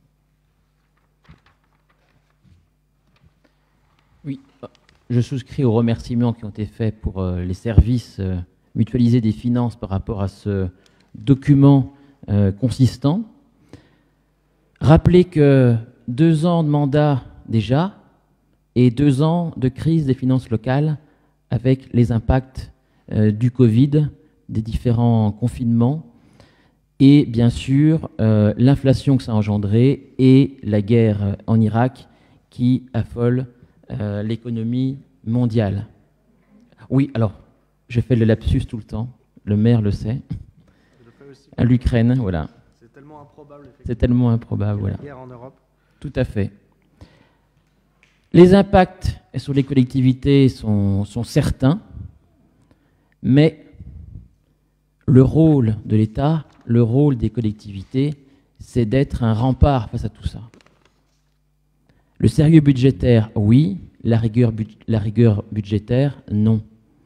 [SPEAKER 9] Oui, je souscris aux remerciements qui ont été faits pour les services mutualisés des finances par rapport à ce document consistant. Rappelez que 2 ans de mandat déjà et 2 ans de crise des finances locales avec les impacts du Covid, des différents confinements et bien sûr l'inflation que ça a engendré et la guerre en Irak qui affole l'économie mondiale. Oui, alors, je fais le lapsus tout le temps, le maire le sait. À l'Ukraine, voilà.
[SPEAKER 1] C'est tellement improbable.
[SPEAKER 9] C'est tellement improbable, voilà.
[SPEAKER 1] La guerre en Europe.
[SPEAKER 9] Tout à fait. Les impacts sur les collectivités sont certains, mais le rôle de l'État, le rôle des collectivités, c'est d'être un rempart face à tout ça. Le sérieux budgétaire, oui. La rigueur budgétaire, non.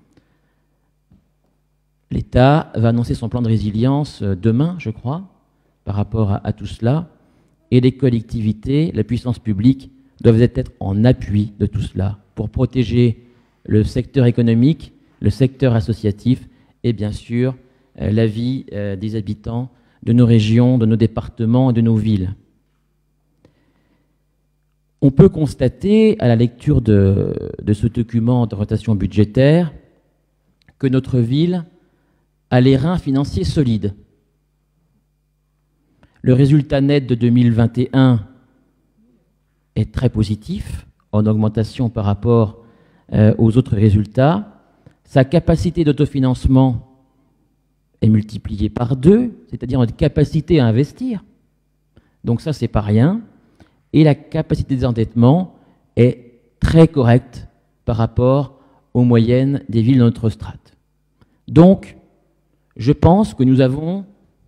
[SPEAKER 9] L'État va annoncer son plan de résilience demain, je crois, par rapport à tout cela. Et les collectivités, la puissance publique, doivent être en appui de tout cela pour protéger le secteur économique, le secteur associatif et bien sûr la vie des habitants de nos régions, de nos départements et de nos villes. On peut constater, à la lecture de ce document d'orientation budgétaire, que notre ville a les reins financiers solides. Le résultat net de 2021 est très positif, en augmentation par rapport aux autres résultats. Sa capacité d'autofinancement est multipliée par 2, c'est-à-dire notre capacité à investir. Donc ça, c'est pas rien. Et la capacité des endettements est très correcte par rapport aux moyennes des villes de notre strate. Donc, je pense que nous avons,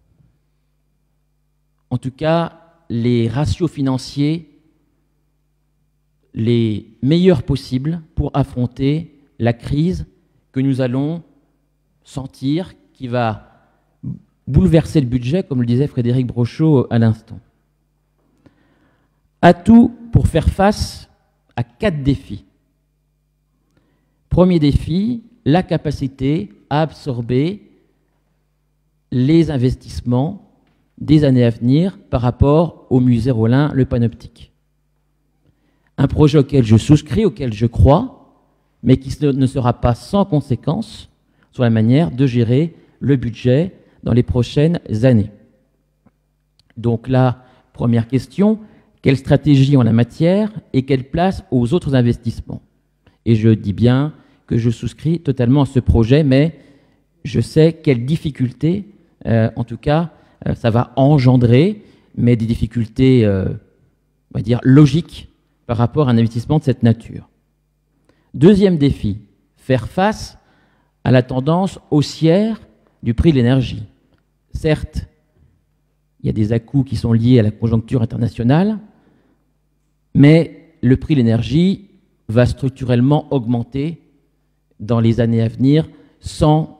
[SPEAKER 9] en tout cas, les ratios financiers les meilleurs possibles pour affronter la crise que nous allons sentir, qui va bouleverser le budget, comme le disait Frédéric Brochot à l'instant. Atout pour faire face à 4 défis. Premier défi, la capacité à absorber les investissements des années à venir par rapport au musée Rollin, le Panoptique. Un projet auquel je souscris, auquel je crois, mais qui ne sera pas sans conséquence sur la manière de gérer le budget dans les prochaines années. Donc là, première question, quelle stratégie en la matière et quelle place aux autres investissements. Et je dis bien que je souscris totalement à ce projet, mais je sais quelles difficultés, en tout cas, ça va engendrer, mais des difficultés, on va dire, logiques par rapport à un investissement de cette nature. Deuxième défi, faire face à la tendance haussière du prix de l'énergie. Certes, il y a des à-coups qui sont liés à la conjoncture internationale, mais le prix de l'énergie va structurellement augmenter dans les années à venir sans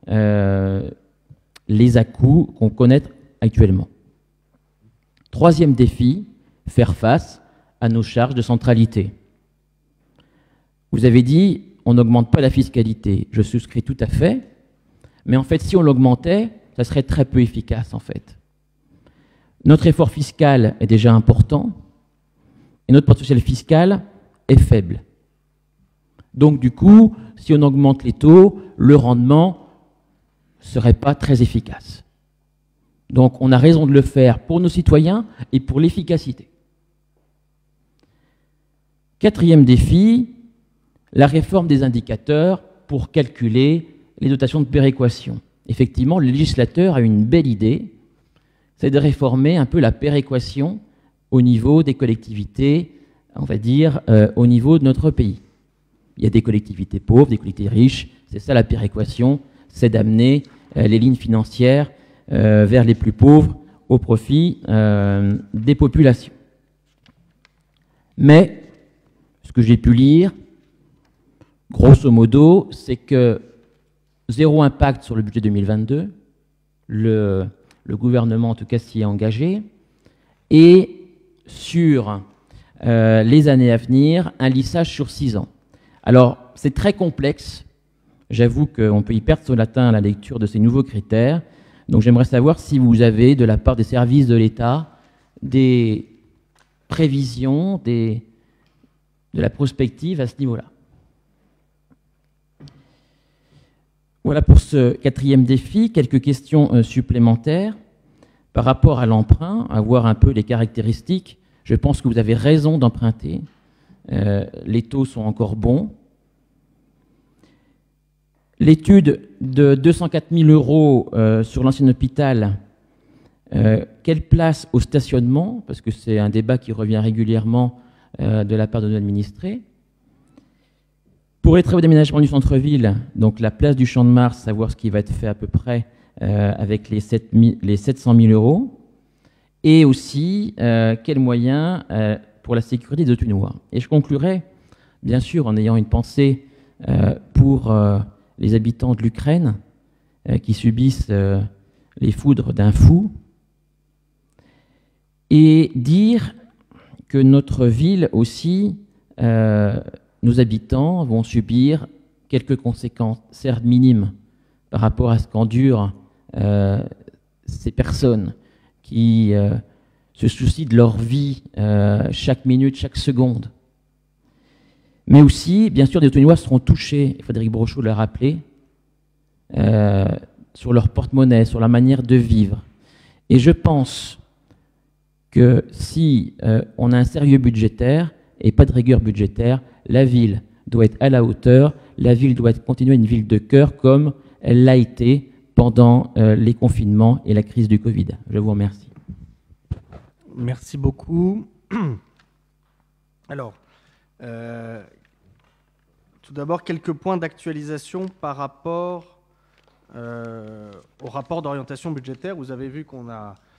[SPEAKER 9] les à-coups qu'on connaît actuellement. Troisième défi, faire face à nos charges de centralité. Vous avez dit, on n'augmente pas la fiscalité. Je souscris tout à fait, mais en fait, si on l'augmentait, ça serait très peu efficace, en fait. Notre effort fiscal est déjà important, et notre potentiel fiscal est faible. Donc, du coup, si on augmente les taux, le rendement ne serait pas très efficace. Donc, on a raison de le faire pour nos citoyens et pour l'efficacité. Quatrième défi, la réforme des indicateurs pour calculer les dotations de péréquation. Effectivement, le législateur a une belle idée, c'est de réformer un peu la péréquation au niveau des collectivités, on va dire, au niveau de notre pays. Il y a des collectivités pauvres, des collectivités riches, c'est ça la péréquation, c'est d'amener les lignes financières vers les plus pauvres au profit des populations. Mais, ce que j'ai pu lire, grosso modo, c'est que zéro impact sur le budget 2022, le gouvernement en tout cas s'y est engagé, et sur les années à venir, un lissage sur 6 ans. Alors, c'est très complexe, j'avoue qu'on peut y perdre son latin à la lecture de ces nouveaux critères, donc j'aimerais savoir si vous avez, de la part des services de l'État, des prévisions, de la prospective à ce niveau-là. Voilà pour ce quatrième défi. Quelques questions supplémentaires. Par rapport à l'emprunt, à voir un peu les caractéristiques, je pense que vous avez raison d'emprunter. Les taux sont encore bons. L'étude de 204 000 euros sur l'ancien hôpital, quelle place au stationnement? Parce que c'est un débat qui revient régulièrement de la part de nos administrés. Pour les travaux d'aménagement du centre-ville, donc la place du Champ de Mars, savoir ce qui va être fait à peu près avec les 700 000 euros. Et aussi, quels moyens pour la sécurité des Autunois. Et je conclurai, bien sûr, en ayant une pensée pour les habitants de l'Ukraine qui subissent les foudres d'un fou, et dire que notre ville aussi, nos habitants vont subir quelques conséquences, certes minimes, par rapport à ce qu'endurent ces personnes qui se soucient de leur vie chaque minute, chaque seconde. Mais aussi, bien sûr, des Autunois seront touchés, et Frédéric Brochot l'a rappelé, sur leur porte-monnaie, sur la manière de vivre. Et je pense que si on a un sérieux budgétaire et pas de rigueur budgétaire, la ville doit être à la hauteur, la ville doit continuer une ville de cœur comme elle l'a été pendant les confinements et la crise du Covid. Je vous remercie.
[SPEAKER 1] Merci beaucoup. Alors, tout d'abord, quelques points d'actualisation par rapport au rapport d'orientation budgétaire. Vous avez vu qu'on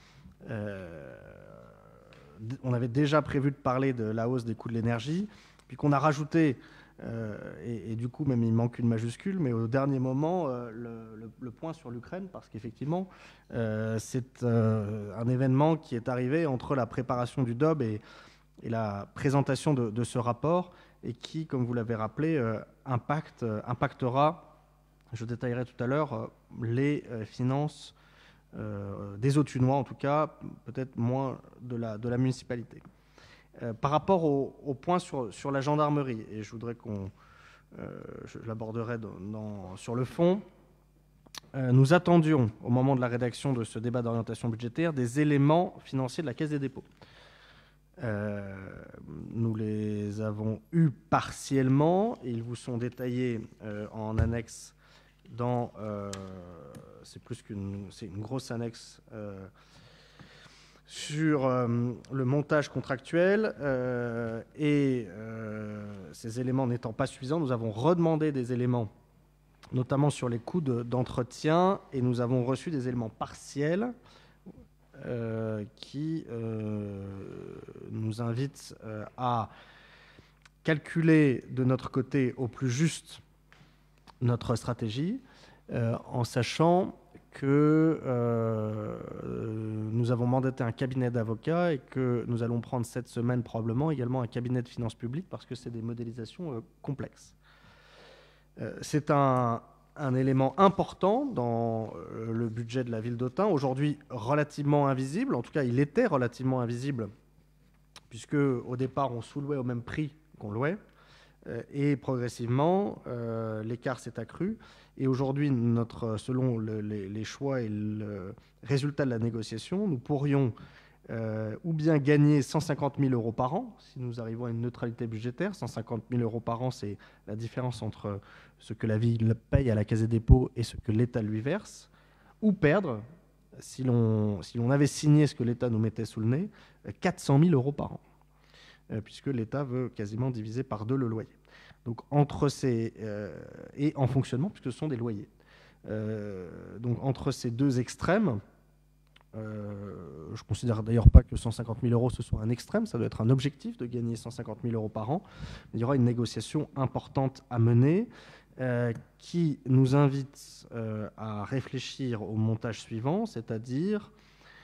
[SPEAKER 1] avait déjà prévu de parler de la hausse des coûts de l'énergie, puis qu'on a rajouté, et du coup même il manque une majuscule, mais au dernier moment, le point sur l'Ukraine, parce qu'effectivement, c'est un événement qui est arrivé entre la préparation du DOB et la présentation de ce rapport, et qui, comme vous l'avez rappelé, impactera, je détaillerai tout à l'heure, les finances des Autunois, en tout cas, peut-être moins de la municipalité. Par rapport au point sur la gendarmerie, et je voudrais je l'aborderai sur le fond, nous attendions, au moment de la rédaction de ce débat d'orientation budgétaire, des éléments financiers de la Caisse des dépôts. Nous les avons eus partiellement. Ils vous sont détaillés en annexe dans... c'est une grosse annexe sur le montage contractuel. Ces éléments n'étant pas suffisants, nous avons redemandé des éléments, notamment sur les coûts d'entretien, et nous avons reçu des éléments partiels qui nous invitent à calculer de notre côté au plus juste notre stratégie, en sachant que nous avons mandaté un cabinet d'avocats et que nous allons prendre cette semaine probablement également un cabinet de finances publiques parce que c'est des modélisations complexes. C'est un élément important dans le budget de la ville d'Autun, aujourd'hui relativement invisible, en tout cas il était relativement invisible, puisque au départ on sous-louait au même prix qu'on louait, et progressivement l'écart s'est accru, et aujourd'hui, selon les choix et le résultat de la négociation, nous pourrions ou bien gagner 150 000 € par an, si nous arrivons à une neutralité budgétaire. 150 000 € par an, c'est la différence entre ce que la ville paye à la Caisse des dépôts et ce que l'État lui verse, ou perdre, si l'on avait signé ce que l'État nous mettait sous le nez, 400 000 € par an, puisque l'État veut quasiment diviser par 2 le loyer. Donc entre ces... et en fonctionnement, puisque ce sont des loyers. Donc entre ces deux extrêmes, je ne considère d'ailleurs pas que 150 000 € ce soit un extrême, ça doit être un objectif de gagner 150 000 € par an. Il y aura une négociation importante à mener qui nous invite à réfléchir au montage suivant, c'est-à-dire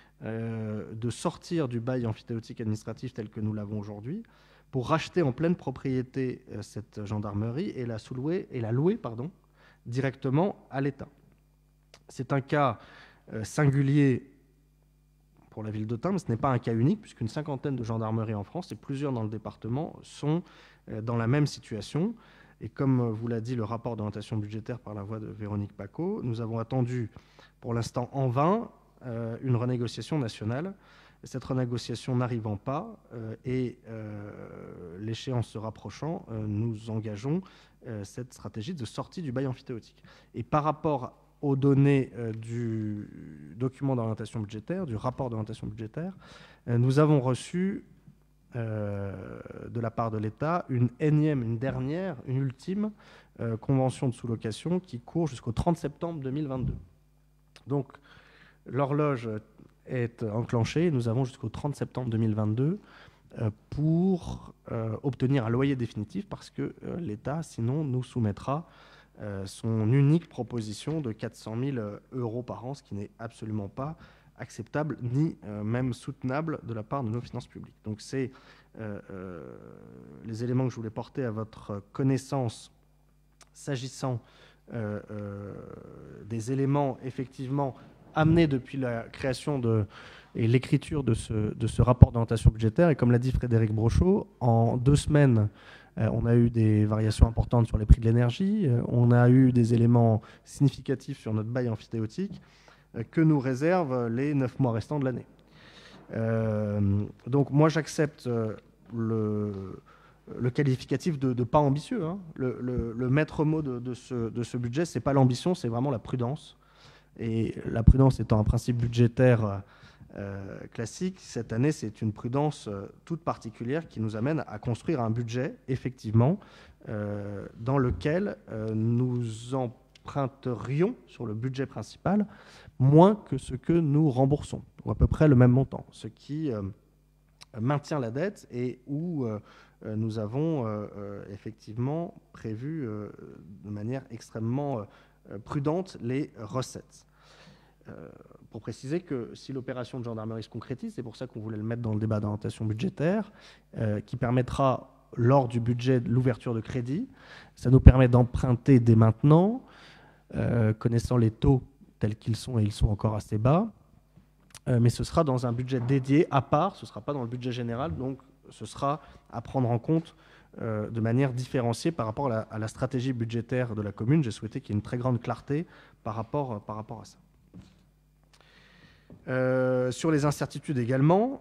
[SPEAKER 1] de sortir du bail amphithéotique administratif tel que nous l'avons aujourd'hui pour racheter en pleine propriété cette gendarmerie et la louer directement à l'État. C'est un cas singulier pour la ville d'Autun, mais ce n'est pas un cas unique, puisqu'une cinquantaine de gendarmeries en France, et plusieurs dans le département, sont dans la même situation. Et comme vous l'a dit le rapport d'orientation budgétaire par la voix de Véronique Pacaud, nous avons attendu pour l'instant en vain une renégociation nationale. Cette renégociation n'arrivant pas et l'échéance se rapprochant, nous engageons cette stratégie de sortie du bail amphithéotique. Et par rapport aux données du document d'orientation budgétaire, du rapport d'orientation budgétaire, nous avons reçu de la part de l'État une ultime convention de sous-location qui court jusqu'au 30 septembre 2022. Donc l'horloge est enclenchée. Nous avons jusqu'au 30 septembre 2022 pour obtenir un loyer définitif, parce que l'État, sinon, nous soumettra son unique proposition de 400 000 € par an, ce qui n'est absolument pas acceptable ni même soutenable de la part de nos finances publiques. Donc c'est les éléments que je voulais porter à votre connaissance s'agissant des éléments effectivement amenés depuis la création et l'écriture de ce rapport d'orientation budgétaire. Et comme l'a dit Frédéric Brochot, en 2 semaines, on a eu des variations importantes sur les prix de l'énergie, on a eu des éléments significatifs sur notre bail amphithéotique que nous réservent les 9 mois restants de l'année. Donc moi j'accepte le qualificatif de pas ambitieux. Hein. Le maître mot de ce budget, c'est pas l'ambition, c'est vraiment la prudence. Et la prudence étant un principe budgétaire classique, cette année, c'est une prudence toute particulière qui nous amène à construire un budget, effectivement, dans lequel nous emprunterions sur le budget principal moins que ce que nous remboursons, ou à peu près le même montant, ce qui maintient la dette et où nous avons effectivement prévu de manière extrêmement prudente les recettes. Pour préciser que si l'opération de gendarmerie se concrétise, c'est pour ça qu'on voulait le mettre dans le débat d'orientation budgétaire, qui permettra, lors du budget, de l'ouverture de crédit. Ça nous permet d'emprunter dès maintenant, connaissant les taux tels qu'ils sont, et ils sont encore assez bas, mais ce sera dans un budget dédié à part, ce ne sera pas dans le budget général, donc ce sera à prendre en compte de manière différenciée par rapport à la stratégie budgétaire de la commune. J'ai souhaité qu'il y ait une très grande clarté par rapport à ça. Sur les incertitudes également,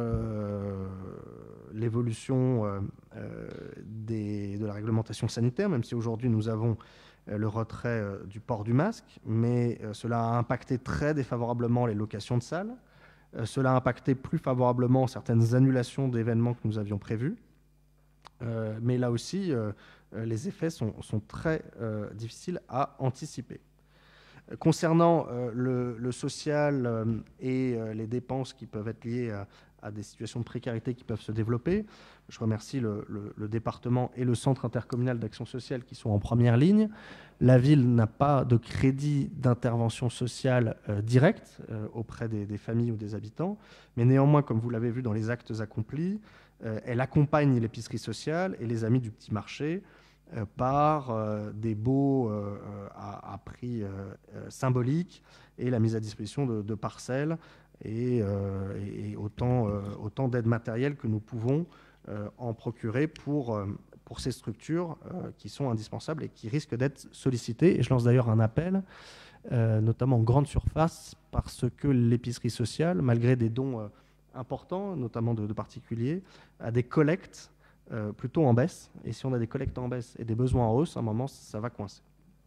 [SPEAKER 1] l'évolution de la réglementation sanitaire, même si aujourd'hui nous avons le retrait du port du masque, mais cela a impacté très défavorablement les locations de salles. Cela a impacté plus favorablement certaines annulations d'événements que nous avions prévus. Mais là aussi, les effets sont très difficiles à anticiper. Concernant le social et les dépenses qui peuvent être liées à des situations de précarité qui peuvent se développer, je remercie le département et le centre intercommunal d'action sociale qui sont en première ligne. La ville n'a pas de crédit d'intervention sociale direct auprès des familles ou des habitants, mais néanmoins, comme vous l'avez vu dans les actes accomplis, elle accompagne l'épicerie sociale et les amis du petit marché par des baux à prix symboliques et la mise à disposition de parcelles et autant d'aides matérielles que nous pouvons en procurer pour ces structures qui sont indispensables et qui risquent d'être sollicitées. Et je lance d'ailleurs un appel, notamment en grande surface, parce que l'épicerie sociale, malgré des dons importants, notamment de particuliers, a des collectes plutôt en baisse. Et si on a des collectes en baisse et des besoins en hausse, à un moment, ça va coincer.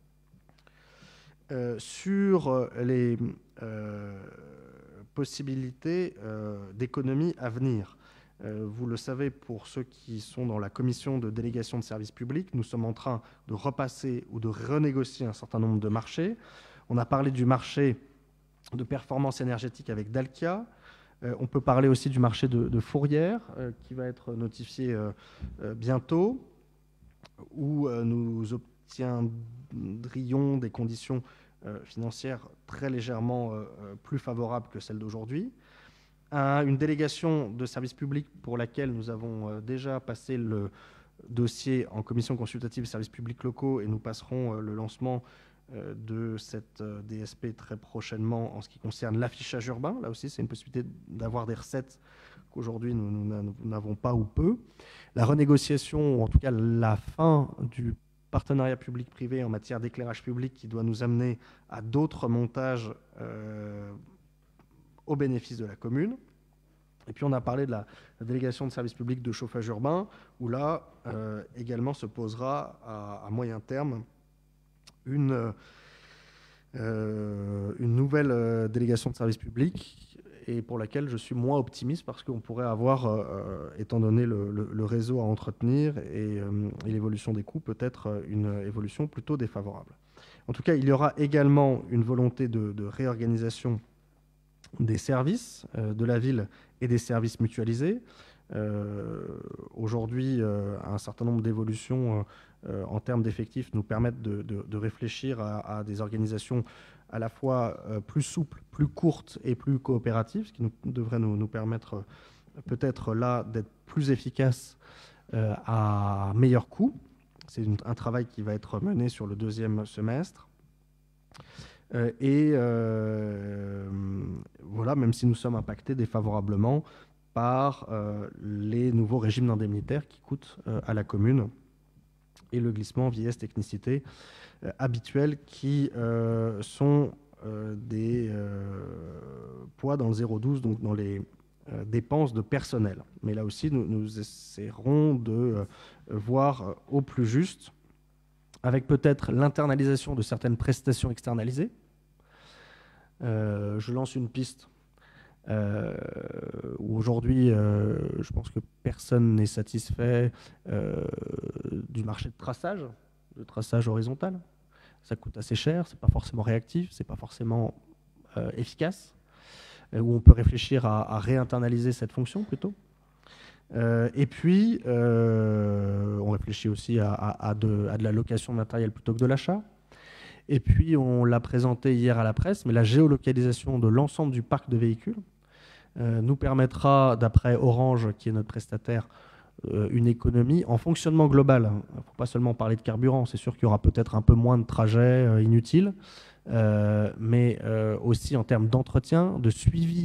[SPEAKER 1] Sur les possibilités d'économie à venir, vous le savez, pour ceux qui sont dans la commission de délégation de services publics, nous sommes en train de repasser ou de renégocier un certain nombre de marchés. On a parlé du marché de performance énergétique avec Dalkia. On peut parler aussi du marché de Fourrière, qui va être notifié bientôt, où nous obtiendrions des conditions financières très légèrement plus favorables que celles d'aujourd'hui. Une délégation de services publics pour laquelle nous avons déjà passé le dossier en commission consultative des services publics locaux, et nous passerons le lancement de cette DSP très prochainement en ce qui concerne l'affichage urbain. Là aussi, c'est une possibilité d'avoir des recettes qu'aujourd'hui nous n'avons pas ou peu. La renégociation, ou en tout cas la fin du partenariat public-privé en matière d'éclairage public qui doit nous amener à d'autres montages au bénéfice de la commune. Et puis on a parlé de la délégation de services publics de chauffage urbain, où là également se posera à moyen terme une nouvelle délégation de services publics, et pour laquelle je suis moins optimiste, parce qu'on pourrait avoir, étant donné le réseau à entretenir et l'évolution des coûts, peut-être une évolution plutôt défavorable. En tout cas, il y aura également une volonté de réorganisation des services de la ville et des services mutualisés. Aujourd'hui, un certain nombre d'évolutions en termes d'effectifs nous permettent de réfléchir à des organisations à la fois plus souples, plus courtes et plus coopératives, ce qui devrait nous permettre peut-être là d'être plus efficaces à meilleur coût. C'est un travail qui va être mené sur le deuxième semestre. Voilà, même si nous sommes impactés défavorablement par les nouveaux régimes indemnitaires qui coûtent à la commune et le glissement vieillesse technicité habituels qui sont des poids dans le 0,12, donc dans les dépenses de personnel. Mais là aussi, nous essaierons de voir au plus juste, avec peut-être l'internalisation de certaines prestations externalisées. Je lance une piste où aujourd'hui, je pense que personne n'est satisfait du marché de traçage horizontal. Ça coûte assez cher, c'est pas forcément réactif, c'est pas forcément efficace, où on peut réfléchir à réinternaliser cette fonction plutôt. Et puis, on réfléchit aussi à de la location de matériel plutôt que de l'achat. Et puis, on l'a présenté hier à la presse, mais la géolocalisation de l'ensemble du parc de véhicules nous permettra, d'après Orange, qui est notre prestataire, une économie en fonctionnement global. Il ne faut pas seulement parler de carburant, c'est sûr qu'il y aura peut-être un peu moins de trajets inutiles, mais aussi en termes d'entretien, de suivi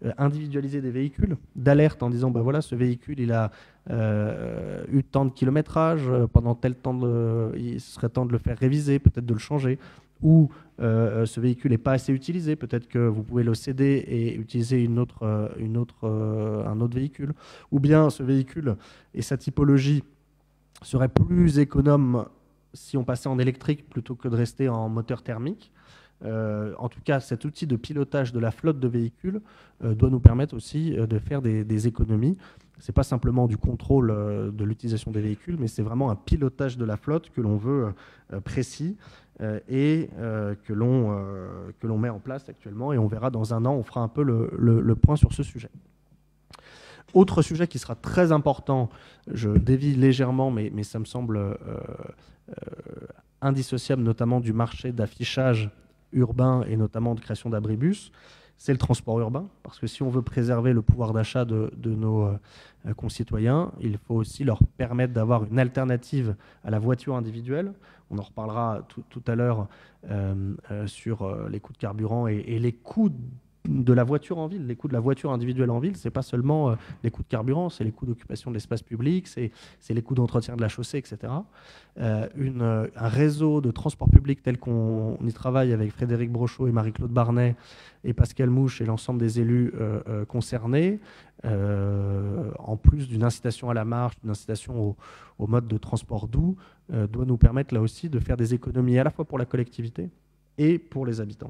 [SPEAKER 1] individualisées des véhicules, d'alerte en disant, ben voilà, ce véhicule, il a eu tant de kilométrage, pendant tel temps, il serait temps de le faire réviser, peut-être de le changer, ou ce véhicule n'est pas assez utilisé, peut-être que vous pouvez le céder et utiliser un autre véhicule, ou bien ce véhicule et sa typologie serait plus économe si on passait en électrique plutôt que de rester en moteur thermique. En tout cas, cet outil de pilotage de la flotte de véhicules doit nous permettre aussi de faire des économies. Ce n'est pas simplement du contrôle de l'utilisation des véhicules, mais c'est vraiment un pilotage de la flotte que l'on veut précis et que l'on met en place actuellement. Et on verra dans un an, on fera un peu le point sur ce sujet. Autre sujet qui sera très important, je dévie légèrement, mais ça me semble indissociable, notamment du marché d'affichage urbain et notamment de création d'abribus, c'est le transport urbain. Parce que si on veut préserver le pouvoir d'achat de nos concitoyens, il faut aussi leur permettre d'avoir une alternative à la voiture individuelle. On en reparlera tout à l'heure sur les coûts de carburant et les coûts de la voiture en ville. Les coûts de la voiture individuelle en ville, ce n'est pas seulement les coûts de carburant, c'est les coûts d'occupation de l'espace public, c'est les coûts d'entretien de la chaussée, etc. Un réseau de transport public tel qu'on y travaille avec Frédéric Brochot et Marie-Claude Barnet et Pascal Mouche et l'ensemble des élus concernés, en plus d'une incitation à la marche, d'une incitation au mode de transport doux, doit nous permettre là aussi de faire des économies à la fois pour la collectivité et pour les habitants.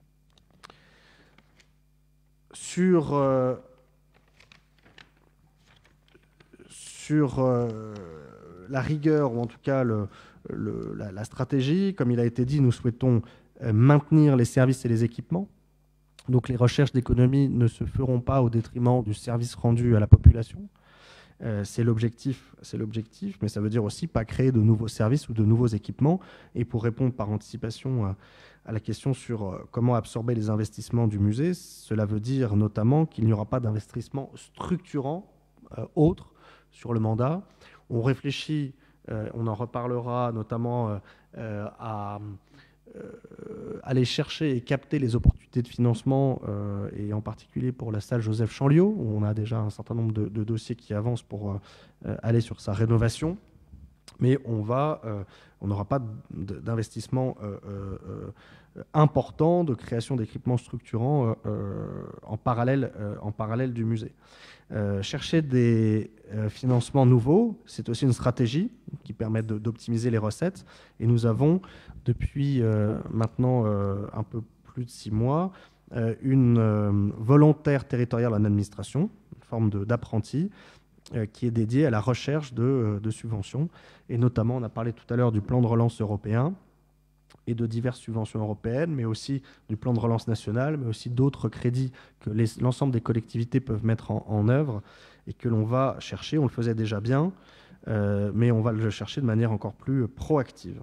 [SPEAKER 1] Sur la rigueur, ou en tout cas la stratégie, comme il a été dit, nous souhaitons maintenir les services et les équipements. Donc les recherches d'économie ne se feront pas au détriment du service rendu à la population. C'est l'objectif, mais ça veut dire aussi pas créer de nouveaux services ou de nouveaux équipements. Et pour répondre par anticipation à la question sur comment absorber les investissements du musée, cela veut dire notamment qu'il n'y aura pas d'investissement structurant autre sur le mandat. On réfléchit, on en reparlera notamment à aller chercher et capter les opportunités de financement, et en particulier pour la salle Joseph Chanliot, où on a déjà un certain nombre de dossiers qui avancent pour aller sur sa rénovation. Mais on n'aura pas d'investissement important de création d'équipements structurants en parallèle du musée. Chercher des financements nouveaux, c'est aussi une stratégie qui permet d'optimiser les recettes. Et nous avons, depuis maintenant un peu plus de 6 mois, une volontaire territoriale en administration, une forme d'apprenti, qui est dédiée à la recherche de subventions. Et notamment, on a parlé tout à l'heure du plan de relance européen et de diverses subventions européennes, mais aussi du plan de relance national, mais aussi d'autres crédits que l'ensemble des collectivités peuvent mettre en œuvre et que l'on va chercher. On le faisait déjà bien, mais on va le chercher de manière encore plus proactive.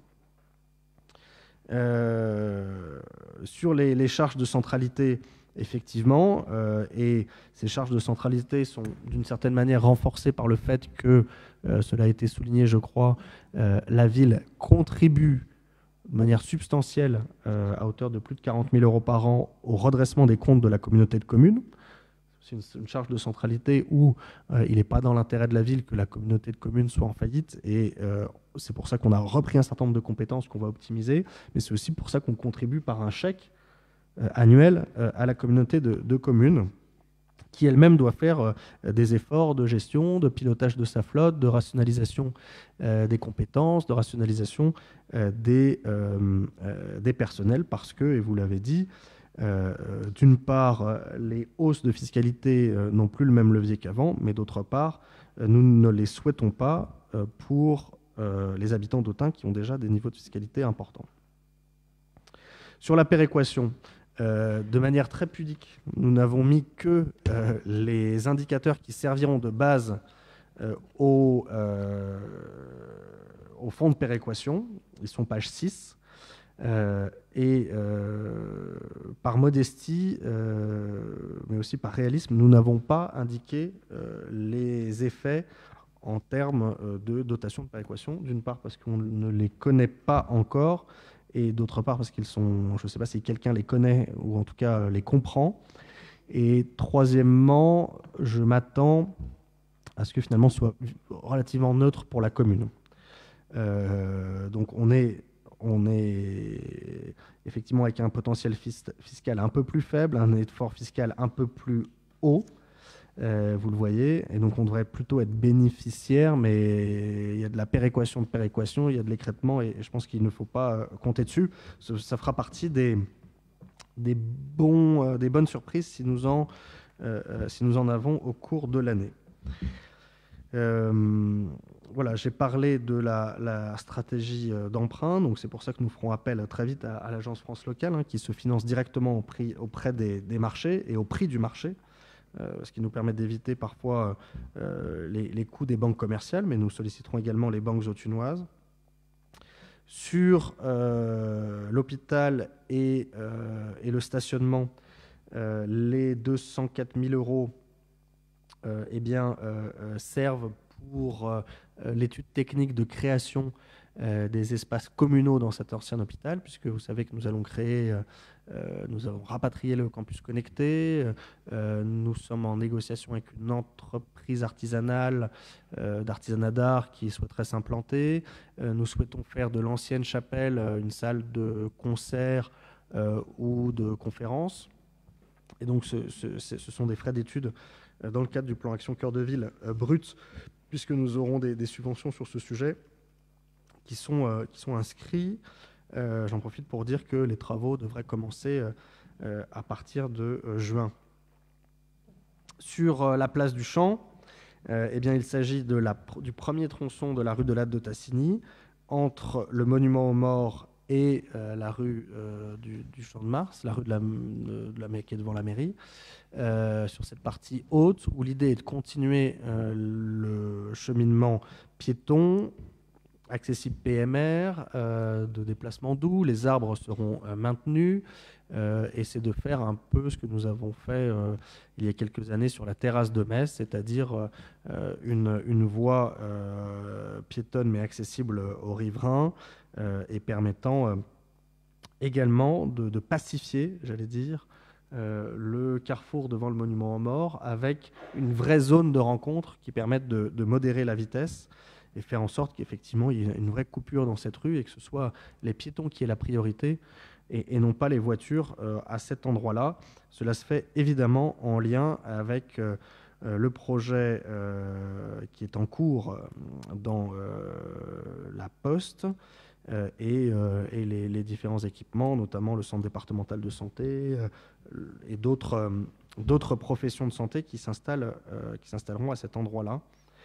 [SPEAKER 1] Sur les charges de centralité, effectivement, et ces charges de centralité sont d'une certaine manière renforcées par le fait que, cela a été souligné, je crois, la ville contribue de manière substantielle, à hauteur de plus de 40 000 € par an, au redressement des comptes de la communauté de communes. C'est une charge de centralité où il n'est pas dans l'intérêt de la ville que la communauté de communes soit en faillite, et c'est pour ça qu'on a repris un certain nombre de compétences qu'on va optimiser, mais c'est aussi pour ça qu'on contribue par un chèque annuel à la communauté de communes, qui elle-même doit faire des efforts de gestion, de pilotage de sa flotte, de rationalisation des compétences, de rationalisation des personnels, parce que, et vous l'avez dit, d'une part, les hausses de fiscalité n'ont plus le même levier qu'avant, mais d'autre part, nous ne les souhaitons pas pour les habitants d'Autun qui ont déjà des niveaux de fiscalité importants. Sur la péréquation, de manière très pudique, nous n'avons mis que les indicateurs qui serviront de base au fonds de péréquation. Ils sont page 6. Par modestie, mais aussi par réalisme, nous n'avons pas indiqué les effets en termes de dotation de péréquation, d'une part parce qu'on ne les connaît pas encore, et d'autre part parce qu'ils sont, je ne sais pas si quelqu'un les connaît ou en tout cas les comprend. Et troisièmement, je m'attends à ce que finalement ce soit relativement neutre pour la commune. Donc on est effectivement avec un potentiel fiscal un peu plus faible, un effort fiscal un peu plus haut, vous le voyez, et donc on devrait plutôt être bénéficiaire, mais il y a de la péréquation, il y a de l'écrêtement, et je pense qu'il ne faut pas compter dessus. Ça fera partie des bonnes surprises si nous en avons au cours de l'année. Voilà, j'ai parlé de la stratégie d'emprunt, donc c'est pour ça que nous ferons appel très vite à l'Agence France Locale, qui se finance directement auprès des marchés et au prix du marché, ce qui nous permet d'éviter parfois les coûts des banques commerciales, mais nous solliciterons également les banques autunoises. Sur l'hôpital et le stationnement, les 204 000 euros servent pour l'étude technique de création des espaces communaux dans cet ancien hôpital, puisque vous savez que nous allons nous allons rapatrier le campus connecté, nous sommes en négociation avec une entreprise artisanale d'artisanat d'art qui souhaiterait s'implanter, nous souhaitons faire de l'ancienne chapelle une salle de concert ou de conférence, et donc ce sont des frais d'études dans le cadre du plan Action Cœur de Ville brut, puisque nous aurons des subventions sur ce sujet qui sont inscrits. J'en profite pour dire que les travaux devraient commencer à partir de juin. Sur la place du Champ, il s'agit du premier tronçon de la rue de l'Atte de Tassigny, entre le monument aux morts et la rue du Champ de Mars, la rue qui est devant la mairie, sur cette partie haute, où l'idée est de continuer le cheminement piéton, accessible PMR, de déplacement doux, les arbres seront maintenus, et c'est de faire un peu ce que nous avons fait il y a quelques années sur la terrasse de Metz, c'est-à-dire une voie piétonne mais accessible aux riverains, et permettant également de pacifier, j'allais dire, le carrefour devant le monument aux morts, avec une vraie zone de rencontre qui permette de modérer la vitesse et faire en sorte qu'effectivement il y ait une vraie coupure dans cette rue et que ce soit les piétons qui aient la priorité et non pas les voitures à cet endroit-là. Cela se fait évidemment en lien avec le projet qui est en cours dans la Poste et les différents équipements, notamment le centre départemental de santé et d'autres professions de santé qui s'installeront à cet endroit-là.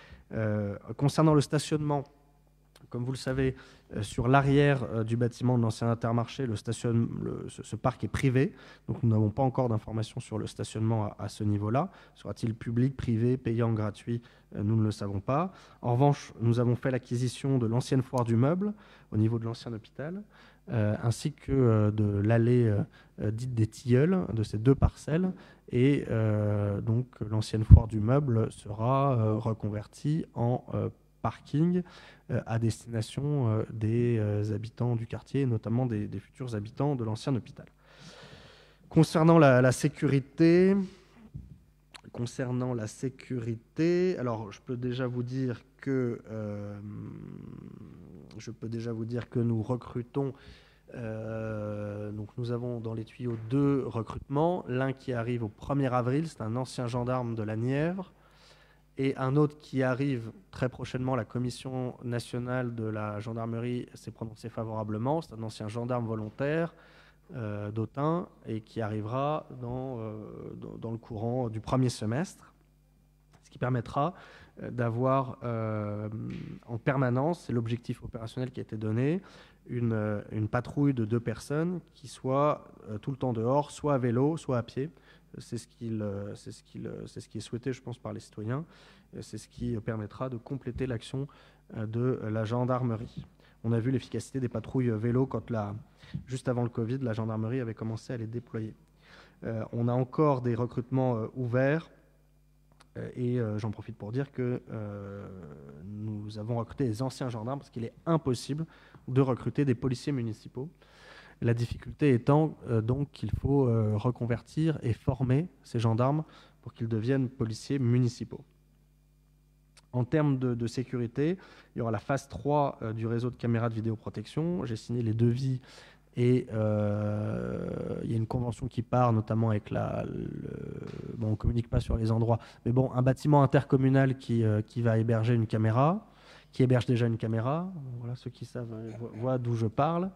[SPEAKER 1] Concernant le stationnement, comme vous le savez, sur l'arrière du bâtiment de l'ancien Intermarché, ce parc est privé, donc nous n'avons pas encore d'informations sur le stationnement à ce niveau-là. Sera-t-il public, privé, payant, gratuit? Nous ne le savons pas. En revanche, nous avons fait l'acquisition de l'ancienne foire du meuble au niveau de l'ancien hôpital, ainsi que de l'allée dite des Tilleuls, de ces deux parcelles. Et donc l'ancienne foire du meuble sera reconvertie en parking à destination des habitants du quartier, notamment des futurs habitants de l'ancien hôpital. Concernant la sécurité, alors je peux déjà vous dire que nous recrutons. Donc nous avons dans les tuyaux 2 recrutements, l'un qui arrive au 1er avril, c'est un ancien gendarme de la Nièvre, et un autre qui arrive très prochainement. La Commission nationale de la gendarmerie s'est prononcée favorablement, c'est un ancien gendarme volontaire d'Autun et qui arrivera dans le courant du premier semestre, ce qui permettra d'avoir en permanence, c'est l'objectif opérationnel qui a été donné, une patrouille de 2 personnes qui soient tout le temps dehors, soit à vélo, soit à pied. C'est ce qui est souhaité, je pense, par les citoyens. C'est ce qui permettra de compléter l'action de la gendarmerie. On a vu l'efficacité des patrouilles vélo quand, juste avant le Covid, la gendarmerie avait commencé à les déployer. On a encore des recrutements ouverts. Et j'en profite pour dire que nous avons recruté des anciens gendarmes parce qu'il est impossible de recruter des policiers municipaux. La difficulté étant donc qu'il faut reconvertir et former ces gendarmes pour qu'ils deviennent policiers municipaux. En termes de sécurité, il y aura la phase 3 du réseau de caméras de vidéoprotection. J'ai signé les devis et il y a une convention qui part, notamment avec bon, on ne communique pas sur les endroits, mais bon, un bâtiment intercommunal qui va héberger une caméra, qui héberge déjà une caméra. Voilà, ceux qui savent voient d'où je parle.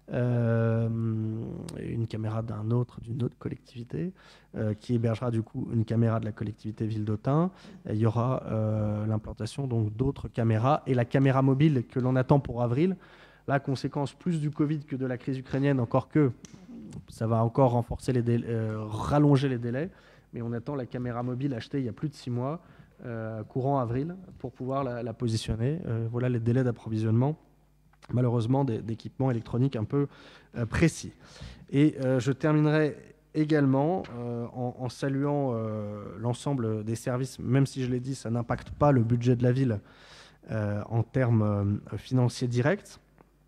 [SPEAKER 1] Une caméra d'une autre collectivité qui hébergera du coup une caméra de la collectivité Ville d'Autun. Il y aura l'implantation donc d'autres caméras et la caméra mobile que l'on attend pour avril. La conséquence plus du Covid que de la crise ukrainienne, encore que ça va encore renforcer rallonger les délais, mais on attend la caméra mobile achetée il y a plus de 6 mois, courant avril, pour pouvoir la positionner. Voilà les délais d'approvisionnement, malheureusement, d'équipements électroniques un peu précis. Et je terminerai également en saluant l'ensemble des services, même si je l'ai dit, ça n'impacte pas le budget de la ville en termes financiers directs.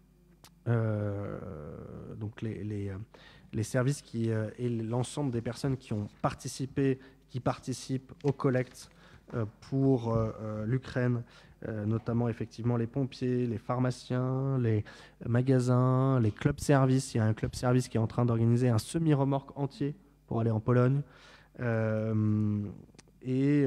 [SPEAKER 1] Donc les services et l'ensemble des personnes qui participent aux collectes pour l'Ukraine, notamment effectivement les pompiers, les pharmaciens, les magasins, les clubs services. Il y a un club service qui est en train d'organiser un semi-remorque entier pour aller en Pologne, et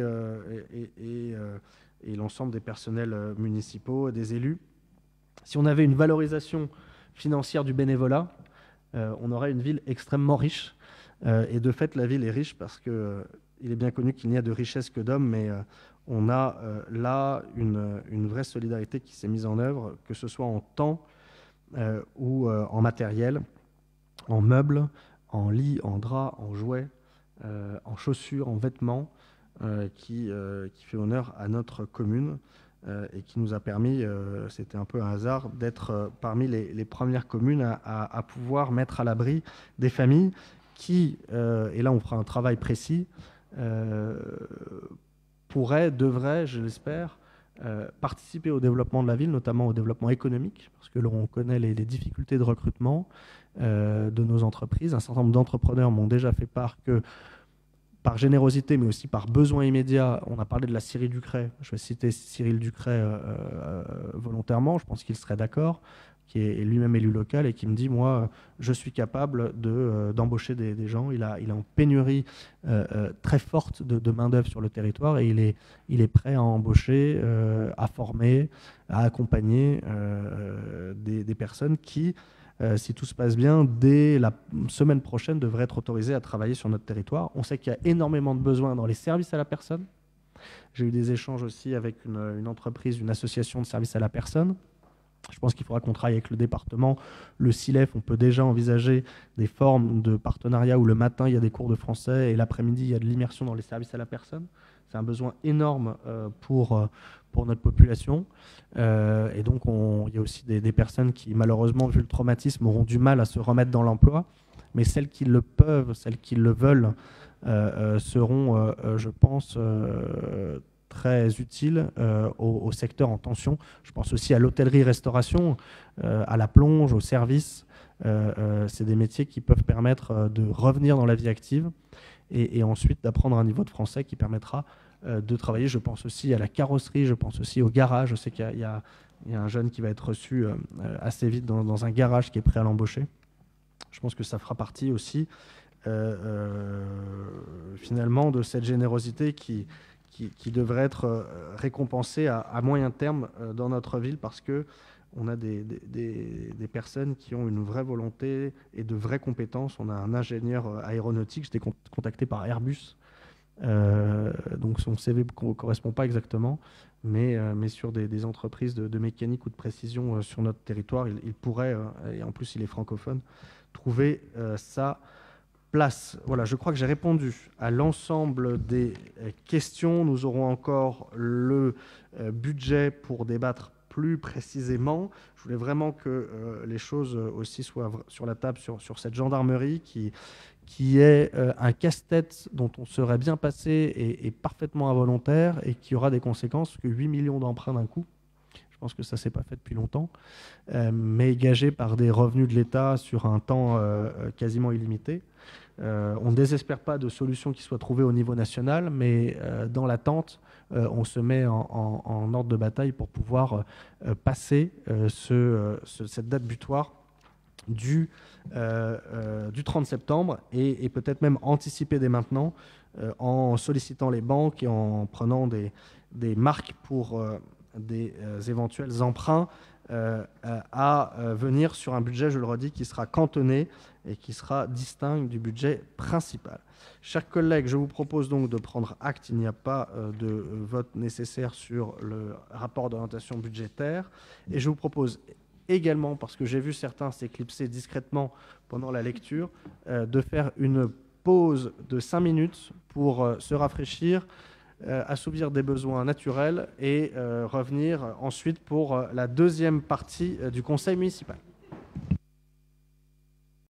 [SPEAKER 1] l'ensemble des personnels municipaux et des élus. Si on avait une valorisation financière du bénévolat, on aurait une ville extrêmement riche. Et de fait, la ville est riche parce qu'il est bien connu qu'il n'y a de richesse que d'hommes, mais on a là une vraie solidarité qui s'est mise en œuvre, que ce soit en temps ou en matériel, en meubles, en lits, en draps, en jouets, en chaussures, en vêtements, qui fait honneur à notre commune. Et qui nous a permis, c'était un peu un hasard, d'être parmi les premières communes à pouvoir mettre à l'abri des familles qui, et là on fera un travail précis, devraient, je l'espère, participer au développement de la ville, notamment au développement économique, parce que l'on connaît les difficultés de recrutement de nos entreprises. Un certain nombre d'entrepreneurs m'ont déjà fait part que, par générosité, mais aussi par besoin immédiat, on a parlé de la Syrie Ducret. Je vais citer Cyril Ducret volontairement, je pense qu'il serait d'accord, qui est lui-même élu local et qui me dit, moi, je suis capable d'embaucher des gens. Il a une pénurie très forte de main-d'œuvre sur le territoire et il est prêt à embaucher, à former, à accompagner des personnes qui, si tout se passe bien, dès la semaine prochaine, devraient être autorisés à travailler sur notre territoire. On sait qu'il y a énormément de besoins dans les services à la personne. J'ai eu des échanges aussi avec une entreprise, une association de services à la personne. Je pense qu'il faudra qu'on travaille avec le département, le CILEF. On peut déjà envisager des formes de partenariat où le matin, il y a des cours de français et l'après-midi, il y a de l'immersion dans les services à la personne. C'est un besoin énorme pour notre population. Et donc, il y a aussi des personnes qui, malheureusement, vu le traumatisme, auront du mal à se remettre dans l'emploi. Mais celles qui le peuvent, celles qui le veulent, seront, je pense, très utiles au secteur en tension. Je pense aussi à l'hôtellerie-restauration, à la plonge, au service. C'est des métiers qui peuvent permettre de revenir dans la vie active et ensuite d'apprendre un niveau de français qui permettra de travailler. Je pense aussi à la carrosserie, je pense aussi au garage. Je sais qu'il y a un jeune qui va être reçu assez vite dans un garage qui est prêt à l'embaucher. Je pense que ça fera partie aussi finalement de cette générosité qui devrait être récompensée à moyen terme dans notre ville, parce qu'on a des personnes qui ont une vraie volonté et de vraies compétences. On a un ingénieur aéronautique, j'étais contacté par Airbus, donc son CV ne correspond pas exactement, mais sur des entreprises de mécanique ou de précision sur notre territoire, il pourrait, et en plus il est francophone, trouver sa place. Voilà, je crois que j'ai répondu à l'ensemble des questions. Nous aurons encore le budget pour débattre plus précisément. Je voulais vraiment que les choses aussi soient sur la table sur cette gendarmerie qui est un casse-tête dont on serait bien passé et parfaitement involontaire et qui aura des conséquences, que 8 millions d'emprunts d'un coup. Je pense que ça ne s'est pas fait depuis longtemps, mais gagé par des revenus de l'État sur un temps quasiment illimité. On ne désespère pas de solutions qui soient trouvées au niveau national, mais dans l'attente, on se met en ordre de bataille pour pouvoir passer cette date butoir du 30 septembre et peut-être même anticiper dès maintenant en sollicitant les banques et en prenant des marques pour des éventuels emprunts à venir sur un budget, je le redis, qui sera cantonné et qui sera distinct du budget principal. Chers collègues, je vous propose donc de prendre acte. Il n'y a pas de vote nécessaire sur le rapport d'orientation budgétaire. Et je vous propose également, parce que j'ai vu certains s'éclipser discrètement pendant la lecture, de faire une pause de 5 minutes pour se rafraîchir, assouvir des besoins naturels et revenir ensuite pour la deuxième partie du conseil municipal.